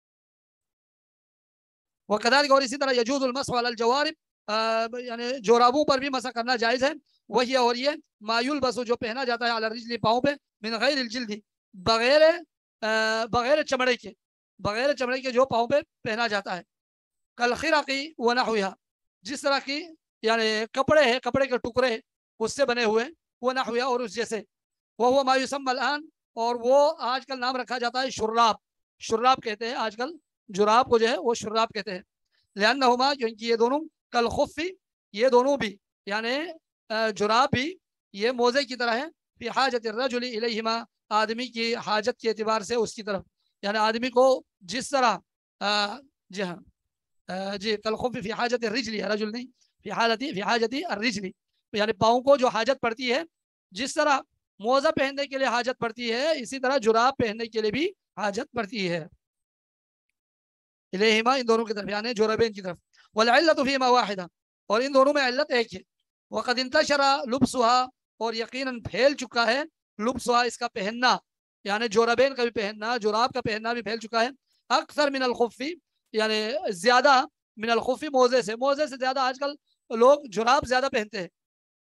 وکذالک, اور اسی طرح یجوز المسح علی الجوارب, یعنی جورابوں پر بھی مسح کرنا جائز ہے. وہی, اور یہ ما یلبس, جو پہنا جاتا ہے علی الرجل, پاؤں پہ, من غیر الجلد, بغیر بغیر چمڑے کے بغیر چمڑے کے جو پاؤں پہ پہنا جاتا ہے. کالخرقی ونحوها, جس طرح کی یعنی کپڑے ہیں, کپڑے کے ٹکڑے اس سے بنے ہوئے, ونحوها, اور اس جیسے. وہ ما یسمى الان, اور وہ آج کل نام رکھا جاتا ہے شراب. شراب کہتے ہیں آج کل, جراب کو جو ہے وہ شراب کہتے ہیں. لأنهما, کیونکہ یہ دونوں, کالخف, یہ دونوں بھی یعنی جراب بھی یہ موزے کی طرح ہے. فی حاجت الرجل الیہما, آدمی کی حاجت کے اعتبار سے اس کی طرف, یعنی آدمی کو جس طرح جی ہاں جی کالخف فی حاجت الرجل, رجل نہیں, فی حالت فی حاجت الرجل, یعنی پاؤں کو جو حاجت پڑتی ہے, جس طرح موزہ پہننے کے لیے حاجت پڑتی ہے اسی طرح جراب پہننے کے لیے بھی حاجت پڑتی ہے. الیہما, ان دونوں کی طرف, یعنی جوربین کی طرف. والعلت فیما واحدہ, اور ان دونوں میں علت ایک ہے. وقد انتشر لبسها, اور یقیناً پھیل چکا ہے, لبسها, اس کا پہننا, یعنی جوربین کا بھی پہننا, جراب کا پہننا بھی پھیل چکا ہے. اکثر من الخف, یعنی زیادہ, من الخف, موزے سے موزے سے زیادہ آج کل لوگ جراب زیادہ پہنتے ہیں.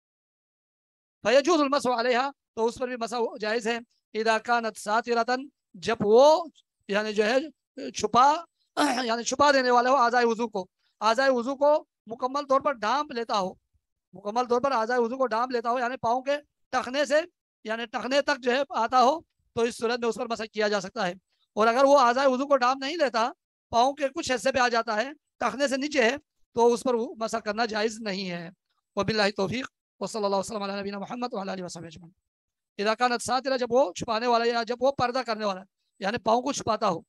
فیجوز المسح علیہا, تو اس پر بھی مسح جائز ہے. اذا کانت ساترۃ, جب وہ یعنی جو ہے چھپا یعنی چھپا دینے والا ہو اعضائے وضو کو, اعضائے وضو کو مکمل طور پر ڈھانپ لیتا ہو, مکمل طور پر اعضائے وضو کو ڈھانپ لیتا ہو, یعنی پاؤں کے ٹخنے سے یعنی ٹخنے تک جو ہے آتا ہو, تو اس صورت میں اس پر مسح کیا جا سکتا ہے. اور اگر وہ اعضائے وضو کو ڈھانپ نہیں لیتا, پاؤں کے کچھ حصے پہ آ جاتا ہے, ٹخنے سے نیچے ہے, تو اس پر مسح کرنا جائز نہیں ہے. وباللہ توفیق, وصلی اللہ وسلم علی نبینا محمد وعلی آلہ وصحبہ اجمعین. اذا کانت ساترہ, جب وہ چھپانے والا یا جب وہ پردہ کرنے والا, یعنی پاؤں کو چھپاتا ہو.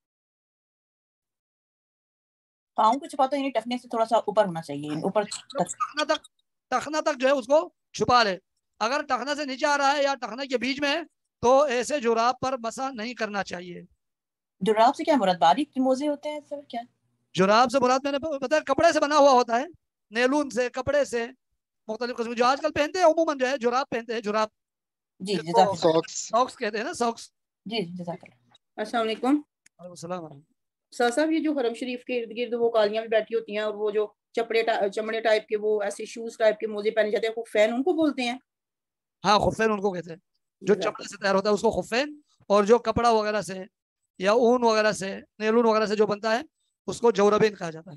پاؤں کو چھپاتا یعنی ٹخنے سے تھوڑا سا اوپر ہونا چاہیے, اوپر ٹخنا تک ٹخنا تک جو ہے اس کو چھپا لے. اگر ٹخنا سے نیچے آ رہا ہے یا ٹخنے کے بیچ میں ہے تو ایسے جراب پر مسح نہیں کرنا چاہیے. جراب سے کیا مراد, باریک موزے ہوتے ہیں سر کیا؟ جراب سے مراد میں نے بتایا کپڑے سے بنا ہوا ہوتا ہے, نیلون سے, کپڑے سے, مختلف قسم جو آج کل پہنتے ہیں عموماً جو ہے جراب پہنتے ہیں, جراب جی جزاک اللہ, ساکس کہتے ہیں نا, ساکس. جی جزاک اللہ. السلام علیکم. وعلیکم السلام ورحمۃ. سر صاحب, یہ جو حرم شریف کے ارد گرد وہ کالیاں بھی بیٹھی ہوتی ہیں اور وہ جو چپڑے چمڑے ٹائپ کے وہ ایسے شوز ٹائپ کے موزے پہنے جاتے ہیں, خفین ان کو بولتے ہیں؟ ہاں, خفین ان کو کہتے ہیں. جو چمڑے سے تیار ہوتا ہے اس کو خفین, اور جو کپڑا وغیرہ سے یا اون وغیرہ سے, نیلون وغیرہ سے جو بنتا ہے اس کو جوربین کہا جاتا ہے.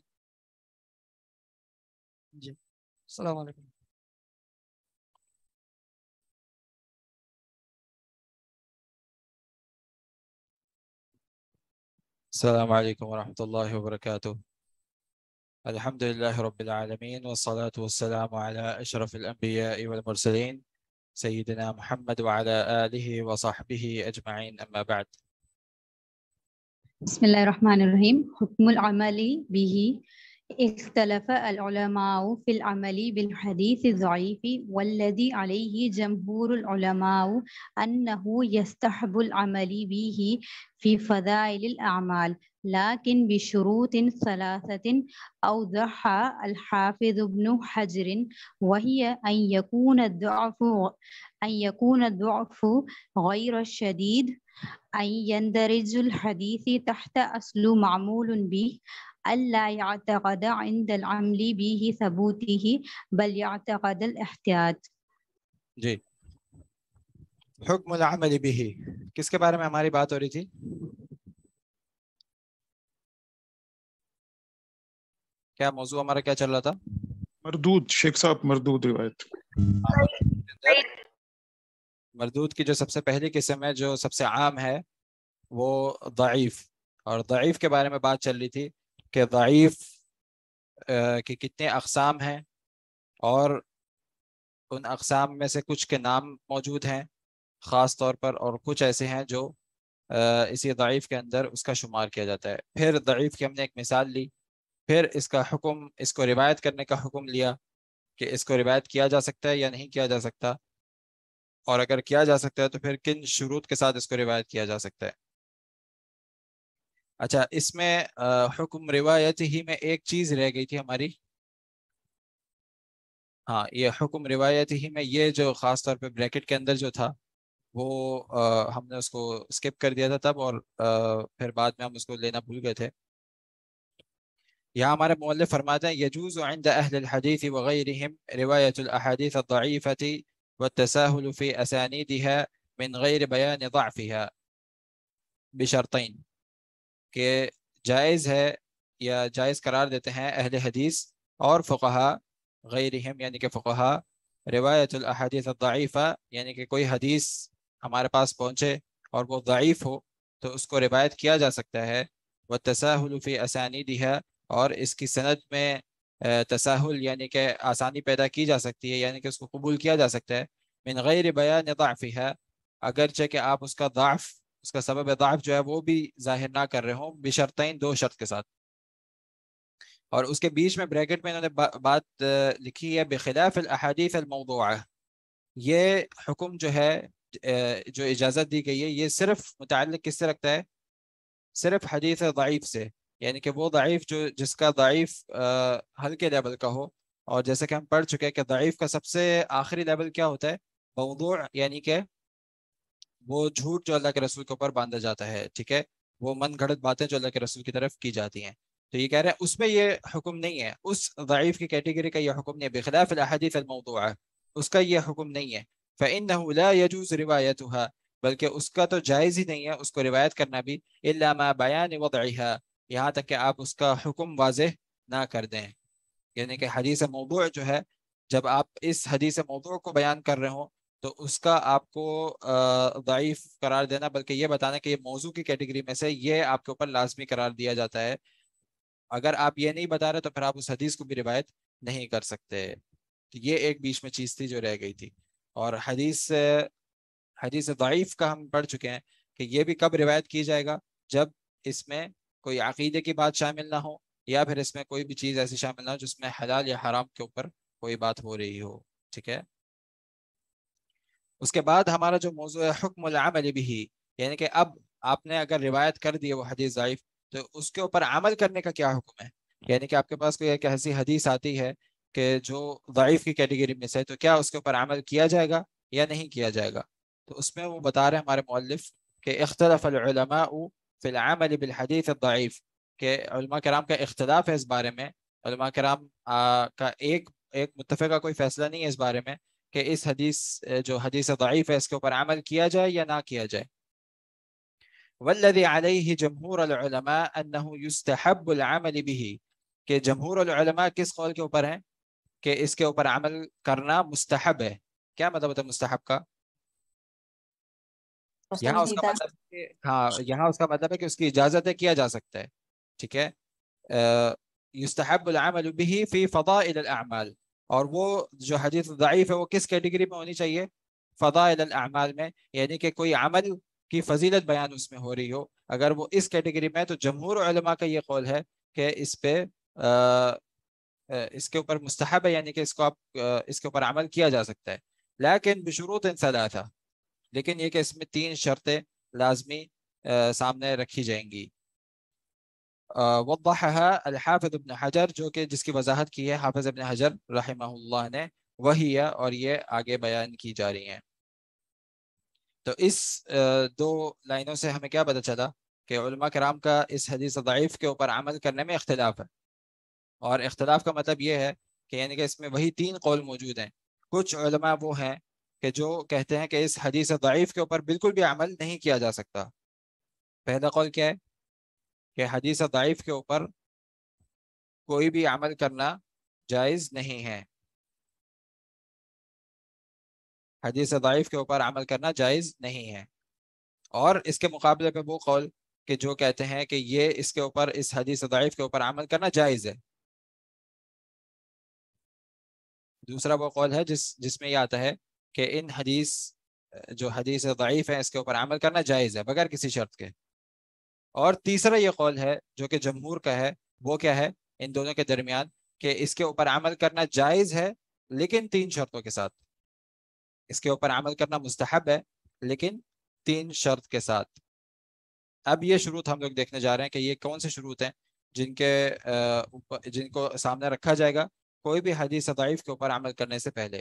جی, السلام علیکم. السلام علیکم ورحمۃ اللہ وبرکاتہ. الحمد للہ رب العالمین والصلاة والسلام علی اشرف الانبیاء والمرسلین سيدنا محمد وعلى آله وصحبه أجمعين، أما بعد. بسم الله الرحمن الرحيم. حكم العمل به. اختلف العلماء في العمل بالحديث الضعيف، والذي عليه جمهور العلماء أنه يستحب العمل به في فضائل الأعمال، لكن بشروط ثلاثة أوضحها الحافظ ابن حجر، وهي أن يكون الضعف أن يكون الضعف غير شديد، أن يندرج الحديث تحت أصل معمول به، ألا يعتقد عند العمل به ثبوته بل يعتقد الاحتياط. جی، حکم العمل به کس کے بارے میں ہماری بات ہو رہی تھی؟ کیا موضوع ہمارا کیا چل رہا تھا؟ مردود شیخ صاحب، مردود روایت. مردود کی جو سب سے پہلی قسم ہے، جو سب سے عام ہے، وہ ضعیف. اور ضعیف کے بارے میں بات چل رہی تھی کہ ضعیف کے کتنے اقسام ہیں، اور ان اقسام میں سے کچھ کے نام موجود ہیں خاص طور پر، اور کچھ ایسے ہیں جو اسی ضعیف کے اندر اس کا شمار کیا جاتا ہے. پھر ضعیف کی ہم نے ایک مثال لی، پھر اس کا حکم، اس کو روایت کرنے کا حکم لیا کہ اس کو روایت کیا جا سکتا ہے یا نہیں کیا جا سکتا، اور اگر کیا جا سکتا ہے تو پھر کن شروط کے ساتھ اس کو روایت کیا جا سکتا ہے. اچھا، اس میں حکم روایت ہی میں ایک چیز رہ گئی تھی ہماری. ہاں، یہ حکم روایت ہی میں یہ جو خاص طور پہ بریکٹ کے اندر جو تھا وہ ہم نے اس کو اسکپ کر دیا تھا تب، اور پھر بعد میں ہم اس کو لینا بھول گئے تھے. یہاں ہمارے مؤلف فرماتے ہیں یجوز عند اہل الحدیث وغیرہم روایت الاحادیث الضعیفۃ والتساہل فی اسانیدها من غیر بیان ضعفها بشرطین، کہ جائز ہے یا جائز قرار دیتے ہیں اہل حدیث اور فقہا غیرہم یعنی کہ فقہا روایت الاحادیث الضعیفہ، یعنی کہ کوئی حدیث ہمارے پاس پہنچے اور وہ ضعیف ہو تو اس کو روایت کیا جا سکتا ہے. والتساہل فی اسانیدها، اور اس کی سند میں تساہل یعنی کہ آسانی پیدا کی جا سکتی ہے، یعنی کہ اس کو قبول کیا جا سکتا ہے. من غیر بیان ضعفها، اگرچہ کہ آپ اس کا ضعف، اس کا سبب ضعف جو ہے وہ بھی ظاہر نہ کر رہے ہوں، بشرطین، دو شرط کے ساتھ. اور اس کے بیچ میں بریکٹ میں انہوں نے بات لکھی ہے بخلاف الاحادیث الموضوعہ. یہ حکم جو ہے، جو اجازت دی گئی ہے، یہ صرف متعلق کس سے رکھتا ہے؟ صرف حدیث ضعیف سے، یعنی کہ وہ ضعیف جو جس کا ضعیف ہلکے لیول کا ہو. اور جیسے کہ ہم پڑھ چکے کہ ضعیف کا سب سے آخری لیول کیا ہوتا ہے؟ موضوع، یعنی کہ وہ جھوٹ جو اللہ کے رسول کے اوپر باندھا جاتا ہے، ٹھیک ہے، وہ من گھڑت باتیں جو اللہ کے رسول کی طرف کی جاتی ہیں. تو یہ کہہ رہے ہیں اس میں یہ حکم نہیں ہے، اس ضعیف کی کیٹیگری کا یہ حکم نہیں ہے. بخلاف الاحادیث الموضوعہ، اس کا یہ حکم نہیں ہے. فإنه لا يجوز روایتها، بلکہ اس کا تو جائز ہی نہیں ہے اس کو روایت کرنا بھی، الا ما بیان وضعها، یہاں تک کہ آپ اس کا حکم واضح نہ کر دیں. یعنی کہ حدیث موضوع جو ہے، جب آپ اس حدیث موضوع کو بیان کر رہے ہوں تو اس کا آپ کو ضعیف قرار دینا، بلکہ یہ بتانا کہ یہ موضوع کی کیٹیگری میں سے، یہ آپ کے اوپر لازمی قرار دیا جاتا ہے. اگر آپ یہ نہیں بتا رہے تو پھر آپ اس حدیث کو بھی روایت نہیں کر سکتے. تو یہ ایک بیچ میں چیز تھی جو رہ گئی تھی. اور حدیث حدیث ضعیف کا ہم پڑھ چکے ہیں کہ یہ بھی کب روایت کی جائے گا؟ جب اس میں کوئی عقیدے کی بات شامل نہ ہو، یا پھر اس میں کوئی بھی چیز ایسی شامل نہ ہو جس میں حلال یا حرام کے اوپر کوئی بات ہو رہی ہو. ٹھیک ہے. اس کے بعد ہمارا جو موضوع ہے حکم العمل بھی، یعنی کہ اب آپ نے اگر روایت کر دی وہ حدیث ضعیف، تو اس کے اوپر عمل کرنے کا کیا حکم ہے؟ یعنی کہ آپ کے پاس کوئی ایک ایسی حدیث آتی ہے کہ جو ضعیف کی کیٹیگری میں سے، تو کیا اس کے اوپر عمل کیا جائے گا یا نہیں کیا جائے گا؟ تو اس میں وہ بتا رہے ہیں ہمارے مؤلف کہ اختلف العلماء فی العمل بالحدیث الضعیف، کہ علماء کرام کا اختلاف ہے اس بارے میں. علماء کرام کا ایک ایک متفقہ کوئی فیصلہ نہیں ہے اس بارے میں کہ اس حدیث جو حدیث ضعیف ہے اس کے اوپر عمل کیا جائے یا نہ کیا جائے. والذی علیہ جمہور العلماء انه یستحب العمل به، کہ جمہور العلماء کس قول کے اوپر ہیں؟ کہ اس کے اوپر عمل کرنا مستحب ہے. کیا مطلب ہے مستحب کا؟ یہاں اس کا مطلب ہے، ہاں یہاں اس کا مطلب ہے کہ اس کی اجازت ہے، کیا جا سکتا ہے. ٹھیک ہے. یستحب العمل به فی فضائل الاعمال، اور وہ جو حدیث ضعیف ہے وہ کس کیٹیگری میں ہونی چاہیے؟ فضائل الاعمال میں، یعنی کہ کوئی عمل کی فضیلت بیان اس میں ہو رہی ہو، اگر وہ اس کیٹیگری میں، تو جمہور علماء کا یہ قول ہے کہ اس پہ اس کے اوپر مستحب ہے، یعنی کہ اس کو آپ اس کے اوپر عمل کیا جا سکتا ہے، لیکن بشروط ثلاثہ، لیکن یہ کہ اس میں تین شرطیں لازمی سامنے رکھی جائیں گی۔ وضحها الحافظ ابن حجر، جو کہ جس کی وضاحت کی ہے حافظ ابن حجر رحمہ اللہ نے، وہی ہے، اور یہ آگے بیان کی جا رہی ہیں۔ تو اس دو لائنوں سے ہمیں کیا پتہ چلا کہ علماء کرام کا اس حدیث ضعیف کے اوپر عمل کرنے میں اختلاف ہے، اور اختلاف کا مطلب یہ ہے کہ یعنی کہ اس میں وہی تین قول موجود ہیں۔ کچھ علماء وہ ہیں کہ جو کہتے ہیں کہ اس حدیث ضعیف کے اوپر بالکل بھی عمل نہیں کیا جا سکتا۔ پہلا قول کیا ہے کہ حدیث ضعیف کے اوپر کوئی بھی عمل کرنا جائز نہیں ہے، حدیث ضعیف کے اوپر عمل کرنا جائز نہیں ہے۔ اور اس کے مقابلے پہ وہ قول کہ جو کہتے ہیں کہ یہ اس کے اوپر اس حدیث ضعیف کے اوپر عمل کرنا جائز ہے۔ دوسرا وہ قول ہے جس جس میں یہ آتا ہے کہ ان حدیث جو حدیث ضعیف ہے اس کے اوپر عمل کرنا جائز ہے بغیر کسی شرط کے۔ اور تیسرا یہ قول ہے جو کہ جمہور کا ہے، وہ کیا ہے ان دونوں کے درمیان، کہ اس کے اوپر عمل کرنا جائز ہے لیکن تین شرطوں کے ساتھ، اس کے اوپر عمل کرنا مستحب ہے لیکن تین شرط کے ساتھ۔ اب یہ شروط ہم لوگ دیکھنے جا رہے ہیں کہ یہ کون سے شروط ہیں جن کے جن کو سامنے رکھا جائے گا کوئی بھی حدیث ضعیف کے اوپر عمل کرنے سے پہلے۔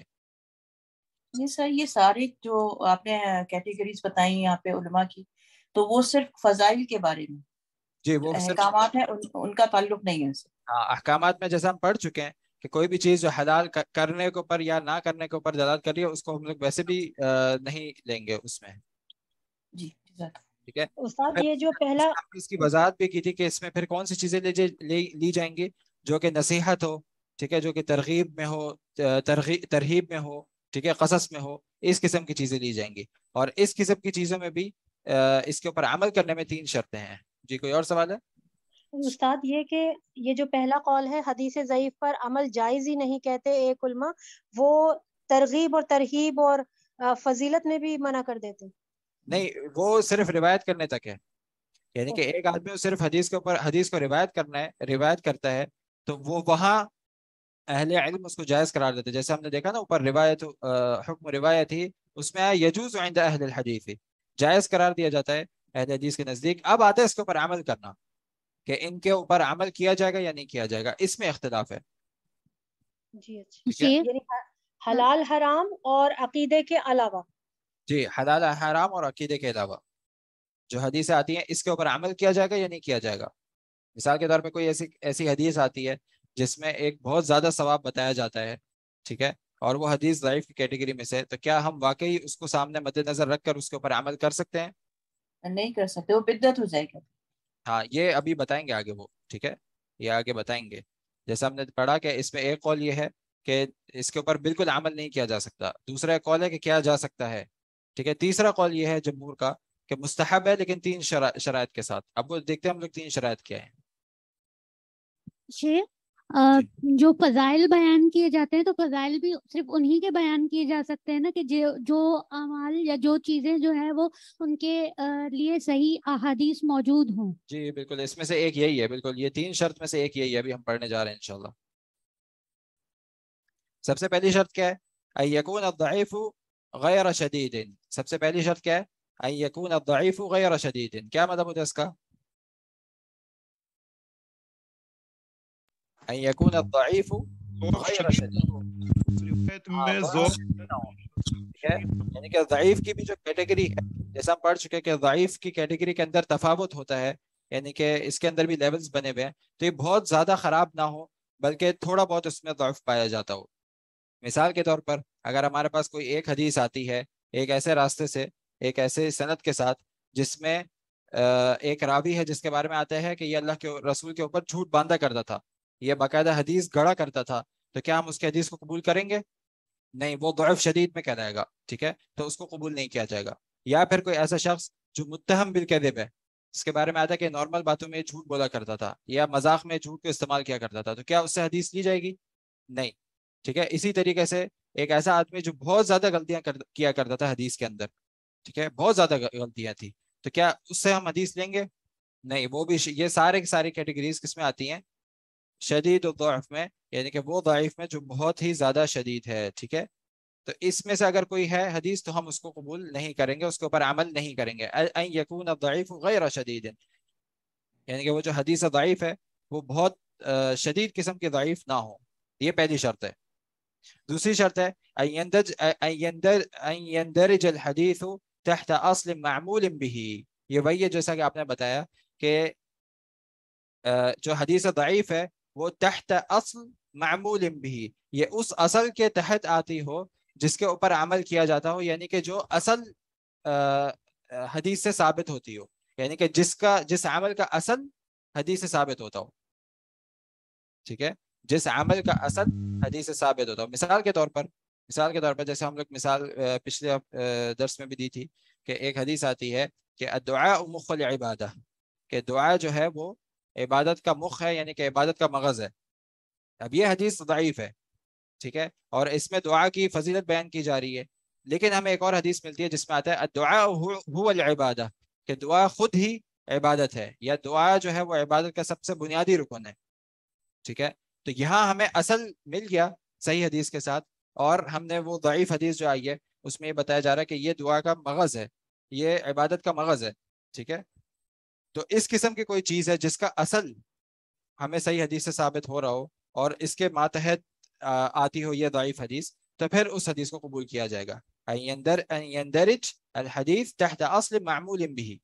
یہ سر یہ سارے جو آپ نے کیٹیگریز بتائیں یہاں پہ علماء کی، تو وہ صرف فضائل کے بارے میں جی، وہ احکامات ہیں، ان, ان کا تعلق نہیں ہے۔ ہاں، احکامات میں جیسے ہم پڑھ چکے ہیں کہ کوئی بھی چیز جو حلال کرنے کے اوپر یا نہ کرنے کے اوپر دلالت کر رہی ہے اس کو ہم لوگ ویسے بھی نہیں لیں گے اس میں۔ جی ٹھیک ہے استاد، یہ جو پہلا اس کی وضاحت بھی کی تھی کہ اس میں پھر کون سی چیزیں لی جائیں گی جو کہ نصیحت ہو، ٹھیک ہے، جو کہ ترغیب میں ہو، ترہیب میں ہو، ٹھیک ہے، قصص میں ہو، اس قسم کی چیزیں لی جائیں گی۔ اور اس قسم کی چیزوں میں بھی اس کے اوپر عمل کرنے میں تین شرطیں ہیں۔ جی، کوئی اور سوال ہے؟ استاد، یہ کہ یہ جو پہلا قول ہے حدیث ضعیف پر عمل جائز ہی نہیں کہتے ایک علماء، وہ ترغیب اور ترہیب اور فضیلت میں بھی منع کر دیتے؟ نہیں، وہ صرف روایت کرنے تک ہے، یعنی کہ ایک آدمی صرف حدیث کے اوپر حدیث کو روایت کرنا ہے، روایت کرتا ہے تو وہ وہاں اہل علم اس کو جائز قرار دیتے، جیسے ہم نے دیکھا نا اوپر روایت حکم روایت ہی اس میں یجوز عند اہل الحدیث، جائز قرار دیا جاتا ہے اہل حدیث کے نزدیک۔ اب آتا ہے اس کے اوپر عمل کرنا کہ ان کے اوپر عمل کیا جائے گا یا نہیں کیا جائے گا، اس میں اختلاف ہے۔ جی اچھا، یعنی حلال حرام اور عقیدے کے علاوہ؟ جی، حلال حرام اور عقیدے کے علاوہ جو حدیثیں آتی ہیں اس کے اوپر عمل کیا جائے گا یا نہیں کیا جائے گا۔ مثال کے طور پہ کوئی ایسی ایسی حدیث آتی ہے جس میں ایک بہت زیادہ ثواب بتایا جاتا ہے، ٹھیک ہے، اور وہ حدیث ضعیف کی کیٹیگری میں سے، تو کیا ہم واقعی اس کو سامنے مد نظر رکھ کر اس کے اوپر عمل کر سکتے ہیں؟ نہیں کر سکتے، وہ بدعت ہو جائے گا۔ ہاں، یہ ابھی بتائیں گے آگے، وہ ٹھیک ہے، یہ آگے بتائیں گے۔ جیسا ہم نے پڑھا کہ اس میں ایک قول یہ ہے کہ اس کے اوپر بالکل عمل نہیں کیا جا سکتا، دوسرا ایک قول ہے کہ کیا جا سکتا ہے، ٹھیک ہے، تیسرا قول یہ ہے جمہور کا کہ مستحب ہے لیکن تین شرائط کے ساتھ۔ اب وہ دیکھتے ہیں ہم لوگ تین شرائط کیا ہیں۔ جو فضائل بیان کیے جاتے ہیں تو فضائل بھی صرف انہی کے بیان کیے جا سکتے ہیں نا، کہ جو اعمال یا جو چیزیں جو ہے وہ ان کے لیے صحیح احادیث موجود ہوں۔ جی بالکل، اس میں سے ایک یہی ہے، بالکل یہ تین شرط میں سے ایک یہی ہے، ابھی ہم پڑھنے جا رہے ہیں انشاءاللہ۔ سب سے پہلی شرط کیا ہے؟ ان یکون الضعیف غیر شدید۔ سب سے پہلی شرط کیا ہے؟ ان یکون الضعیف غیر شدید۔ کیا مطلب ہوتا ہے اس کا؟ ان یکون الضعیف غیر شدید، یعنی کہ ضعیف کی بھی جو کیٹیگری ہے، جیسا ہم پڑھ چکے کہ ضعیف کی کیٹیگری کے اندر تفاوت ہوتا ہے، یعنی کہ اس کے اندر بھی لیولز بنے ہوئے ہیں، تو یہ بہت زیادہ خراب نہ ہو بلکہ تھوڑا بہت اس میں ضعف پایا جاتا ہو۔ مثال کے طور پر اگر ہمارے پاس کوئی ایک حدیث آتی ہے ایک ایسے راستے سے، ایک ایسے سند کے ساتھ، جس میں ایک راوی ہے جس کے بارے میں آتا ہے کہ یہ اللہ کے رسول کے اوپر جھوٹ باندھا کرتا تھا، یہ باقاعدہ حدیث گڑا کرتا تھا، تو کیا ہم اس کے حدیث کو قبول کریں گے؟ نہیں، وہ ضعف شدید میں کہلائے گا، ٹھیک ہے، تو اس کو قبول نہیں کیا جائے گا۔ یا پھر کوئی ایسا شخص جو متہم بالکذب ہے، اس کے بارے میں آتا ہے کہ نارمل باتوں میں جھوٹ بولا کرتا تھا یا مذاق میں جھوٹ کو استعمال کیا کرتا تھا، تو کیا اس سے حدیث لی جائے گی؟ نہیں، ٹھیک ہے۔ اسی طریقے سے ایک ایسا آدمی جو بہت زیادہ غلطیاں کیا کرتا تھا حدیث کے اندر، ٹھیک ہے، بہت زیادہ غلطیاں تھی، تو کیا اس سے ہم حدیث لیں گے؟ نہیں. وہ بھی یہ سارے کی ساری کیٹیگریز کس میں آتی ہیں؟ شدید الضعف میں، یعنی کہ وہ ضعیف میں جو بہت ہی زیادہ شدید ہے. ٹھیک ہے، تو اس میں سے اگر کوئی ہے حدیث تو ہم اس کو قبول نہیں کریں گے، اس کے اوپر عمل نہیں کریں گے. ان یکون الضعیف غیر شدید، یعنی کہ وہ جو حدیث ضعیف ہے وہ بہت شدید قسم کے ضعیف نہ ہو. یہ پہلی شرط ہے. دوسری شرط ہے ان یندرج الحدیث تحت اصل معمول به. یہ وہی ہے جیسا کہ آپ نے بتایا کہ جو حدیث ضعیف ہے وہ تحت اصل معمول به، یہ اس اصل کے تحت آتی ہو جس کے اوپر عمل کیا جاتا ہو، یعنی کہ جو اصل حدیث سے ثابت ہوتی ہو، یعنی کہ جس کا جس عمل کا اصل حدیث سے ثابت ہوتا ہو. ٹھیک ہے، جس عمل کا اصل حدیث سے ثابت ہوتا ہو. مثال کے طور پر مثال کے طور پر جیسے ہم لوگ مثال پچھلے درس میں بھی دی تھی کہ ایک حدیث آتی ہے کہ الدعاء مخ العبادہ، کہ دعا جو ہے وہ عبادت کا مخ ہے، یعنی کہ عبادت کا مغز ہے. اب یہ حدیث ضعیف ہے، ٹھیک ہے، اور اس میں دعا کی فضیلت بیان کی جا رہی ہے، لیکن ہمیں ایک اور حدیث ملتی ہے جس میں آتا ہے الدعاء هو العبادہ، کہ دعا خود ہی عبادت ہے، یا دعا جو ہے وہ عبادت کا سب سے بنیادی رکن ہے. ٹھیک ہے، تو یہاں ہمیں اصل مل گیا صحیح حدیث کے ساتھ، اور ہم نے وہ ضعیف حدیث جو آئی ہے اس میں یہ بتایا جا رہا ہے کہ یہ دعا کا مغز ہے، یہ عبادت کا مغز ہے. ٹھیک ہے، تو اس قسم کی کوئی چیز ہے جس کا اصل ہمیں صحیح حدیث سے ثابت ہو رہا ہو اور اس کے ماتحت آتی ہو یہ ضعیف حدیث، تو پھر اس حدیث کو قبول کیا جائے گا. ان یندرج الحدیث تحت اصل معمول به،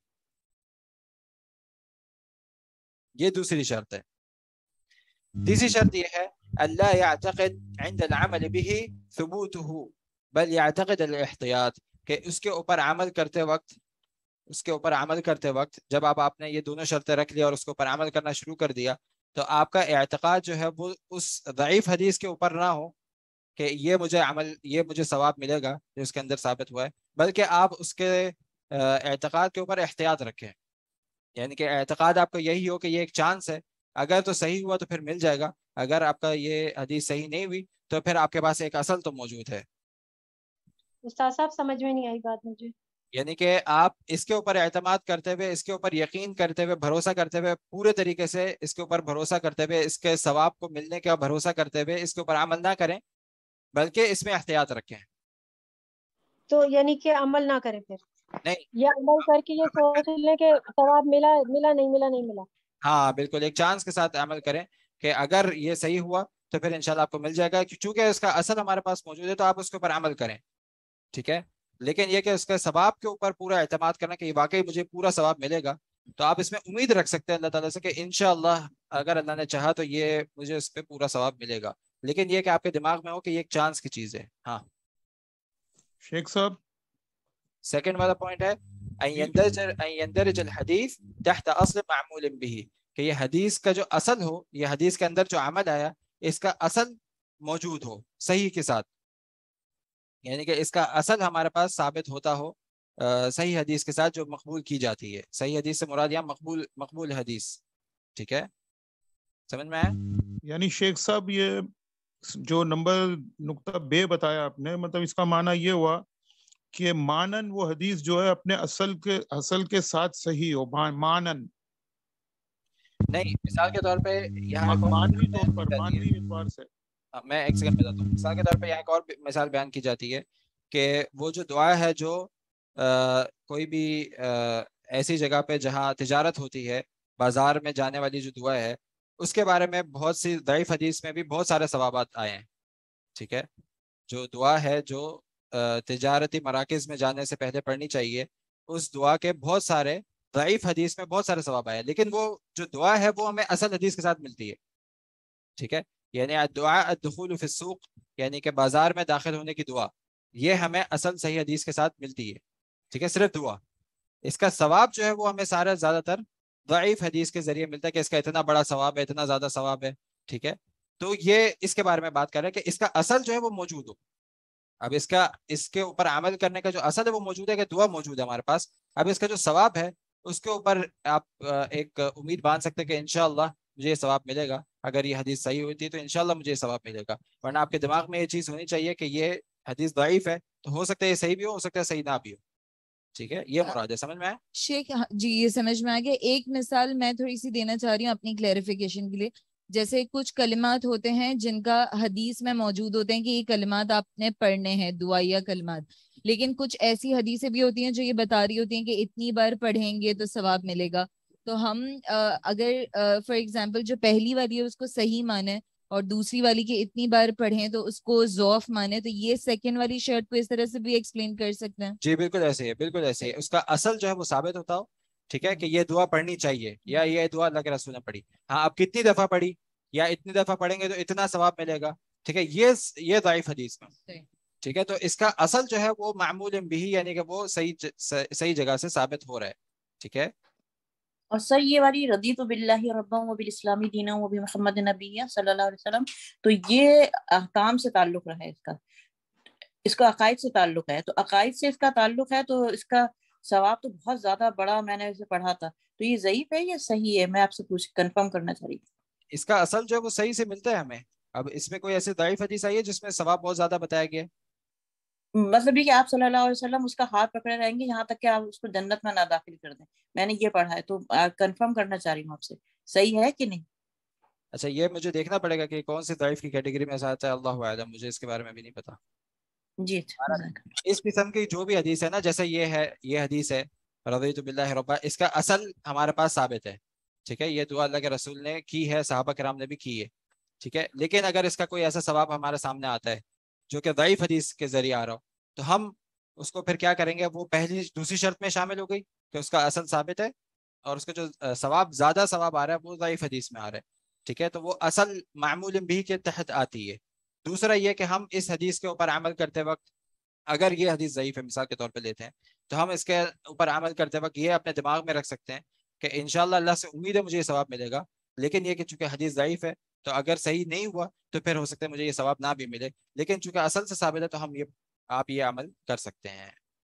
یہ دوسری شرط ہے. تیسری شرط یہ ہے اللہ يعتقد عند العمل به ثبوته بل يعتقد الاحتیاط، کہ اس کے اوپر عمل کرتے وقت اس کے اوپر عمل کرتے وقت جب آپ آپ نے یہ دونوں شرطیں رکھ لیا اور اس کے اوپر عمل کرنا شروع کر دیا، تو آپ کا اعتقاد جو ہے وہ اس ضعیف حدیث کے اوپر نہ ہو کہ یہ مجھے عمل یہ مجھے ثواب ملے گا جو اس کے اندر ثابت ہوا ہے، بلکہ آپ اس کے اعتقاد کے اوپر احتیاط رکھیں. یعنی کہ اعتقاد آپ کا یہی ہو کہ یہ ایک چانس ہے، اگر تو صحیح ہوا تو پھر مل جائے گا، اگر آپ کا یہ حدیث صحیح نہیں ہوئی تو پھر آپ کے پاس ایک اصل تو موجود ہے. استاد صاحب سمجھ میں نہیں آئی بات مجھے. یعنی کہ آپ اس کے اوپر اعتماد کرتے ہوئے، اس کے اوپر یقین کرتے ہوئے، بھروسہ کرتے ہوئے، پورے طریقے سے اس کے اوپر بھروسہ کرتے ہوئے، اس کے ثواب کو ملنے کا بھروسہ کرتے ہوئے اس کے اوپر عمل نہ کریں، بلکہ اس میں احتیاط رکھیں. تو یعنی کہ عمل نہ کریں، پھر نہیں، یہ عمل کر کے یہ سوچ لیں کہ ثواب ملا ملا نہیں ملا نہیں ملا. ہاں بالکل، ایک چانس کے ساتھ عمل کریں کہ اگر یہ صحیح ہوا تو پھر انشاءاللہ آپ کو مل جائے گا، چونکہ اس کا اصل ہمارے پاس موجود ہے تو آپ اس کے اوپر عمل کریں. ٹھیک ہے، لیکن یہ کہ اس کے ثواب کے اوپر پورا اعتماد کرنا کہ واقعی مجھے پورا ثواب ملے گا، تو آپ اس میں امید رکھ سکتے ہیں اللہ تعالیٰ سے کہ انشاءاللہ اگر اللہ نے چاہا تو یہ مجھے اس پہ پورا ثواب ملے گا، لیکن یہ کہ آپ کے دماغ میں ہو کہ یہ ایک چانس کی چیز ہے. ہاں شیخ صاحب سیکنڈ والا پوائنٹ ہے ان یندرج الحدیث تحت اصل معمول به، کہ یہ حدیث کا جو اصل ہو، یہ حدیث کے اندر جو عمل آیا اس کا اصل موجود ہو صحیح کے ساتھ، یعنی کہ اس کا اصل ہمارے پاس ثابت ہوتا ہو صحیح حدیث کے ساتھ جو مقبول کی جاتی ہے. صحیح حدیث سے مراد یہاں مقبول مقبول حدیث. ٹھیک ہے، سمجھ میں آیا؟ یعنی شیخ صاحب یہ جو نمبر نقطہ بے بتایا آپ نے، مطلب اس کا معنی یہ ہوا کہ مانن وہ حدیث جو ہے اپنے اصل کے اصل کے ساتھ صحیح ہو، مانن نہیں. مثال کے طور پہ یہاں مانوی طور پر مانوی اعتبار سے میں ایک سیکنڈ بتاتا ہوں. مثال کے طور پہ یہاں ایک اور مثال بیان کی جاتی ہے کہ وہ جو دعا ہے جو آ, کوئی بھی آ, ایسی جگہ پہ جہاں تجارت ہوتی ہے، بازار میں جانے والی جو دعا ہے، اس کے بارے میں بہت سی ضعیف حدیث میں بھی بہت سارے ثوابات آئے ہیں. ٹھیک ہے، جو دعا ہے جو آ, تجارتی مراکز میں جانے سے پہلے پڑھنی چاہیے، اس دعا کے بہت سارے ضعیف حدیث میں بہت سارے ثواب آئے، لیکن وہ جو دعا ہے وہ ہمیں اصل حدیث کے ساتھ ملتی ہے. ٹھیک ہے، یعنی دعا الدخول فی السوق، یعنی کہ بازار میں داخل ہونے کی دعا، یہ ہمیں اصل صحیح حدیث کے ساتھ ملتی ہے. ٹھیک ہے، صرف دعا. اس کا ثواب جو ہے وہ ہمیں سارا زیادہ تر ضعیف حدیث کے ذریعے ملتا ہے کہ اس کا اتنا بڑا ثواب ہے، اتنا زیادہ ثواب ہے. ٹھیک ہے، تو یہ اس کے بارے میں بات کر رہے ہیں کہ اس کا اصل جو ہے وہ موجود ہو. اب اس کا اس کے اوپر عمل کرنے کا جو اصل ہے وہ موجود ہے کہ دعا موجود ہے ہمارے پاس. اب اس کا جو ثواب ہے اس کے اوپر آپ ایک امید باندھ سکتے ہیں کہ انشاءاللہ مجھے یہ ثواب ملے گا، اگر یہ حدیث صحیح ہوتی ہے تو انشاءاللہ مجھے ثواب ملے گا، ورنہ آپ کے دماغ میں یہ چیز ہونی چاہیے کہ یہ حدیث ضعیف ہے تو ہو سکتا ہے یہ صحیح بھی ہو ہو سکتا ہے صحیح نہ بھی ہو. ٹھیک ہے، یہ مراد ہے. سمجھ میں آیا شیخ؟ جی یہ سمجھ میں آ گیا. ایک مثال میں تھوڑی سی دینا چاہ رہی ہوں اپنی کلیریفیکیشن کے لیے. جیسے کچھ کلمات ہوتے ہیں جن کا حدیث میں موجود ہوتے ہیں کہ یہ کلمات آپ نے پڑھنے ہیں، دعائیہ کلمات، لیکن کچھ ایسی حدیثیں بھی ہوتی ہیں جو یہ بتا رہی ہوتی ہیں کہ اتنی بار پڑھیں گے تو ثواب ملے گا. تو ہم اگر فار ایگزامپل جو پہلی والی ہے اس کو صحیح مانیں اور دوسری والی کی اتنی بار پڑھیں تو اس کو ضعف مانے، تو یہ سیکنڈ والی شرط کو اس طرح سے بھی ایکسپلین کر سکتے ہیں. جی بالکل ایسے ہی ہے، بالکل ایسے ہی ہے. اس کا اصل جو ہے وہ ثابت ہوتا ہو، ٹھیک ہے، کہ یہ دعا پڑھنی چاہیے یا یہ دعا اللہ کے رسول نے پڑھی. ہاں اب کتنی دفعہ پڑھی یا اتنی دفعہ پڑھیں گے تو اتنا ثواب ملے گا، ٹھیک ہے، یہ یہ ضعیف حدیث میں، ٹھیک ہے. تو اس کا اصل جو ہے وہ معمول بھی، یعنی کہ وہ صحیح صحیح جگہ سے ثابت ہو رہا ہے، ٹھیک ہے. اور سر یہ والی رضیت باللہ ربا و بالاسلام دینا و بمحمد نبی صلی اللہ علیہ وسلم، تو یہ احکام سے تعلق رہا ہے، اس کا اس کا عقائد سے تعلق ہے. تو عقائد سے اس کا تعلق ہے تو اس کا ثواب تو بہت زیادہ بڑا، میں نے اسے پڑھا تھا. تو یہ ضعیف ہے یا صحیح ہے؟ میں آپ سے پوچھ کنفرم کرنا چاہ رہی تھی. اس کا اصل جو ہے وہ صحیح سے ملتا ہے ہمیں. اب اس میں کوئی ایسی ضعیف حدیث آئی ہے جس میں ثواب بہت زیادہ بتایا گیا ہے؟ مطلب یہ کہ آپ صلی اللہ علیہ وسلم اس کا ہاتھ پکڑے رہیں گے یہاں تک کہ آپ اس کو جنت میں نہ داخل کر دیں. میں نے یہ پڑھا ہے تو کنفرم کرنا چاہ رہی ہوں آپ سے، صحیح ہے کہ نہیں؟ اچھا یہ مجھے دیکھنا پڑے گا کہ کون سی ضعیف کی کیٹیگری میں آتا ہے، اللہ اعلم، مجھے اس کے بارے میں بھی نہیں پتا. جی اس قسم کی جو بھی حدیث ہے نا، جیسے یہ ہے، یہ حدیث ہے رضیت باللہ ربا، اس کا اصل ہمارے پاس ثابت ہے، ٹھیک ہے. یہ دعا اللہ کے رسول نے کی ہے، صحابہ کرام نے بھی کی ہے، ٹھیک ہے. لیکن اگر اس کا کوئی ایسا ثواب ہمارے سامنے آتا ہے جو کہ ضعیف حدیث کے ذریعے آ رہا ہو، تو ہم اس کو پھر کیا کریں گے؟ وہ پہلی دوسری شرط میں شامل ہو گئی کہ اس کا اصل ثابت ہے اور اس کا جو ثواب زیادہ ثواب آ رہا ہے وہ ضعیف حدیث میں آ رہا ہے، ٹھیک ہے. تو وہ اصل معمول بھی کے تحت آتی ہے. دوسرا یہ کہ ہم اس حدیث کے اوپر عمل کرتے وقت، اگر یہ حدیث ضعیف ہے مثال کے طور پہ لیتے ہیں، تو ہم اس کے اوپر عمل کرتے وقت یہ اپنے دماغ میں رکھ سکتے ہیں کہ انشاءاللہ اللہ سے امید ہے مجھے یہ ثواب ملے گا، لیکن یہ کہ چونکہ حدیث ضعیف ہے تو اگر صحیح نہیں ہوا تو پھر ہو سکتا ہے مجھے یہ ثواب نہ بھی ملے، لیکن چونکہ اصل سے ثابت ہے تو ہم یہ آپ یہ عمل کر سکتے ہیں.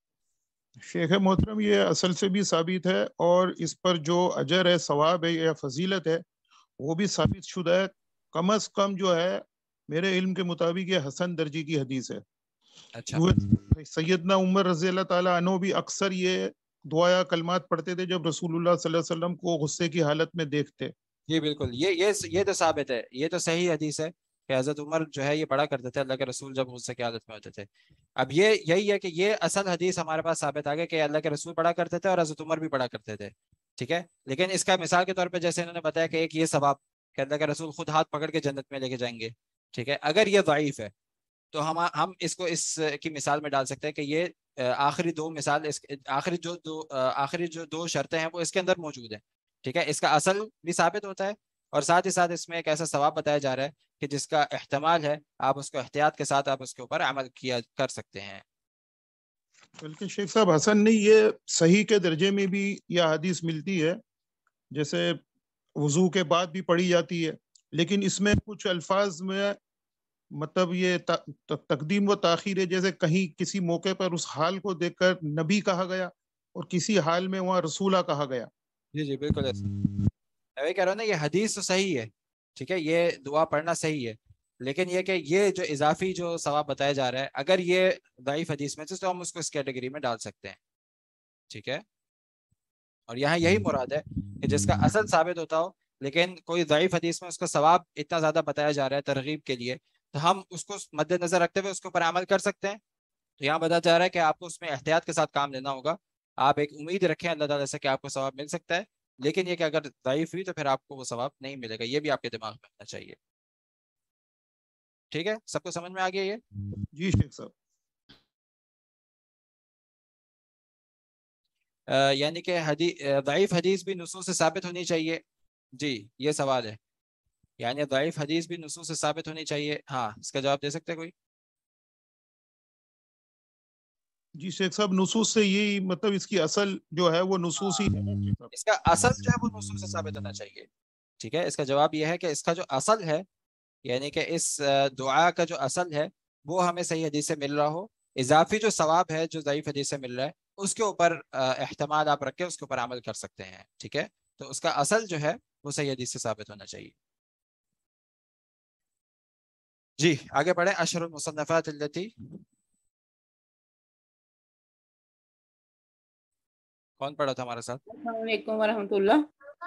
شیخ محترم یہ اصل سے بھی ثابت ہے اور اس پر جو اجر ہے، ثواب ہے یا فضیلت ہے وہ بھی ثابت شدہ ہے. کم از کم جو ہے میرے علم کے مطابق یہ حسن درجے کی حدیث ہے. اچھا. سیدنا عمر رضی اللہ تعالیٰ عنہ بھی اکثر یہ دعایا کلمات پڑھتے تھے جب رسول اللہ صلی اللہ علیہ وسلم کو غصے کی حالت میں دیکھتے. جی بالکل، یہ یہ یہ تو ثابت ہے، یہ تو صحیح حدیث ہے کہ حضرت عمر جو ہے یہ پڑھا کرتے تھے اللہ کے رسول جب غصے کی حالت میں ہوتے تھے. اب یہ یہی ہے کہ یہ اصل حدیث ہمارے پاس ثابت آ گیا کہ اللہ کے رسول پڑھا کرتے تھے اور حضرت عمر بھی پڑھا کرتے تھے، ٹھیک ہے. لیکن اس کا مثال کے طور پہ جیسے انہوں نے بتایا کہ ایک یہ ثواب کہ اللہ کے رسول خود ہاتھ پکڑ کے جنت میں لے کے جائیں گے، ٹھیک ہے. اگر یہ ضعیف ہے تو ہم ہم اس کو اس کی مثال میں ڈال سکتے ہیں کہ یہ آخری دو مثال اس آخری جو دو آخری جو دو شرطیں ہیں وہ اس کے اندر موجود ہیں، ٹھیک ہے. اس کا اصل بھی ثابت ہوتا ہے اور ساتھ ہی ساتھ اس میں ایک ایسا ثواب بتایا جا رہا ہے کہ جس کا احتمال ہے آپ اس کو احتیاط کے ساتھ آپ اس کے اوپر عمل کیا کر سکتے ہیں. بلکہ شیخ صاحب حسن نہیں، یہ صحیح کے درجے میں بھی یہ حدیث ملتی ہے، جیسے وضو کے بعد بھی پڑھی جاتی ہے، لیکن اس میں کچھ الفاظ میں مطلب یہ تقدیم و تاخیر ہے، جیسے کہیں کسی موقع پر اس حال کو دیکھ کر نبی کہا گیا اور کسی حال میں وہاں رسولہ کہا گیا. جی جی بالکل ایسا میں وہی کہہ رہا ہوں نا، یہ حدیث تو صحیح ہے، ٹھیک ہے، یہ دعا پڑھنا صحیح ہے، لیکن یہ کہ یہ جو اضافی جو ثواب بتایا جا رہا ہے اگر یہ ضعیف حدیث میں سے تو ہم اس کو اس کیٹیگری میں ڈال سکتے ہیں، ٹھیک ہے. اور یہاں یہی مراد ہے کہ جس کا اصل ثابت ہوتا ہو لیکن کوئی ضعیف حدیث میں اس کا ثواب اتنا زیادہ بتایا جا رہا ہے ترغیب کے لیے، تو ہم اس کو مد نظر رکھتے ہوئے اس کے اوپر عمل کر سکتے ہیں. تو یہاں بتایا جا رہا ہے کہ آپ کو اس میں احتیاط کے ساتھ کام لینا ہوگا. آپ ایک امید رکھیں اللہ تعالیٰ سے کہ آپ کو ثواب مل سکتا ہے، لیکن یہ کہ اگر ضعیف ہوئی تو پھر آپ کو وہ ثواب نہیں ملے گا، یہ بھی آپ کے دماغ میں ہونا چاہیے. ٹھیک ہے، سب کو سمجھ میں آ گیا یہ؟ جی شیخ صاحب. یعنی کہ حدیث ضعیف حدیث بھی نصوص سے ثابت ہونی چاہیے. جی یہ سوال ہے، یعنی ضعیف حدیث بھی نصوص سے ثابت ہونی چاہیے. ہاں اس کا جواب دے سکتے ہیں کوئی؟ جی شیخ صاحب، نصوص سے یہی مطلب اس کی اصل جو ہے وہ نصوص ہی ہے، اس کا اصل جو ہے وہ نصوص سے ثابت ہونا چاہیے، ٹھیک ہے. اس کا جواب یہ ہے کہ اس کا جو اصل ہے، یعنی کہ اس دعا کا جو اصل ہے وہ ہمیں صحیح حدیث سے مل رہا ہو، اضافی جو ثواب ہے جو ضعیف حدیث سے مل رہا ہے اس کے اوپر احتمال آپ رکھ کے اس کے اوپر عمل کر سکتے ہیں، ٹھیک ہے. تو اس کا اصل جو ہے وہ صحیح حدیث سے ثابت ہونا چاہیے. جی آگے پڑھیں. اشر المصنفات التي, کون پڑھا تھا ہمارے ساتھ؟ السلام علیکم ورحمۃ اللہ.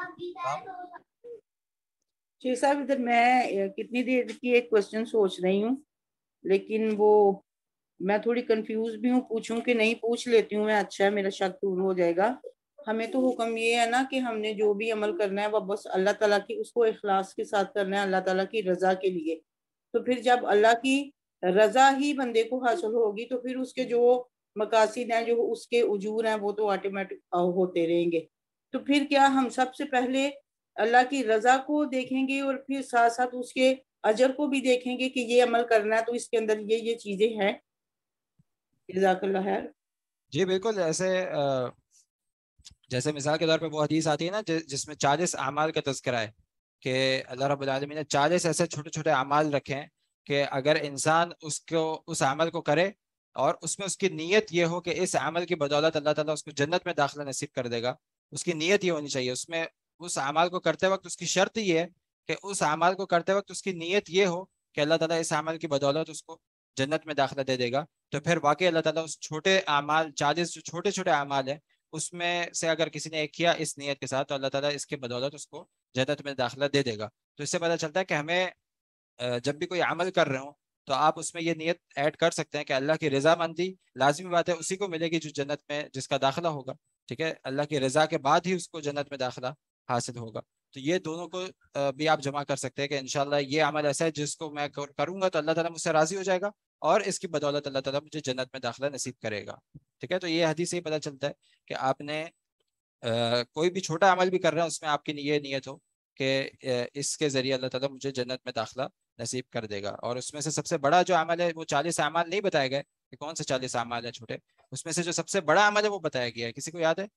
شیخ صاحب ادھر میں کتنی دیر کی ایک کوشچن سوچ رہی ہوں, لیکن وہ میں تھوڑی کنفیوز بھی ہوں, پوچھوں کہ نہیں پوچھ لیتی ہوں میں, اچھا ہے میرا شک دور ہو جائے گا. ہمیں تو حکم یہ ہے نا کہ ہم نے جو بھی عمل کرنا ہے وہ بس اللہ تعالیٰ کی, اس کو اخلاص کے ساتھ کرنا ہے, اللہ تعالیٰ کی رضا کے لیے. تو پھر جب اللہ کی رضا ہی بندے کو حاصل ہوگی تو پھر اس کے جو مقاصد ہیں, جو اس کے اجور ہیں, وہ تو آٹومیٹک ہوتے رہیں گے. تو پھر کیا ہم سب سے پہلے اللہ کی رضا کو دیکھیں گے اور پھر ساتھ ساتھ اس کے اجر کو بھی دیکھیں گے کہ یہ عمل کرنا ہے تو اس کے اندر یہ یہ چیزیں ہیں؟ جزاک اللہ خیر. جی بالکل. ایسے جیسے مثال کے طور پہ وہ حدیث آتی ہے نا جس میں چالیس اعمال کا تذکرہ ہے کہ اللہ رب العالمین نے چالیس ایسے چھوٹے چھوٹے اعمال رکھے ہیں کہ اگر انسان اس کو اس عمل کو کرے اور اس میں اس کی نیت یہ ہو کہ اس عمل کی بدولت اللہ تعالیٰ اس کو جنت میں داخلہ نصیب کر دے گا, اس کی نیت یہ ہونی چاہیے. اس میں اس عمل کو کرتے وقت اس کی شرط یہ ہے کہ اس عمل کو کرتے وقت اس کی نیت یہ ہو کہ اللہ تعالیٰ اس عمل کی بدولت اس کو جنت میں داخلہ دے دے گا. تو پھر واقعی اللہ تعالیٰ اس چھوٹے اعمال, چالیس جو چھوٹے چھوٹے اعمال ہیں, اس میں سے اگر کسی نے ایک کیا اس نیت کے ساتھ تو اللہ تعالیٰ اس کے بدولت اس کو جنت میں داخلہ دے دے گا. تو اس سے پتہ چلتا ہے کہ ہمیں جب بھی کوئی عمل کر رہے ہوں تو آپ اس میں یہ نیت ایڈ کر سکتے ہیں کہ اللہ کی رضا مندی لازمی بات ہے اسی کو ملے گی جو جنت میں جس کا داخلہ ہوگا. ٹھیک ہے, اللہ کی رضا کے بعد ہی اس کو جنت میں داخلہ حاصل ہوگا. تو یہ دونوں کو بھی آپ جمع کر سکتے ہیں کہ انشاءاللہ یہ عمل ایسا ہے جس کو میں کروں گا تو اللہ تعالیٰ مجھ سے راضی ہو جائے گا اور اس کی بدولت اللہ تعالیٰ مجھے جنت میں داخلہ نصیب کرے گا. ٹھیک ہے, تو یہ حدیث سے ہی پتہ چلتا ہے کہ آپ نے کوئی بھی چھوٹا عمل بھی کر رہے ہیں اس میں آپ کی یہ نیت ہو کہ اس کے ذریعے اللہ تعالیٰ مجھے جنت میں داخلہ نصیب کر دے گا. اور اس میں سے سب سے بڑا جو عمل ہے وہ چالیس اعمال نہیں بتائے گئے کہ کون سے چالیس اعمال ہیں چھوٹے, اس میں سے جو سب سے بڑا عمل ہے وہ بتایا گیا ہے. کسی کو یاد ہے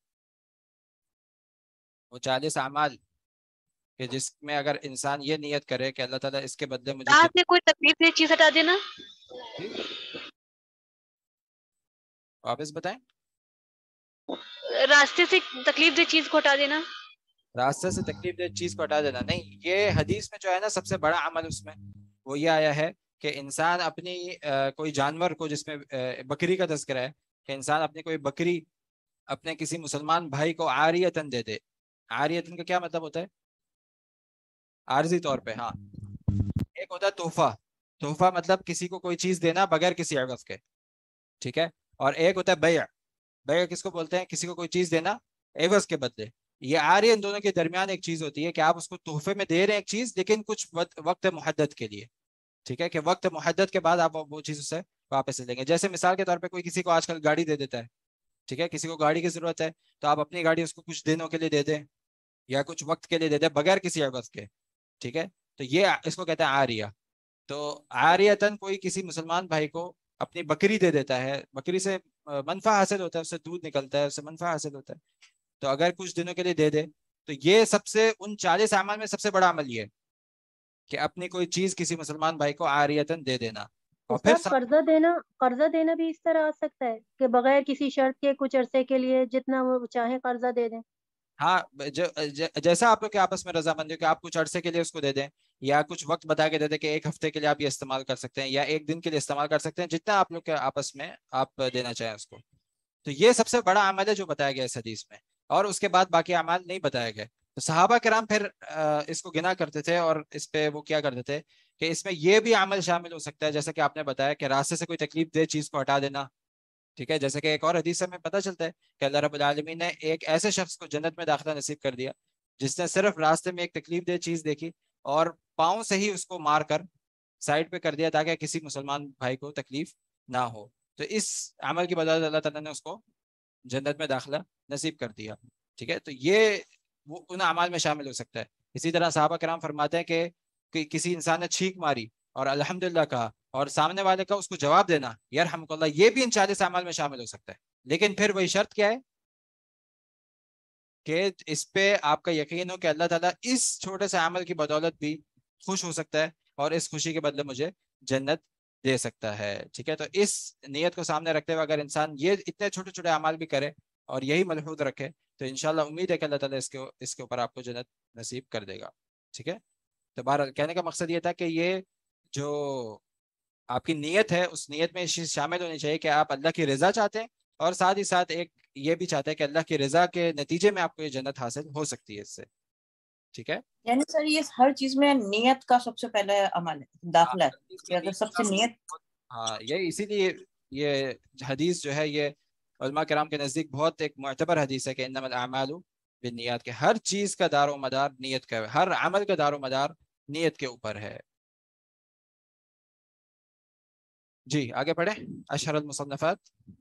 وہ چالیس اعمال کہ جس میں اگر انسان یہ نیت کرے کہ اللہ تعالیٰ اس کے بدلے مجھے آپ نے کوئی تکلیف دہ چیز ہٹا دینا, واپس بتائیں. راستے سے تکلیف دہ چیز کو ہٹا دینا, راستے سے تکلیف دہ چیز کو ہٹا دینا نہیں. یہ حدیث میں جو ہے نا سب سے بڑا عمل اس میں وہ یہ آیا ہے کہ انسان اپنی کوئی جانور کو, جس میں بکری کا تذکرہ ہے کہ انسان اپنی کوئی بکری اپنے کسی مسلمان بھائی کو عاریتن دے دے. عاریتن کا کیا مطلب ہوتا ہے؟ عارضی طور پہ. ہاں, ایک ہوتا ہے تحفہ. تحفہ مطلب کسی کو کوئی چیز دینا بغیر کسی عوض کے. ٹھیک ہے, اور ایک ہوتا ہے بیع. بیع کس کو بولتے ہیں؟ کسی کو کوئی چیز دینا عوض کے بدلے. یہ عاریہ ان دونوں کے درمیان ایک چیز ہوتی ہے کہ آپ اس کو تحفے میں دے رہے ہیں ایک چیز لیکن کچھ وقت محدد کے لیے. ٹھیک ہے, کہ وقت محدد کے بعد آپ وہ چیز اسے واپس لیں گے. جیسے مثال کے طور پہ کوئی کسی کو آج کل گاڑی دے دیتا ہے. ٹھیک ہے, کسی کو گاڑی کی ضرورت ہے تو آپ اپنی گاڑی اس کو کچھ دنوں کے لیے دے دیں یا کچھ وقت کے لیے دے دیں بغیر کسی عوض کے. ٹھیک ہے, تو یہ اس کو کہتے ہیں عاریہ. تو عاریتاً کوئی کسی مسلمان بھائی کو اپنی بکری دے دیتا ہے, بکری سے منفع حاصل ہوتا ہے, اس سے دودھ نکلتا ہے, اس سے منفع حاصل ہوتا ہے. تو اگر کچھ دنوں کے لیے دے دے تو یہ سب سے ان چالیس اعمال میں سب سے بڑا عمل یہ ہے کہ اپنی کوئی چیز کسی مسلمان بھائی کو عاریتاً دے دینا. اور پھر قرضہ دینا, قرضہ دینا بھی اس طرح آ سکتا ہے کہ بغیر کسی شرط کے کچھ عرصے کے لیے جتنا وہ چاہیں قرضہ دے دیں. ہاں, جیسا آپ لوگ کے آپس میں رضامندی کہ آپ کچھ عرصے کے لیے اس کو دے دیں یا کچھ وقت بتا کے دے دیں کہ ایک ہفتے کے لیے آپ یہ استعمال کر سکتے ہیں یا ایک دن کے لیے استعمال کر سکتے ہیں, جتنا آپ لوگ کے آپس میں آپ دینا چاہیں اس کو. تو یہ سب سے بڑا عمل ہے جو بتایا گیا اس حدیث میں, اور اس کے بعد باقی اعمال نہیں بتایا گئے. تو صحابہ کرام پھر اس کو گنا کرتے تھے اور اس پہ وہ کیا کرتے تھے کہ اس میں یہ بھی عمل شامل ہو سکتا ہے جیسا کہ آپ نے بتایا کہ راستے سے کوئی تکلیف دہ چیز کو ہٹا دینا. ٹھیک ہے, جیسے کہ ایک اور حدیث میں پتہ چلتا ہے کہ اللہ رب العالمین نے ایک ایسے شخص کو جنت میں داخلہ نصیب کر دیا جس نے صرف راستے میں ایک تکلیف دہ چیز دیکھی اور پاؤں سے ہی اس کو مار کر سائڈ پہ کر دیا تاکہ کسی مسلمان بھائی کو تکلیف نہ ہو. تو اس عمل کی بدولت اللہ تعالیٰ نے اس کو جنت میں داخلہ نصیب کر دیا. ٹھیک ہے, تو یہ وہ ان اعمال میں شامل ہو سکتا ہے. اسی طرح صحابہ کرام فرماتے ہیں کہ کسی انسان نے چھینک ماری اور الحمدللہ کہا اور سامنے والے کا اس کو جواب دینا یرحمک اللہ, یہ بھی ان چالیس اعمال میں شامل ہو سکتا ہے. لیکن پھر وہی شرط کیا ہے کہ اس پہ آپ کا یقین ہو کہ اللہ تعالیٰ اس چھوٹے سے عمل کی بدولت بھی خوش ہو سکتا ہے اور اس خوشی کے بدلے مجھے جنت دے سکتا ہے. ٹھیک ہے, تو اس نیت کو سامنے رکھتے ہوئے اگر انسان یہ اتنے چھوٹے چھوٹے اعمال بھی کرے اور یہی ملحوظ رکھے تو انشاءاللہ امید ہے کہ اللہ تعالیٰ اس کے اس کے اوپر آپ کو جنت نصیب کر دے گا. ٹھیک ہے, تو بہرحال کہنے کا مقصد یہ تھا کہ یہ جو آپ کی نیت ہے اس نیت میں چیز شامل ہونی چاہیے کہ آپ اللہ کی رضا چاہتے ہیں اور ساتھ ہی ساتھ ایک یہ بھی چاہتے ہیں کہ اللہ کی رضا کے نتیجے میں آپ کو یہ جنت حاصل ہو سکتی ہے اس سے. ٹھیک ہے, یعنی سر یہ ہر چیز میں نیت کا سب سے پہلا عمل ہے, داخلہ ہے کہ اگر سب سے نیت. ہاں یہ اسی لیے یہ حدیث جو ہے یہ علماء کرام کے نزدیک بہت ایک معتبر حدیث ہے کہ انما الاعمال بالنیات, کے ہر چیز کا دار و مدار نیت کا ہے, ہر عمل کا دار و مدار نیت کے اوپر ہے. جی آگے پڑھیں. اشہر المصنفات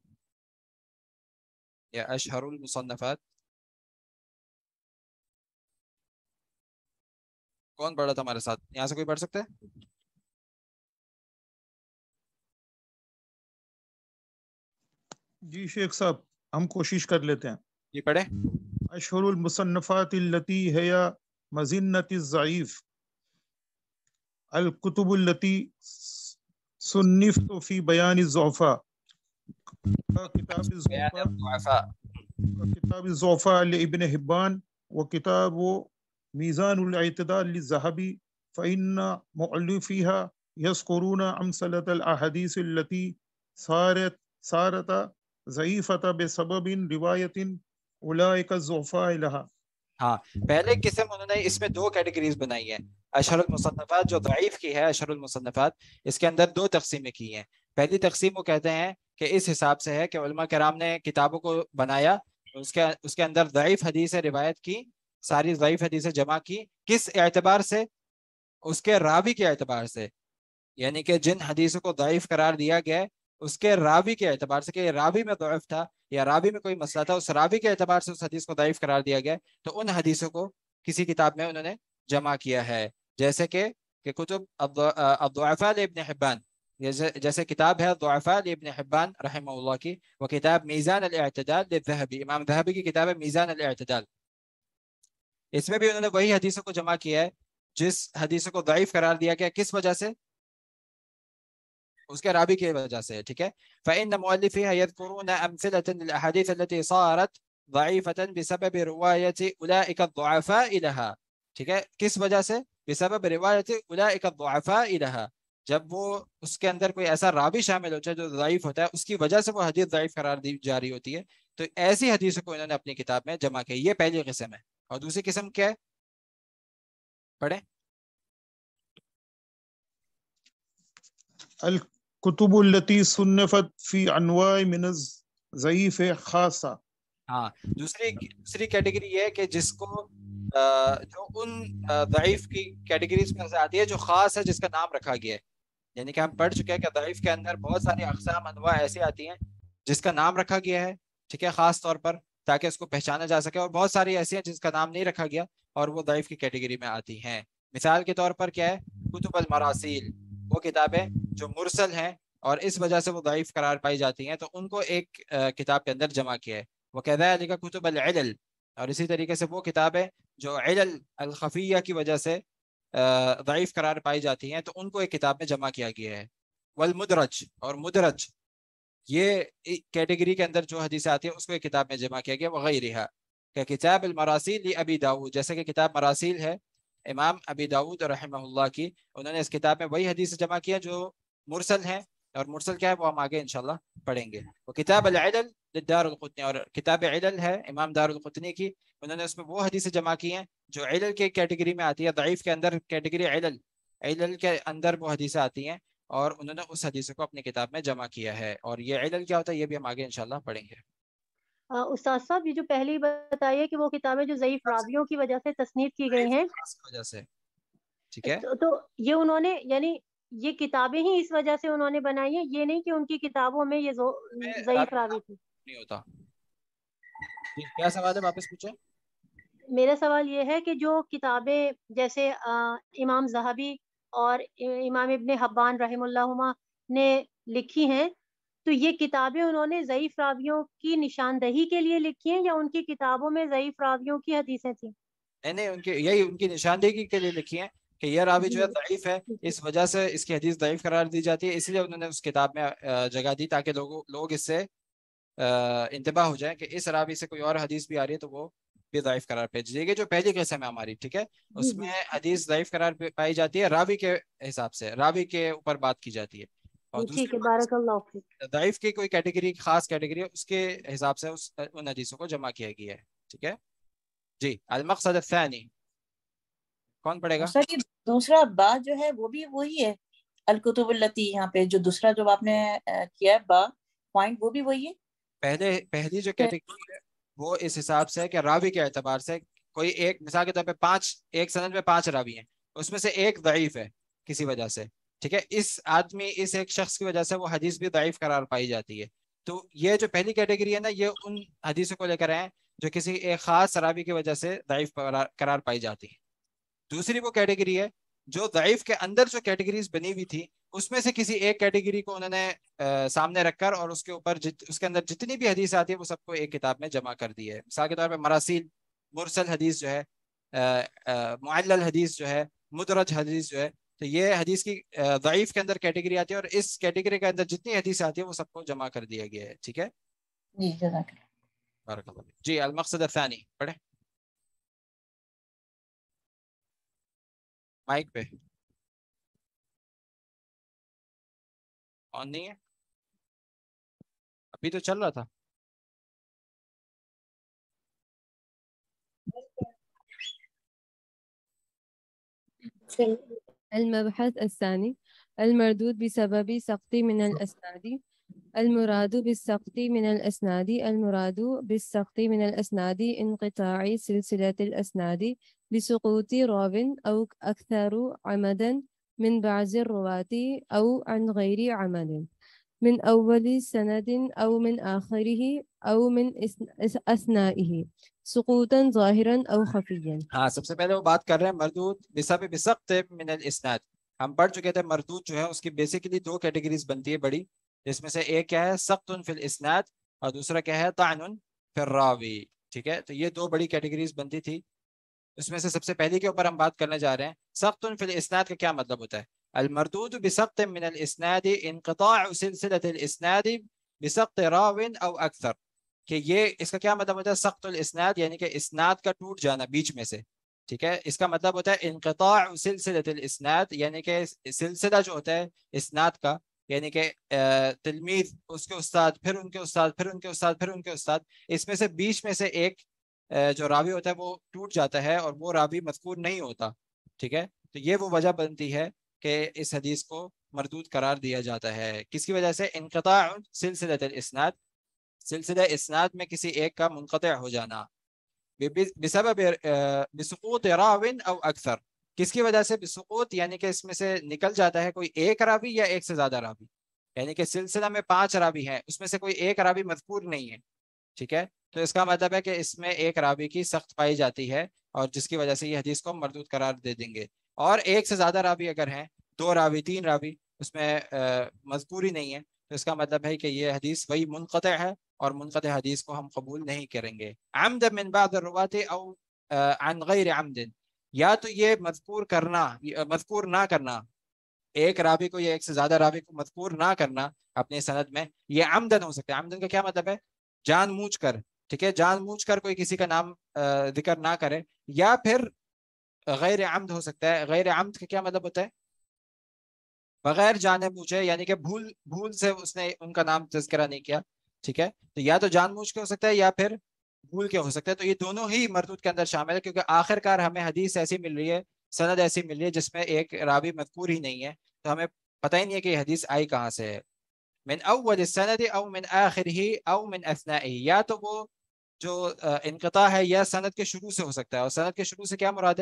یا اشہر المصنفات کون پڑھا تھا ہمارے ساتھ؟ یہاں سے کوئی پڑھ سکتا ہے؟ جی شیخ صاحب ہم کوشش کر لیتے ہیں. جی پڑھیں. اشہر المصنفات التي هي مزنة الضعيف الكتب التي صنفت في بيان الضعفاء كتاب الضعفاء كتاب الضعفاء لابن حبان وكتاب ميزان الاعتدال للذهبي فإن مؤلفيها يذكرون أمثلة الأحاديث التي صارت صارت ضعیفة بسبب روایت اولئک الضعفاء لها. ہاں پہلے قسم انہوں نے اس میں دو کیٹیگریز بنائی ہیں. اشہر المصنفات جو ضعیف کی ہے, اشہر المصنفات اس کے اندر دو تقسیمیں کی ہیں. پہلی تقسیم وہ کہتے ہیں کہ اس حساب سے ہے کہ علماء کرام نے کتابوں کو بنایا, اس کے اس کے اندر ضعیف حدیث روایت کی, ساری ضعیف حدیثیں جمع کی. کس اعتبار سے؟ اس کے راوی کے اعتبار سے, یعنی کہ جن حدیثوں کو ضعیف قرار دیا گیا اس کے راوی کے اعتبار سے, کہ راوی میں ضعف تھا یا راوی میں کوئی مسئلہ تھا, اس راوی کے اعتبار سے اس حدیث کو ضعیف قرار دیا گیا, تو ان حدیثوں کو کسی کتاب میں انہوں نے جمع کیا ہے. جیسے کہ کہ کتب الضعفاء لابن حبان, جیسے کتاب ہے ضعفاء لابن حبان رحمہ اللہ کی, وہ کتاب میزان الاعتدال للذہبی, امام ذہبی کی کتاب ہے میزان الاعتدال. اس میں بھی انہوں نے وہی حدیثوں کو جمع کیا ہے جس حدیثوں کو ضعیف قرار دیا گیا. کس وجہ سے؟ اس کے راوی کی وجہ سے. ٹھیک ہے. فإن مؤلفيها يذكرون أمثلة للأحاديث التي صارت ضعيفة بسبب رواية أولئك الضعفاء لها. ٹھیک ہے. کس وجہ سے؟ بسبب رواية أولئك الضعفاء لها. جب وہ اس کے اندر کوئی ایسا راوی شامل ہوتا ہے جو ضعیف ہوتا ہے, اس کی وجہ سے وہ حدیث ضعیف قرار دی جا رہی ہوتی ہے, تو ایسی حدیثوں کو انہوں نے اپنی کتاب میں جمع کیا. یہ پہلی قسم ہے. اور دوسری قسم کیا ہے؟ پڑھیں. الکتب التي صنفت في انواع من الضعیف خاصہ. ہاں دوسری دوسری کیٹیگری یہ ہے کہ جس کو جو ان ضعیف کی کیٹیگریز میں سے آتی ہے جو خاص ہے, جس کا نام رکھا گیا ہے. یعنی کہ ہم پڑھ چکے ہیں کہ ضعیف کے اندر بہت ساری اقسام انواع ایسی آتی ہیں جس کا نام رکھا گیا ہے, ٹھیک ہے, خاص طور پر تاکہ اس کو پہچانا جا سکے, اور بہت ساری ایسی ہیں جس کا نام نہیں رکھا گیا اور وہ ضعیف کی کیٹیگری میں آتی ہیں. مثال کے طور پر کیا ہے؟ کتب المراسیل, وہ کتابیں جو مرسل ہیں اور اس وجہ سے وہ ضعیف قرار پائی جاتی ہیں, تو ان کو ایک کتاب کے اندر جمع کیا ہے. وَكَذَلِكَ کتب العلل, اور اسی طریقے سے وہ کتابیں جو علل الخفیہ کی وجہ سے ضعیف قرار پائی جاتی ہیں, تو ان کو ایک کتاب میں جمع کیا گیا ہے. والمدرج, اور مدرج یہ کیٹیگری کے اندر جو حدیث آتی ہیں اس کو ایک کتاب میں جمع کیا گیا. وغیرہ کہ کتاب المراسیل لابی داؤد, جیسے کہ کتاب مراسیل ہے امام ابی داؤد رحمہ اللہ کی, انہوں نے اس کتاب میں وہی حدیث جمع کیا جو مرسل ہیں, اور مرسل کیا ہے وہ ہم آگے انشاءاللہ پڑھیں گے. وہ کتاب العلل للدار القطنی, اور کتاب علل ہے امام دار القطنی کی, انہوں نے اس میں وہ حدیثیں جمع کی ہیں جو علل کے کیٹیگری میں آتی ہے, ضعیف کے اندر کیٹیگری علل, علل کے اندر وہ حدیثیں آتی ہیں, اور انہوں نے اس حدیث کو اپنی کتاب میں جمع کیا ہے. اور یہ علل کیا ہوتا ہے یہ بھی ہم آگے انشاءاللہ پڑھیں گے. استاد صاحب یہ جو پہلی بتائیے کہ وہ کتابیں جو ضعیف راویوں کی وجہ سے تصنیف کی گئی ہیں, وجہ سے ٹھیک ہے, تو یہ انہوں نے یعنی یہ کتابیں ہی اس وجہ سے انہوں نے بنائی ہیں, یہ نہیں کہ ان کی کتابوں میں یہ ضعیف راوی تھی. نہیں ہوتا. کیا سوال ہے, واپس پوچھیں. میرا سوال یہ ہے کہ جو کتابیں جیسے امام ذہبی اور امام ابن حبان رحم اللہ نے لکھی ہیں, تو یہ کتابیں انہوں نے ضعیف راویوں کی نشاندہی کے لیے لکھی ہیں یا ان کی کتابوں میں ضعیف راویوں کی حدیثیں تھیں؟ نہیں نہیں, ان کی یہی ان کی نشاندہی کے لیے لکھی ہیں کہ یہ راوی جو ہے ضعیف ہے, اس وجہ سے اس کی حدیث ضعیف قرار دی جاتی ہے, اس لیے انہوں نے اس کتاب میں جگہ دی تاکہ لوگ لوگ اس سے انتباہ ہو جائیں کہ اس راوی سے کوئی اور حدیث بھی آ رہی ہے تو وہ بھی ضعیف قرار پائی جائے گی. جو پہلی قسم ہے ہماری, ٹھیک ہے, جی اس جی میں حدیث ضعیف قرار پائی جاتی ہے راوی کے حساب سے, راوی کے اوپر بات کی جاتی ہے. اور جی ٹھیک دوسری ہے، بارک اللہ فیک. ضعیف کی کوئی کیٹیگری, خاص کیٹیگری ہے, اس کے حساب سے اس ان حدیثوں کو جمع کیا گیا ہے. ٹھیک ہے جی. المقصد الثانی کون پڑھے گا؟ سر یہ دوسرا با جو ہے وہ بھی وہی ہے, الکتب التی, یہاں پہ جو دوسرا جو آپ نے کیا ہے با پوائنٹ, وہ بھی وہی ہے. پہلے پہلی جو کیٹیگری ہے وہ اس حساب سے ہے کہ راوی کے اعتبار سے کوئی ایک, مثال کے طور پہ پانچ, ایک سند میں پانچ راوی ہیں, اس میں سے ایک ضعیف ہے کسی وجہ سے, ٹھیک ہے, اس آدمی اس ایک شخص کی وجہ سے وہ حدیث بھی ضعیف قرار پائی جاتی ہے. تو یہ جو پہلی کیٹیگری ہے نا, یہ ان حدیثوں کو لے کر ہیں جو کسی ایک خاص راوی کی وجہ سے ضعیف قرار پائی جاتی ہے. دوسری وہ کیٹیگری ہے جو ضعیف کے اندر جو کیٹیگریز بنی ہوئی تھی اس میں سے کسی ایک کیٹیگری کو انہوں نے سامنے رکھ کر اور اس کے اوپر جت, اس کے اندر جتنی بھی حدیث آتی ہے وہ سب کو ایک کتاب میں جمع کر دی ہے. مثال کے طور پہ مراسیل, مرسل حدیث جو ہے, معلل حدیث جو ہے, مدرج حدیث جو ہے, تو یہ حدیث کی ضعیف کے اندر کیٹیگری آتی ہے, اور اس کیٹیگری کے اندر جتنی حدیث آتی ہے وہ سب کو جمع کر دیا گیا ہے. ٹھیک ہے جی جزاک اللہ. بارک اللہ. جی المقصد الثانی پڑھیں مائک پہ. آن نہیں ہے ابھی تو چل رہا تھا. المبحث الثاني المردود بسبب سقط من الأسناد. المراد بالسقط من الأسناد المراد بالسقط من الأسناد انقطاع سلسلة الأسناد بسقوط راو أو أكثر عمدا من بعض الرواة أو عن غير عمد من أول سند أو من آخره أو من أثنائه سقوطا ظاهرا أو خفيا. ہاں, سب سے پہلے وہ بات کر رہے ہیں مردود بسبب سقط من الاسناد. ہم پڑھ چکے تھے مردود جو ہے اس کی بیسیکلی دو کیٹیگریز بنتی ہے بڑی, جس میں سے ایک کیا ہے سقط فی الاسناد اور دوسرا کیا ہے طعن فی الراوی. ٹھیک ہے, تو یہ دو بڑی کیٹیگریز بنتی تھی. اس میں سے سب سے پہلی کے اوپر ہم بات کرنے جا رہے ہیں. سقط فی الاسناد کا کیا مطلب ہوتا ہے؟ المردود بسقط من الاسناد انقطاع سلسلة الاسناد بسقط راو او اکثر. کہ یہ اس کا کیا مطلب ہوتا ہے؟ سقط الاسناد یعنی کہ اسناد کا ٹوٹ جانا بیچ میں سے. ٹھیک ہے, اس کا مطلب ہوتا ہے انقطاع سلسلۃ الاسناد, یعنی کہ سلسلہ جو ہوتا ہے اسناد کا, یعنی کہ تلمیذ, اس کے استاد, پھر ان کے استاد, پھر ان کے استاد, پھر ان کے استاد, اس میں سے بیچ میں سے ایک جو راوی ہوتا ہے وہ ٹوٹ جاتا ہے اور وہ راوی مذکور نہیں ہوتا. ٹھیک ہے, تو یہ وہ وجہ بنتی ہے کہ اس حدیث کو مردود قرار دیا جاتا ہے. کس کی وجہ سے؟ انقطاع سلسلۃ الاسناد, سلسلہ اسناد میں کسی ایک کا منقطع ہو جانا. بسبب بسقوط راو او اکثر, کس کی وجہ سے؟ بسقوط یعنی کہ اس میں سے نکل جاتا ہے کوئی ایک راوی یا ایک سے زیادہ راوی, یعنی کہ سلسلہ میں پانچ راوی ہیں, اس میں سے کوئی ایک راوی مذکور نہیں ہے. ٹھیک ہے, تو اس کا مطلب ہے کہ اس میں ایک راوی کی سخت پائی جاتی ہے اور جس کی وجہ سے یہ حدیث کو مردود قرار دے دیں گے. اور ایک سے زیادہ راوی اگر ہیں, دو راوی, تین راوی, اس میں مذکور ہی نہیں ہے, تو اس کا مطلب ہے کہ یہ حدیث وہی منقطع ہے اور منقطع حدیث کو ہم قبول نہیں کریں گے. عمد من بعض الروات او عن غیر عمد, یا تو یہ مذکور کرنا, مذکور نہ کرنا, ایک راوی کو یا ایک سے زیادہ راوی کو مذکور نہ کرنا اپنے سند میں, یہ عمدن ہو سکتا ہے. عمدن کا کیا مطلب ہے؟ جان بوجھ کر. ٹھیک ہے, جان بوجھ کر کوئی کسی کا نام ذکر نہ کرے, یا پھر غیر عمد ہو سکتا ہے. غیر عمد کا کیا مطلب ہوتا ہے؟ بغیر جانے بوجھے, یعنی کہ بھول بھول سے اس نے ان کا نام تذکرہ نہیں کیا. ٹھیک ہے, تو یا تو جان بوجھ کے ہو سکتا ہے یا پھر بھول کے ہو سکتا ہے. تو یہ دونوں ہی مردود کے اندر شامل ہے, کیونکہ آخر کار ہمیں حدیث ایسی مل رہی ہے, سند ایسی مل رہی ہے جس میں ایک راوی مذکور ہی نہیں ہے, تو ہمیں پتہ ہی نہیں ہے کہ یہ حدیث آئی کہاں سے ہے. من اول السند او من آخرہ او من اثنائہ, یا تو وہ جو انقطاع ہے یا سند کے شروع سے ہو سکتا ہے. اور سند کے شروع سے کیا مراد ہے؟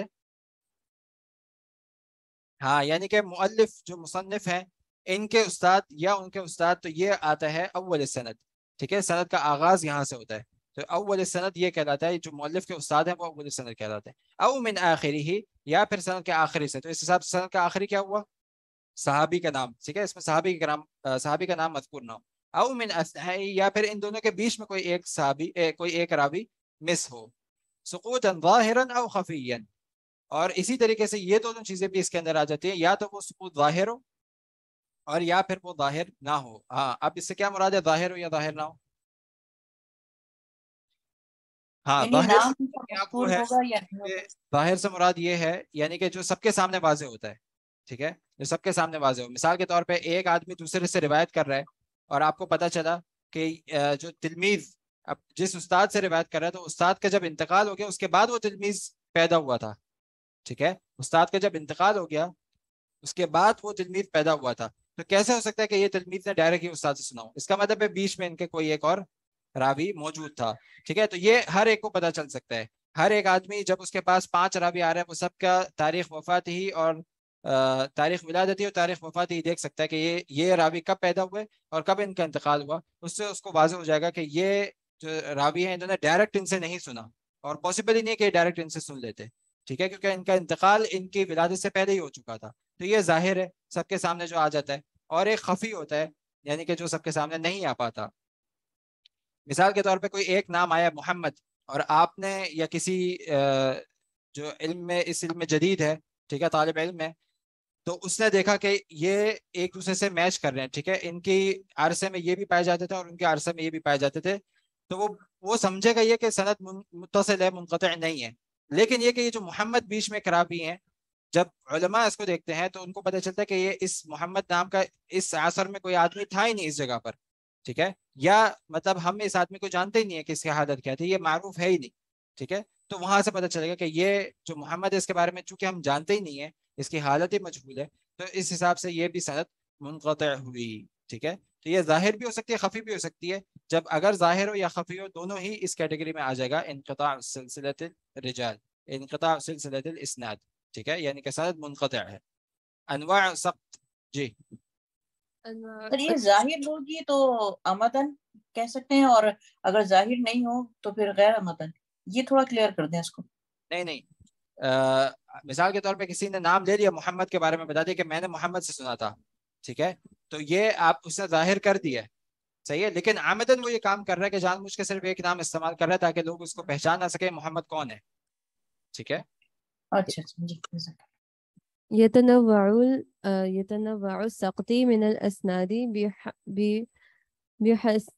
ہاں, یعنی کہ مؤلف جو مصنف ہیں ان کے استاد یا ان کے استاد, تو یہ آتا ہے اول السند. ٹھیک ہے, سند کا آغاز یہاں سے ہوتا ہے, تو اول السند یہ کہلاتا ہے. جو مؤلف کے استاد ہیں وہ اول السند کہلاتے ہیں. او من آخرہ, یا پھر سند کے آخری سے, تو اس حساب سے سند کا آخری کیا ہوا؟ صحابی کا نام. ٹھیک ہے, اس میں صحابی کا نام صحابی کا نام مذکور نہ ہو. او من اثنائہ, یا پھر ان دونوں کے بیچ میں کوئی ایک صحابی کوئی ایک راوی مس ہو. سقوطا ظاہرا او خفیا, اور اسی طریقے سے یہ دونوں چیزیں بھی اس کے اندر آ جاتی ہیں, یا تو وہ سقوط ظاہر ہو اور یا پھر وہ ظاہر نہ ہو. ہاں, اب اس سے کیا مراد ہے؟ ظاہر ہو یا ظاہر نہ ہو؟ ہاں یعنی ظاہر نام سے کا مراد مذکور وہ ہے ہوگا یا نہیں کہ ہوگا؟ ظاہر سے مراد یہ ہے یعنی کہ جو سب کے سامنے واضح ہوتا ہے، ٹھیک ہے، جو سب کے سامنے واضح ہو. مثال کے طور پہ ایک آدمی دوسرے سے روایت کر رہا ہے اور آپ کو پتا چلا کہ جو تلمیذ اب جس استاد سے روایت کر رہا ہے تو استاد کا جب انتقال ہو گیا اس کے بعد وہ تلمیذ پیدا ہوا تھا، ٹھیک ہے، استاد کا جب انتقال ہو گیا اس کے بعد وہ تلمیذ پیدا ہوا تھا، تو کیسے ہو سکتا ہے کہ یہ تلمیذ نے ڈائریکٹ ہی استاد سے سنا ہو؟ اس کا مطلب ہے بیچ میں ان کے کوئی ایک اور راوی موجود تھا، ٹھیک ہے. تو یہ ہر ایک کو پتا چل سکتا ہے. ہر ایک آدمی جب اس کے پاس پانچ راوی آ رہے ہیں وہ سب کا تاریخ وفات ہی اور تاریخ ولادتی اور تاریخ وفات ہی دیکھ سکتا ہے کہ یہ یہ راوی کب پیدا ہوئے اور کب ان کا انتقال ہوا. اس سے اس کو واضح ہو جائے گا کہ یہ جو راوی ہیں انہوں نے ڈائریکٹ ان سے نہیں سنا اور پاسبل ہی نہیں کہ ڈائریکٹ ان سے سن لیتے، ٹھیک ہے، کیونکہ ان کا انتقال ان کی ولادت سے پہلے ہی ہو چکا تھا. تو یہ ظاہر ہے سب کے سامنے جو آ جاتا ہے. اور ایک خفی ہوتا ہے یعنی کہ جو سب کے سامنے نہیں آ پاتا. مثال کے طور پہ کوئی ایک نام آیا محمد اور آپ نے یا کسی جو علم میں اس علم میں جدید ہے، ٹھیک ہے، طالب علم ہے، تو اس نے دیکھا کہ یہ ایک دوسرے سے میچ کر رہے ہیں، ٹھیک ہے، ان کی عرصے میں یہ بھی پائے جاتے تھے اور ان کے عرصے میں یہ بھی پائے جاتے تھے، تو وہ وہ سمجھے گا یہ کہ سند متصل ہے، منقطع نہیں ہے. لیکن یہ کہ یہ جو محمد بیچ میں خرابی ہیں، جب علماء اس کو دیکھتے ہیں تو ان کو پتہ چلتا ہے کہ یہ اس محمد نام کا اس عصر میں کوئی آدمی تھا ہی نہیں اس جگہ پر، ٹھیک ہے، یا مطلب ہم اس آدمی کو جانتے ہی نہیں ہے کہ اس کی حالت کیا تھی، یہ معروف ہے ہی نہیں، ٹھیک ہے. تو وہاں سے پتہ چلے گا کہ یہ جو محمد ہے اس کے بارے میں چونکہ ہم جانتے ہی نہیں ہے، اس کی حالت ہی مجہول ہے، تو اس حساب سے یہ بھی سند منقطع ہوئی، ٹھیک ہے. تو یہ ظاہر بھی ہو سکتی ہے، خفی بھی ہو سکتی ہے. جب اگر ظاہر ہو یا خفی ہو دونوں ہی اس کیٹیگری میں آ جائے گا انقطاع سلسلۃ الرجال، انقطاع سلسلۃ الاسناد، ٹھیک ہے، یعنی کہ سند منقطع ہے. انواع سقط، جی سر یہ ظاہر ہوگی تو آمدن کہہ سکتے ہیں، اور اگر ظاہر نہیں ہو تو پھر غیر آمدن. یہ تھوڑا کلیئر کر دیں اس کو. نہیں نہیں آ, مثال کے طور پہ کسی نے نام لے لیا محمد کے بارے میں، بتا دیا کہ میں نے محمد سے سنا تھا، ٹھیک ہے، تو یہ آپ اس نے ظاہر کر دیا ہے، صحیح ہے، لیکن آمدن وہ یہ کام کر رہا ہے کہ جان بوجھ کے صرف ایک نام استعمال کر رہا ہے تاکہ لوگ اس کو پہچان نہ سکیں محمد کون ہے، ٹھیک ہے. اچھا جی. يتنوع يتنوع السقط من الأسناد بحسب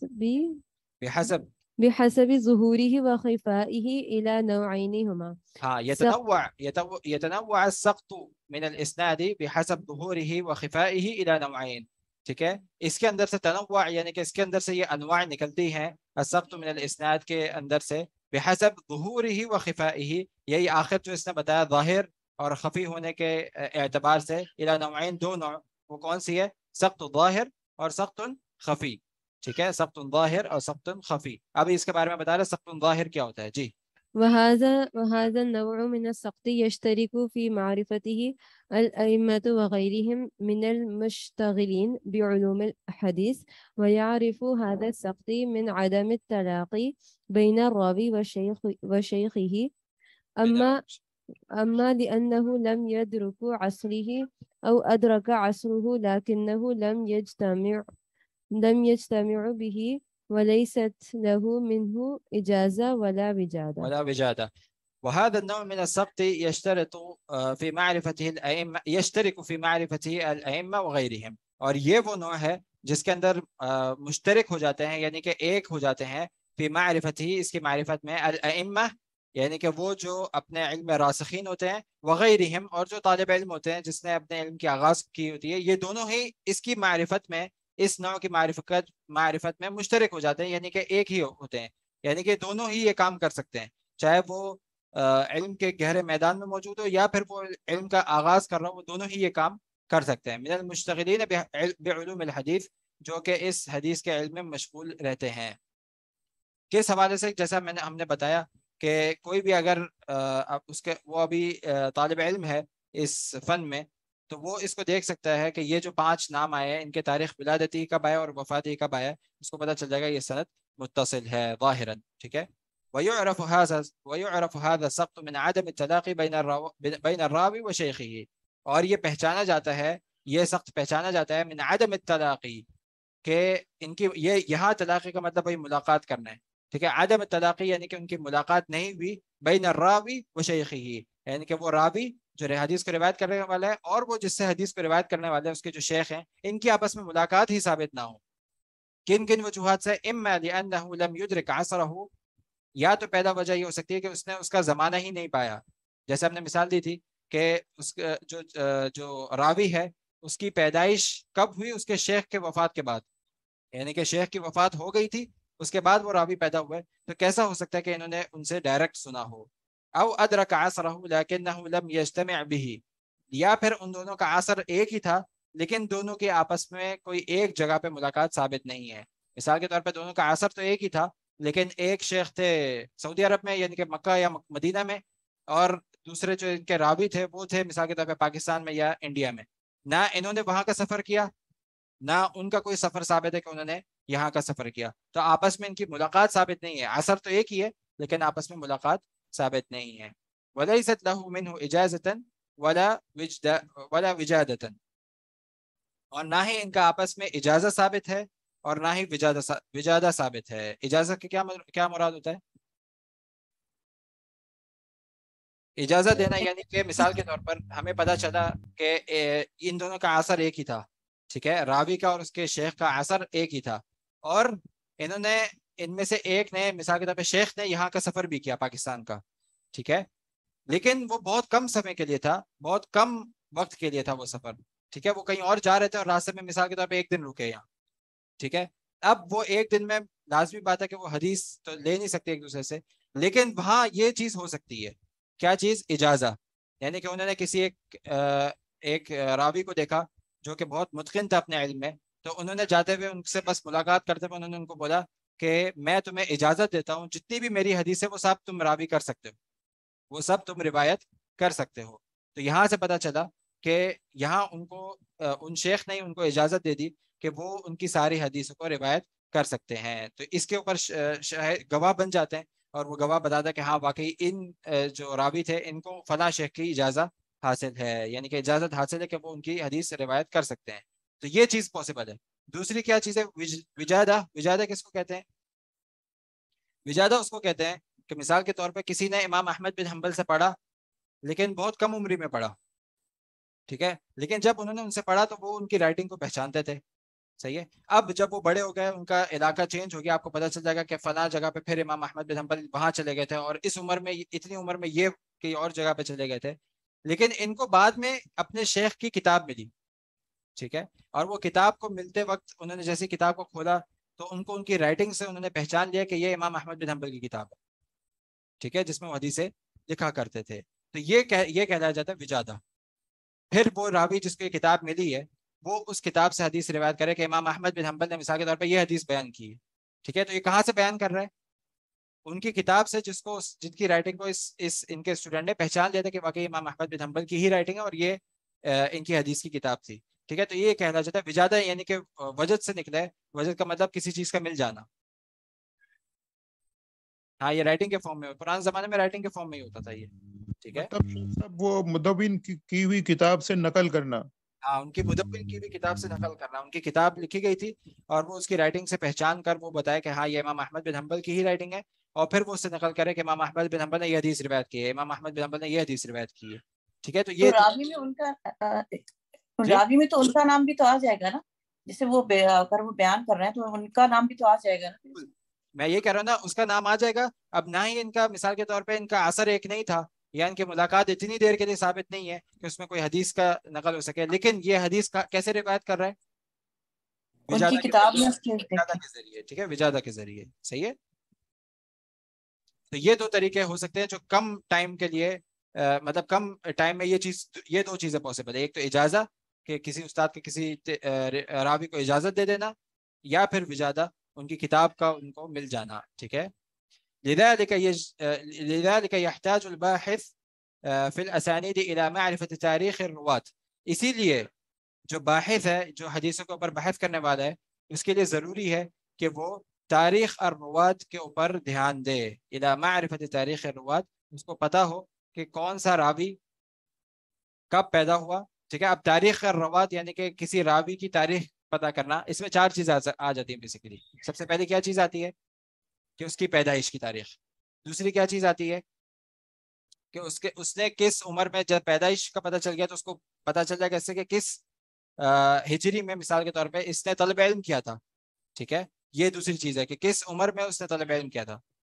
بحسب بحسب ظهوره وخفائه إلى نوعين هما. ها يتنوع يتنوع السقط من الاسناد بحسب ظهوره وخفائه الى نوعين، ٹھیک ہے. اس کے اندر سے تنوع یعنی کہ اس کے اندر سے یہ انواع نکلتی ہیں السقط من الاسناد کے اندر سے بحسب ظهوره وخفائه، یہی آخر جو اس نے بتایا ظاہر اور خفی ہونے کے اعتبار سے الى نوعین، دو نوع، وہ کون سی ہے؟ سقط ظاہر اور سقط خفی، ٹھیک ہے، سقط ظاہر اور سقط خفی. اب اس کے بارے میں بتا رہے سقط ظاہر کیا ہوتا ہے. جی وهذا وهذا النوع من السقط يشترك في معرفته الأئمة وغيرهم من المشتغلين بعلوم الحديث، ويعرف هذا السقط من عدم التلاقي بين الراوي والشيخ وشيخه، أما أما لأنه لم يدرك عصره أو أدرك عصره لكنه لم يجتمع لم يجتمع به وليست له منه إجازة ولا وجادة ولا وجادة. وهذا النوع من السقط يشترط في معرفته الأئمة يشترك في معرفته الأئمة وغيرهم، اور یہ وہ نوع ہے جس کے اندر مشترک ہو جاتے ہیں یعنی کہ ایک ہو جاتے ہیں في معرفته، اس کی معرفت میں، الأئمة یعنی کہ وہ جو اپنے علم میں راسخین ہوتے ہیں، وغیرہم اور جو طالب علم ہوتے ہیں جس نے اپنے علم کی آغاز کی ہوتی ہے، یہ دونوں ہی اس کی معرفت میں، اس نوع کی معرفت معرفت میں مشترک ہو جاتے ہیں، یعنی کہ ایک ہی ہوتے ہیں، یعنی کہ دونوں ہی یہ کام کر سکتے ہیں، چاہے وہ علم کے گہرے میدان میں موجود ہو یا پھر وہ علم کا آغاز کر رہا ہو، وہ دونوں ہی یہ کام کر سکتے ہیں. من المشتغلین بعلوم الحدیث، جو کہ اس حدیث کے علم میں مشغول رہتے ہیں. کس حوالے سے؟ جیسا میں نے ہم نے بتایا کہ کوئی بھی اگر اس کے وہ ابھی طالب علم ہے اس فن میں، تو وہ اس کو دیکھ سکتا ہے کہ یہ جو پانچ نام آئے ہیں ان کے تاریخ ولادتی کب آیا اور وفاتی کب آیا، اس کو پتہ چل جائے گا یہ سند متصل ہے ظاہراً، ٹھیک ہے. ويعرف هذا ويعرف هذا السقط من عدم التلاقي بين الراوي بين الراوي وشيخه، اور یہ پہچانا جاتا ہے، یہ سخت پہچانا جاتا ہے من عدم التلاقي، کہ ان کی یہ یہاں تلاقی کا مطلب وہی ملاقات کرنا ہے، ٹھیک ہے. عدم التلاقی یعنی کہ ان کی ملاقات نہیں ہوئی بین الراوی وشیخہ، یعنی کہ وہ راوی جو حدیث کو روایت کرنے والا ہے اور وہ جس سے حدیث کو روایت کرنے والے ہیں اس کے جو شیخ ہیں، ان کی آپس میں ملاقات ہی ثابت نہ ہو. کن کن وجوہات سے؟ اما لانه لم يدرك عصره، یا تو پہلا وجہ یہ ہو سکتی ہے کہ اس نے اس کا زمانہ ہی نہیں پایا، جیسے ہم نے مثال دی تھی کہ اس جو جو راوی ہے اس کی پیدائش کب ہوئی؟ اس کے شیخ کے وفات کے بعد، یعنی کہ شیخ کی وفات ہو گئی تھی اس کے بعد وہ راوی پیدا ہوئے، تو کیسا ہو سکتا ہے کہ انہوں نے ان سے ڈائریکٹ سنا ہو؟ او ادرک عصرہ لکنہ لم یجتمع به، یا پھر ان دونوں کا عصر ایک ہی تھا لیکن دونوں کے آپس میں کوئی ایک جگہ پہ ملاقات ثابت نہیں ہے۔ مثال کے طور پہ دونوں کا عصر تو ایک ہی تھا لیکن ایک شیخ تھے سعودی عرب میں یعنی کہ مکہ یا مدینہ میں، اور دوسرے جو ان کے راوی تھے وہ تھے مثال کے طور پہ پاکستان میں یا انڈیا میں، نہ انہوں نے وہاں کا سفر کیا نہ ان کا کوئی سفر ثابت ہے کہ انہوں نے یہاں کا سفر کیا، تو آپس میں ان کی ملاقات ثابت نہیں ہے، عصر تو ایک ہی ہے لیکن آپس میں ملاقات ثابت نہیں ہے۔ وَلَيْسَتْ لَهُ مِنْهُ إِجَازَةً وَلَا وَلَا وِجَادَةً، اور نہ ہی ان کا آپس میں اجازت ثابت ہے اور نہ ہی وجادہ وجادہ ثابت ہے۔ اجازت کے کیا کیا مراد ہوتا ہے؟ اجازت دینا یعنی کہ مثال کے طور پر ہمیں پتہ چلا کہ ان دونوں کا عصر ایک ہی تھا، ٹھیک ہے، راوی کا اور اس کے شیخ کا عصر ایک ہی تھا، اور انہوں نے ان میں سے ایک نے مثال کے طور پہ شیخ نے یہاں کا سفر بھی کیا پاکستان کا، ٹھیک ہے، لیکن وہ بہت کم سمے کے لیے تھا، بہت کم وقت کے لیے تھا وہ سفر، ٹھیک ہے، وہ کہیں اور جا رہے تھے اور راستے میں مثال کے طور پہ ایک دن رکے یہاں، ٹھیک ہے، اب وہ ایک دن میں لازمی بات ہے کہ وہ حدیث تو لے نہیں سکتے ایک دوسرے سے، لیکن وہاں یہ چیز ہو سکتی ہے، کیا چیز؟ اجازہ، یعنی کہ انہوں نے کسی ایک ایک راوی کو دیکھا جو کہ بہت متقن تھا اپنے علم میں، تو انہوں نے جاتے ہوئے ان سے بس ملاقات کرتے ہوئے انہوں نے ان کو بولا کہ میں تمہیں اجازت دیتا ہوں جتنی بھی میری حدیث ہے وہ سب تم راوی کر سکتے ہو، وہ سب تم روایت کر سکتے ہو۔ تو یہاں سے پتہ چلا کہ یہاں ان کو ان شیخ نے ان کو اجازت دے دی کہ وہ ان کی ساری حدیثوں کو روایت کر سکتے ہیں، تو اس کے اوپر گواہ بن جاتے ہیں اور وہ گواہ بتاتا ہے کہ ہاں واقعی ان جو راوی تھے ان کو فلاں شیخ کی اجازت حاصل ہے، یعنی کہ اجازت حاصل ہے کہ وہ ان کی حدیث سے روایت کر سکتے ہیں، تو یہ چیز پاسبل ہے۔ دوسری کیا چیز ہے؟ وجادہ۔ وجادہ کس کو کہتے ہیں؟ وجادہ اس کو کہتے ہیں کہ مثال کے طور پہ کسی نے امام احمد بن حنبل سے پڑھا لیکن بہت کم عمری میں پڑھا، ٹھیک ہے، لیکن جب انہوں نے ان سے پڑھا تو وہ ان کی رائٹنگ کو پہچانتے تھے، صحیح ہے، اب جب وہ بڑے ہو گئے ان کا علاقہ چینج ہو گیا، آپ کو پتہ چل جائے گا کہ فلاں جگہ پہ پھر امام احمد بن حنبل وہاں چلے گئے تھے اور اس عمر میں اتنی عمر میں یہ کئی اور جگہ پہ چلے گئے تھے، لیکن ان کو بعد میں اپنے شیخ کی کتاب ملی، ٹھیک ہے، اور وہ کتاب کو ملتے وقت انہوں نے جیسی کتاب کو کھولا تو ان کو ان کی رائٹنگ سے انہوں نے پہچان لیا کہ یہ امام احمد بن حنبل کی کتاب ہے، ٹھیک ہے، جس میں وہ حدیثیں لکھا کرتے تھے، تو یہ کہ یہ کہلایا جاتا ہے وجادہ۔ پھر وہ راوی جس کو یہ کتاب ملی ہے وہ اس کتاب سے حدیث روایت کرے کہ امام احمد بن حنبل نے مثال کے طور پہ یہ حدیث بیان کی ہے، ٹھیک ہے، تو یہ کہاں سے بیان کر رہا ہے؟ ان کی کتاب سے، جس کو جن کی رائٹنگ کو اس اس ان کے اسٹوڈنٹ نے پہچان لیا تھا کہ واقعی امام احمد بن حنبل کی ہی رائٹنگ ہے اور یہ ان کی حدیث کی کتاب تھی، ٹھیک ہے، تو یہ کہنا جاتا ہے وجادہ، یعنی کہ وجد سے نکلا ہے، وجد کا مطلب کسی چیز کا مل جانا، ہاں یہ رائٹنگ کے فارم میں، پرانے زمانے میں رائٹنگ کے فارم میں ہی ہوتا تھا یہ، ٹھیک ہے، مطلب وہ مدون کی ہوئی کتاب سے نقل کرنا، ہاں ان کی مدون کی ہوئی کتاب سے نقل کرنا، ان کی کتاب لکھی گئی تھی اور وہ اس کی رائٹنگ سے پہچان کر وہ بتایا کہ ہاں یہ امام احمد بن حنبل کی ہی رائٹنگ ہے، اور پھر وہ اس سے نقل کرے کہ امام احمد بن حنبل نے یہ حدیث روایت کی ہے، امام احمد بن حنبل نے یہ حدیث روایت کی ہے، ٹھیک ہے، تو یہ راوی میں ان کا راوی میں تو ان کا نام بھی تو آ جائے گا نا، جسے وہ اگر وہ بیان کر رہے ہیں تو ان کا نام بھی تو آ جائے گا نا، میں یہ کہہ رہا ہوں نا اس کا نام آ جائے گا، اب نہ ہی ان کا مثال کے طور پہ ان کا اثر ایک نہیں تھا یا ان کی ملاقات اتنی دیر کے لیے ثابت نہیں ہے کہ اس میں کوئی حدیث کا نقل ہو سکے، لیکن یہ حدیث کا کیسے روایت کر رہا ہے؟ وجادہ کے ذریعے، ٹھیک ہے، وجادہ کے ذریعے، صحیح ہے، تو یہ دو طریقے ہو سکتے ہیں جو کم ٹائم کے لیے مطلب کم ٹائم میں یہ چیز یہ دو چیزیں پاسبل ہے، ایک تو اجازہ کہ کسی استاد کے کسی راوی کو اجازت دے دینا، یا پھر وجادہ ان کی کتاب کا ان کو مل جانا، ٹھیک ہے، لذلك لذلك يحتاج الباحث في الاسانید الى معرفة تاریخ الرواة، اسی لیے جو باحث ہے، جو حدیثوں کے اوپر بحث کرنے والا ہے، اس کے لیے ضروری ہے کہ وہ تاریخ الرواة کے اوپر دھیان دے، الى معرفة تاریخ الرواة، اس کو پتا ہو کہ کون سا راوی کب پیدا ہوا، ٹھیک ہے، اب تاریخ الرواة یعنی کہ کسی راوی کی تاریخ پتا کرنا، اس میں چار چیزیں آ جاتی ہیں بیسیکلی۔ سب سے پہلے کیا چیز آتی ہے؟ کہ اس کی پیدائش کی تاریخ۔ دوسری کیا چیز آتی ہے؟ کہ اس کے اس نے کس عمر میں، جب پیدائش کا پتہ چل گیا تو اس کو پتہ چل جائے گا اس سے کہ کس ہجری میں مثال کے طور پہ اس نے طلب علم کیا تھا، ٹھیک ہے، یہ دوسری چیز ہے کہ کس عمر میں اس نے طلب علم کیا تھا۔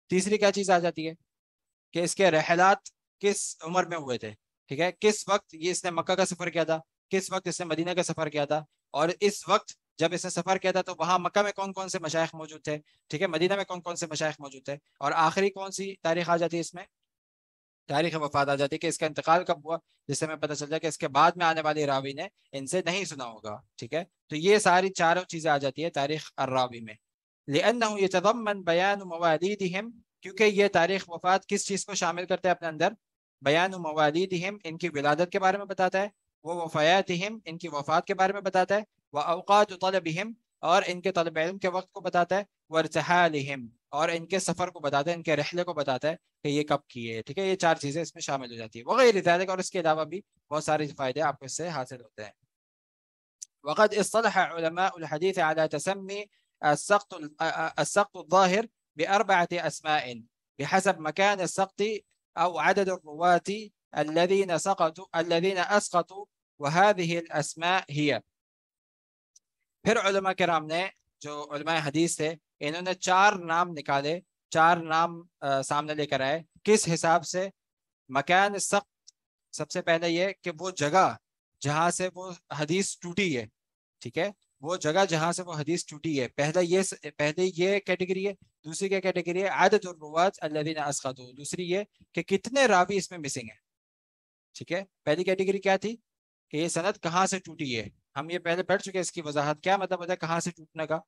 تیسری کیا چیز آ جاتی ہے کہ اس کے رحلات کس عمر میں ہوئے تھے، ٹھیک ہے، کس وقت یہ اس نے مکہ کا سفر کیا تھا، کس وقت اس نے مدینہ کا سفر کیا تھا، اور اس وقت جب اس نے سفر کیا تھا تو وہاں مکہ میں کون کون سے مشائخ موجود تھے، ٹھیک ہے، مدینہ میں کون کون سے مشائخ موجود تھے، اور آخری کون سی تاریخ آ جاتی ہے اس میں، تاریخ وفات آ جاتی ہے کہ اس کا انتقال کب ہوا، جس سے ہمیں پتہ چل جائے کہ اس کے بعد میں آنے والی راوی نے ان سے نہیں سنا ہوگا، ٹھیک ہے. تو یہ ساری چاروں چیزیں آ جاتی ہے تاریخ الراوی میں. لأنه يتضمن بيان مواليدهم، کیونکہ یہ تاریخ وفات کس چیز کو شامل کرتے ہیں اپنے اندر، بیان مواليدهم، ان کی ولادت کے بارے میں بتاتا ہے، وہ وفیاتهم، ان کی وفات کے بارے میں بتاتا ہے، واوقات طلبهم، اور ان کے طلب علم کے وقت کو بتاتا ہے، وارتحالهم، اور ان کے سفر کو بتاتا ہے، ان کے رحلے کو بتاتا ہے کہ یہ کب کیے، ٹھیک ہے. یہ چار چیزیں اس میں شامل ہو جاتی ہیں، وغیرہ ذالک، اور اس کے علاوہ بھی بہت سارے فائدے آپ کو اس سے حاصل ہوتے ہیں. وقد اصطلح علماء الحديث على تسمي السقط السقط الظاهر بأربعة أسماء بحسب مكان السقط أو عدد الرواة الذين سقطوا الذين أسقطوا، وهذه الأسماء هي. پھر علماء کرام نے جو علماء حدیث تھے انہوں نے چار نام نکالے، چار نام سامنے لے کر آئے. کس حساب سے؟ مکان السقط، سب سے پہلے یہ کہ وہ جگہ جہاں سے وہ حدیث ٹوٹی ہے، ٹھیک ہے، وہ جگہ جہاں سے وہ حدیث ٹوٹی ہے، پہلا یہ پہلے یہ کیٹیگری ہے. دوسری کیا کیٹیگری ہے؟ عدد الروات الذین اسقطوا، دوسری یہ کہ کتنے راوی اس میں مسنگ ہیں، ٹھیک ہے. پہلی کیٹیگری کیا تھی کہ یہ سند کہاں سے ٹوٹی ہے، ہم یہ پہلے پڑھ چکے، اس کی وضاحت کیا مطلب ہوتا ہے کہاں سے ٹوٹنے کا.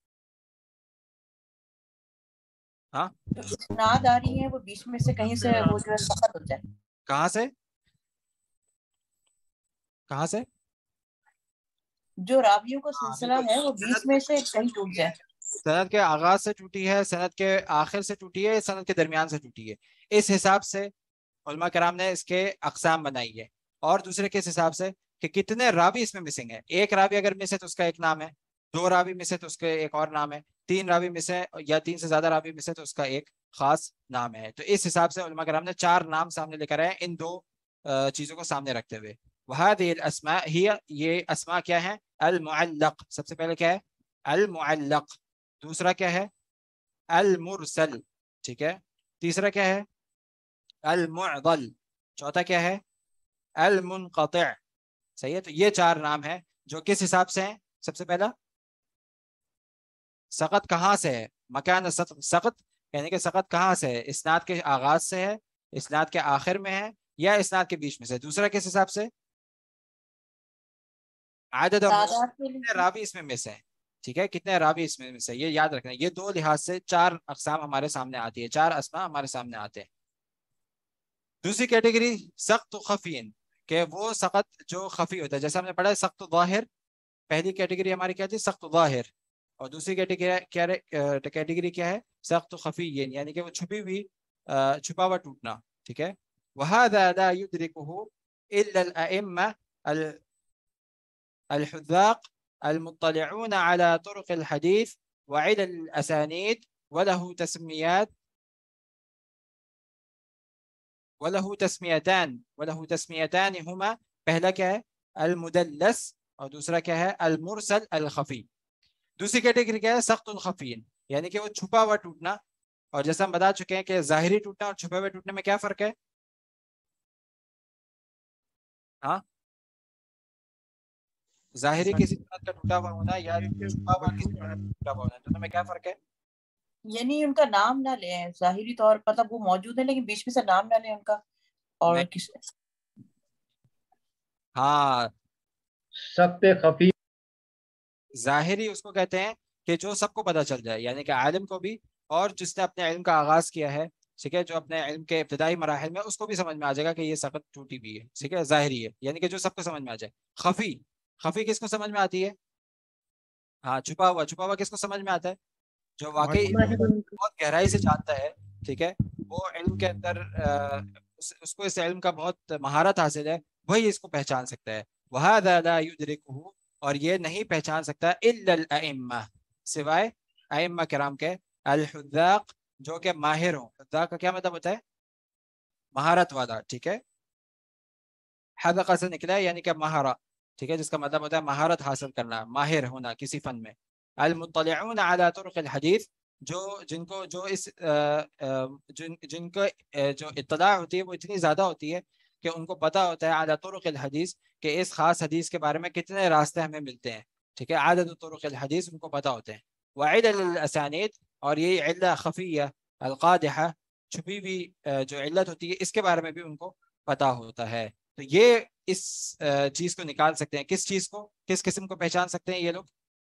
ہاں اسناد آ رہی ہے وہ بیچ میں سے کہیں سے وہ جو ہے سقط ہو جائے. کہاں سے کہاں سے جو راویوں کا سلسلہ ہے وہ بیچ میں سے کہیں ٹوٹ جائے. سند کے آغاز سے ٹوٹی ہے، سند کے آخر سے ٹوٹی ہے، سند کے درمیان سے ٹوٹی ہے. اس حساب سے علماء کرام نے اس کے اقسام بنائی ہے. اور دوسرے کس حساب سے کہ کتنے راوی اس میں مسنگ ہے. ایک راوی اگر مس ہے تو اس کا ایک نام ہے، دو راوی مس ہے تو اس کا ایک اور نام ہے، تین راوی مس ہے یا تین سے زیادہ راوی مس ہے تو اس کا ایک خاص نام ہے. تو اس حساب سے علماء کرام نے چار نام سامنے لے کر آئے ان دو چیزوں کو سامنے رکھتے ہوئے. وهذه الاسماء هي، یہ اسماء کیا ہیں؟ المعلق، سب سے پہلے کیا ہے؟ المعلق. دوسرا کیا ہے؟ المرسل، ٹھیک ہے. تیسرا کیا ہے؟ المعضل. چوتھا کیا ہے؟ المنقطع. صحیح ہے. تو یہ چار نام ہیں جو کس حساب سے ہیں؟ سب سے پہلا سقط کہاں سے ہے، مکان سقط، یعنی کہ سقط کہاں سے ہے، اسناد کے آغاز سے ہے، اسناد کے آخر میں ہے، یا اسناد کے بیچ میں سے. دوسرا کس حساب سے؟ عدد کتنے راوی اس میں مس ہے، ٹھیک ہے، کتنے راوی اس میں مس ہے. یہ یاد رکھنا، یہ دو لحاظ سے چار اقسام ہمارے سامنے آتی ہے، چار اسماء ہمارے سامنے آتے ہیں. دوسری کیٹیگری سخت خفین، کہ وہ سقط جو خفی ہوتا ہے، جیسے ہم نے پڑھا ہے سخت ظاہر. پہلی کیٹیگری ہماری کیا تھی؟ سخت ظاہر. اور دوسری کیٹیگری کیٹیگری کیا ہے؟ سخت خفی، یعنی کہ وہ چھپی ہوئی چھپا ہوا ٹوٹنا، ٹھیک ہے. وهذا لا يدركه إلا الأئمة الحذاق المطلعون على طرق الحديث وعلل الأسانيد، وله تسميات وله تسميتان وله تسميتان هما، پہلا کیا ہے؟ المدلس، اور دوسرا کیا ہے؟ المرسل الخفی. دوسری کیٹیگری کیا ہے؟ سخت الخفین، یعنی کہ وہ چھپا ہوا ٹوٹنا. اور جیسا ہم بتا چکے ہیں کہ ظاہری ٹوٹنا اور چھپے ہوئے ٹوٹنے میں کیا فرق ہے؟ ہاں ظاہری کسی طرح کا ٹوٹا ہوا ہونا یا چھپا ہوا کسی طرح کا ٹوٹا ہوا ہونا، دونوں میں کیا فرق ہے؟ یعنی ان کا نام نہ لیں، ظاہری طور پر مطلب وہ موجود ہے لیکن بیچ میں سے نام نہ لیں ان کا. اور کس ہاں سخت خفی ظاہری اس کو کہتے ہیں کہ جو سب کو پتہ چل جائے، یعنی کہ عالم کو بھی اور جس نے اپنے علم کا آغاز کیا ہے، ٹھیک ہے، جو اپنے علم کے ابتدائی مراحل میں، اس کو بھی سمجھ میں آ جائے گا کہ یہ سقط ٹوٹی بھی ہے، ٹھیک ہے، ظاہری ہے، یعنی کہ جو سب کو سمجھ میں آ جائے. خفی، خفی کس کو سمجھ میں آتی ہے؟ ہاں چھپا ہوا. چھپا ہوا کس کو سمجھ میں آتا ہے؟ جو واقعی بہت گہرائی سے جانتا ہے، ٹھیک ہے، وہ علم کے اندر اس کو اس علم کا بہت مہارت حاصل ہے، وہی اس کو پہچان سکتا ہے. وَهَذَا لَا يُدْرِكُهُ، اور یہ نہیں پہچان سکتا الا الائمہ، سوائے ائمہ کرام کے، الحذاق، جو کہ ماہر ہوں. حذاق کا کیا مطلب ہوتا ہے؟ مہارت والا، ٹھیک ہے. حذق سے نکلا ہے یعنی کہ مہارہ، ٹھیک ہے، جس کا مطلب ہوتا ہے مہارت حاصل کرنا، ماہر ہونا کسی فن میں. المطلعون على طرق الحدیث، جو جن کو جو اس جن جن کو جو اطلاع ہوتی ہے وہ اتنی زیادہ ہوتی ہے کہ ان کو پتہ ہوتا ہے علی طرق الحدیث کہ اس خاص حدیث کے بارے میں کتنے راستے ہمیں ملتے ہیں، ٹھیک ہے، عدد طرق الحدیث ان کو پتہ ہوتے ہیں. وعلل الاسانید، اور یہ علہ خفیہ القادحہ، چھپی ہوئی جو علت ہوتی ہے اس کے بارے میں بھی ان کو پتہ ہوتا ہے. تو یہ اس چیز کو نکال سکتے ہیں. کس چیز کو، کس قسم کو پہچان سکتے ہیں یہ لوگ؟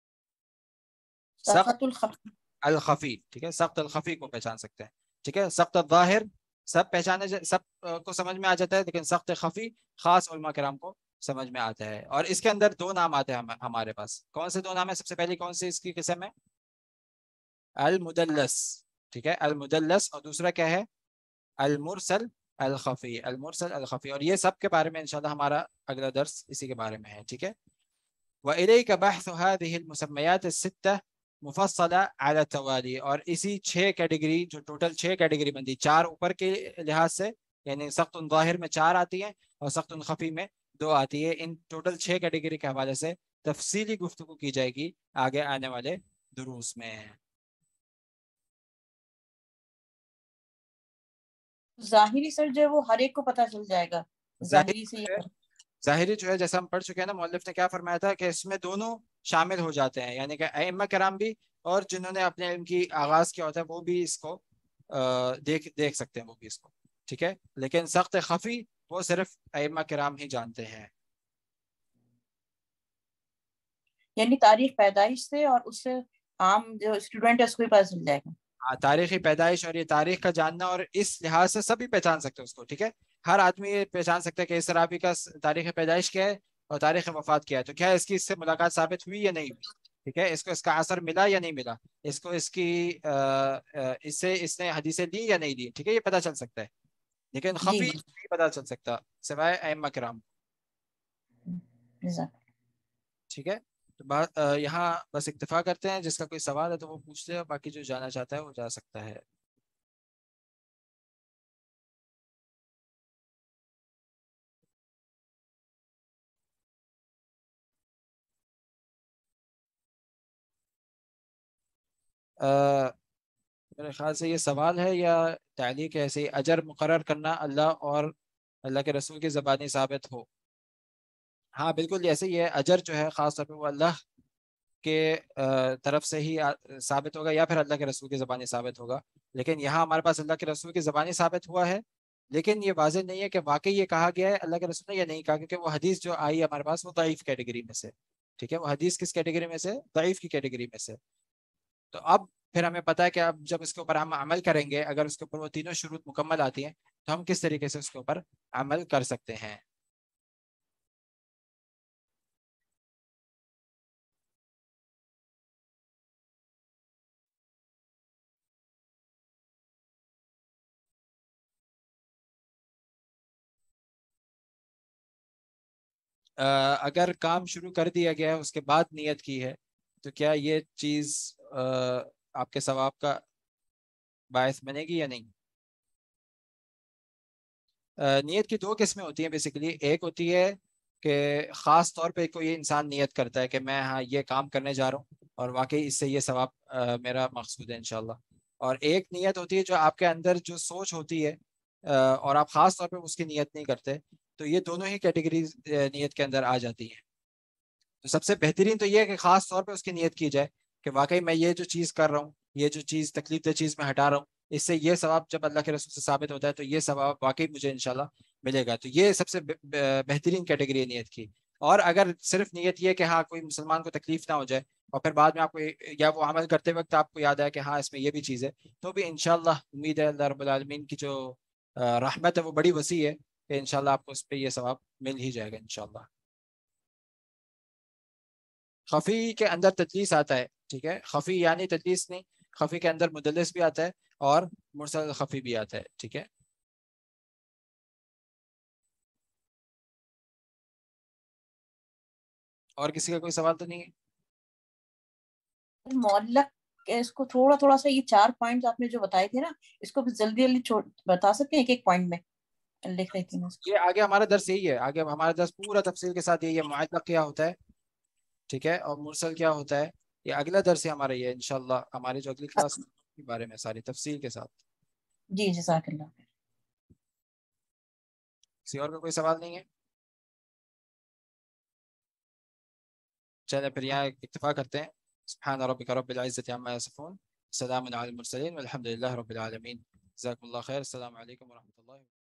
سخت الخفی، ٹھیک ہے، سخت الخفی کو پہچان سکتے ہیں، ٹھیک ہے. سخت الظاہر سب پہچانے سب کو سمجھ میں آ جاتا ہے، لیکن سخت خفی خاص علماء کرام کو سمجھ میں آتا ہے. اور اس کے اندر دو نام آتے ہیں ہمارے پاس. کون سے دو نام ہیں؟ سب سے پہلی کون سی اس کی قسم ہے؟ المدلس، ٹھیک ہے، المدلس. اور دوسرا کیا ہے؟ المرسل الخفی، المرسل الخفی. اور یہ سب کے بارے میں انشاءاللہ ہمارا اگلا درس اسی کے بارے میں ہے، ٹھیک ہے. وَإِلَيْكَ بَحْثُ هَذِهِ الْمُسَمَّيَاتِ السِّتَّةِ مفصلہ علی التوالی. اور اسی چھ کیٹیگری جو ٹوٹل چھ کیٹیگری بندی، چار اوپر کے لحاظ سے یعنی سخت ظاہر میں چار آتی ہیں اور سخت خفی میں دو آتی ہے، ان ٹوٹل چھ کیٹیگری کے حوالے سے تفصیلی گفتگو کی جائے گی آگے آنے والے دروس میں. ظاہری سر جو ہے وہ ہر ایک کو پتہ چل جائے گا، ظاہری سے ظاہری جو ہے جیسا ہم پڑھ چکے ہیں نا، مؤلف نے کیا فرمایا تھا کہ اس میں دونوں شامل ہو جاتے ہیں، یعنی کہ ائمہ کرام بھی اور جنہوں نے اپنے علم کی آغاز کیا ہوتا ہے وہ بھی اس کو دیکھ دیکھ سکتے ہیں، وہ بھی اس کو، ٹھیک ہے. لیکن سخت خفی وہ صرف ائمہ کرام ہی جانتے ہیں. یعنی تاریخ پیدائش سے اور اس سے عام جو اسٹوڈنٹ ہے اس کو بھی پتہ چل جائے گا. تاریخی پیدائش اور یہ تاریخ کا جاننا، اور اس لحاظ سے سبھی پہچان سکتے ہیں اس کو، ٹھیک ہے. ہر آدمی یہ پہچان سکتا ہے کہ اس صحابی کا تاریخ پیدائش کیا ہے اور تاریخ وفات کیا ہے. تو کیا اس کی اس سے ملاقات ثابت ہوئی یا نہیں ہوئی، ٹھیک ہے، اس کو اس کا اثر ملا یا نہیں ملا، اس کو اس کی اس سے اس نے حدیثیں لی یا نہیں لی، ٹھیک ہے، یہ پتہ چل سکتا ہے. لیکن خفی نہیں پتہ چل سکتا سوائے ائمہ کرام، ٹھیک ہے. تو یہاں بس اکتفا کرتے ہیں. جس کا کوئی سوال ہے تو وہ پوچھ لے، باقی جو جانا چاہتا ہے وہ جا سکتا ہے. آ, میرے خیال سے یہ سوال ہے یا تعلیق ہے ایسے ہی. اجر مقرر کرنا اللہ اور اللہ کے رسول کی زبانی ثابت ہو. ہاں بالکل ایسے ہی ہے. اجر جو ہے خاص طور پہ وہ اللہ کے طرف سے ہی ثابت ہوگا یا پھر اللہ کے رسول کی زبانی ثابت ہوگا. لیکن یہاں ہمارے پاس اللہ کے رسول کی زبانی ثابت ہوا ہے، لیکن یہ واضح نہیں ہے کہ واقعی یہ کہا گیا ہے اللہ کے رسول نے یا نہیں کہا، کیونکہ وہ حدیث جو آئی ہے ہمارے پاس وہ ضعیف کیٹیگری میں سے، ٹھیک ہے. وہ حدیث کس کیٹیگری میں سے؟ ضعیف کی کیٹیگری میں سے. تو اب پھر ہمیں پتہ ہے کہ اب جب اس کے اوپر ہم عمل کریں گے، اگر اس کے اوپر وہ تینوں شروط مکمل آتی ہیں تو ہم کس طریقے سے اس کے اوپر عمل کر سکتے ہیں. اگر کام شروع کر دیا گیا ہے اس کے بعد نیت کی ہے تو کیا یہ چیز آپ کے ثواب کا باعث بنے گی یا نہیں؟ نیت کی دو قسمیں ہوتی ہیں بیسیکلی. ایک ہوتی ہے کہ خاص طور پہ کوئی انسان نیت کرتا ہے کہ میں ہاں یہ کام کرنے جا رہا ہوں اور واقعی اس سے یہ ثواب میرا مقصود ہے انشاءاللہ. اور ایک نیت ہوتی ہے جو آپ کے اندر جو سوچ ہوتی ہے اور آپ خاص طور پہ اس کی نیت نہیں کرتے. تو یہ دونوں ہی کیٹیگریز نیت کے اندر آ جاتی ہیں. تو سب سے بہترین تو یہ ہے کہ خاص طور پہ اس کی نیت کی جائے کہ واقعی میں یہ جو چیز کر رہا ہوں، یہ جو چیز تکلیف دہ چیز میں ہٹا رہا ہوں، اس سے یہ ثواب جب اللہ کے رسول سے ثابت ہوتا ہے تو یہ ثواب واقعی مجھے انشاءاللہ ملے گا. تو یہ سب سے بہترین کیٹیگری ہے نیت کی. اور اگر صرف نیت یہ کہ ہاں کوئی مسلمان کو تکلیف نہ ہو جائے اور پھر بعد میں آپ کو یا وہ عمل کرتے وقت آپ کو یاد آیا کہ ہاں اس میں یہ بھی چیز ہے، تو بھی انشاءاللہ امید ہے اللہ رب العالمین کی جو رحمت ہے وہ بڑی وسیع ہے کہ انشاءاللہ آپ کو اس پہ یہ ثواب مل ہی جائے گا انشاءاللہ. خفی کے اندر تدلیس آتا ہے، ٹھیک ہے. خفی یعنی تدلیس نہیں، خفی کے اندر مدلس بھی آتا ہے اور مرسل خفی بھی آتا ہے، ٹھیک ہے. اور کسی کا کوئی سوال تو نہیں ہے؟ معلق اس کو تھوڑا تھوڑا سا یہ چار پوائنٹس آپ نے جو بتائے تھے نا، اس کو جلدی جلدی بتا سکتے ہیں ایک ایک پوائنٹ میں؟ لکھ رہی تھی میں. یہ آگے ہمارا درس یہی ہے، آگے ہمارا درس پورا تفصیل کے ساتھ یہی ہے. معلق کیا ہوتا ہے، ٹھیک ہے، اور مرسل کیا ہوتا ہے، یہ اگلا درس ہے ہمارا. یہ انشاءاللہ ہماری جو اگلی کلاس کے بارے میں ساری تفصیل کے ساتھ. جی جزاک اللہ. کسی اور کا کوئی سوال نہیں ہے؟ چلے پھر یہاں اکتفا کرتے ہیں. سبحان ربک رب العزة عما یصفون، سلام علی المرسلین والحمد للہ رب العالمین. جزاکم اللہ خیر. السلام علیکم ورحمۃ اللہ.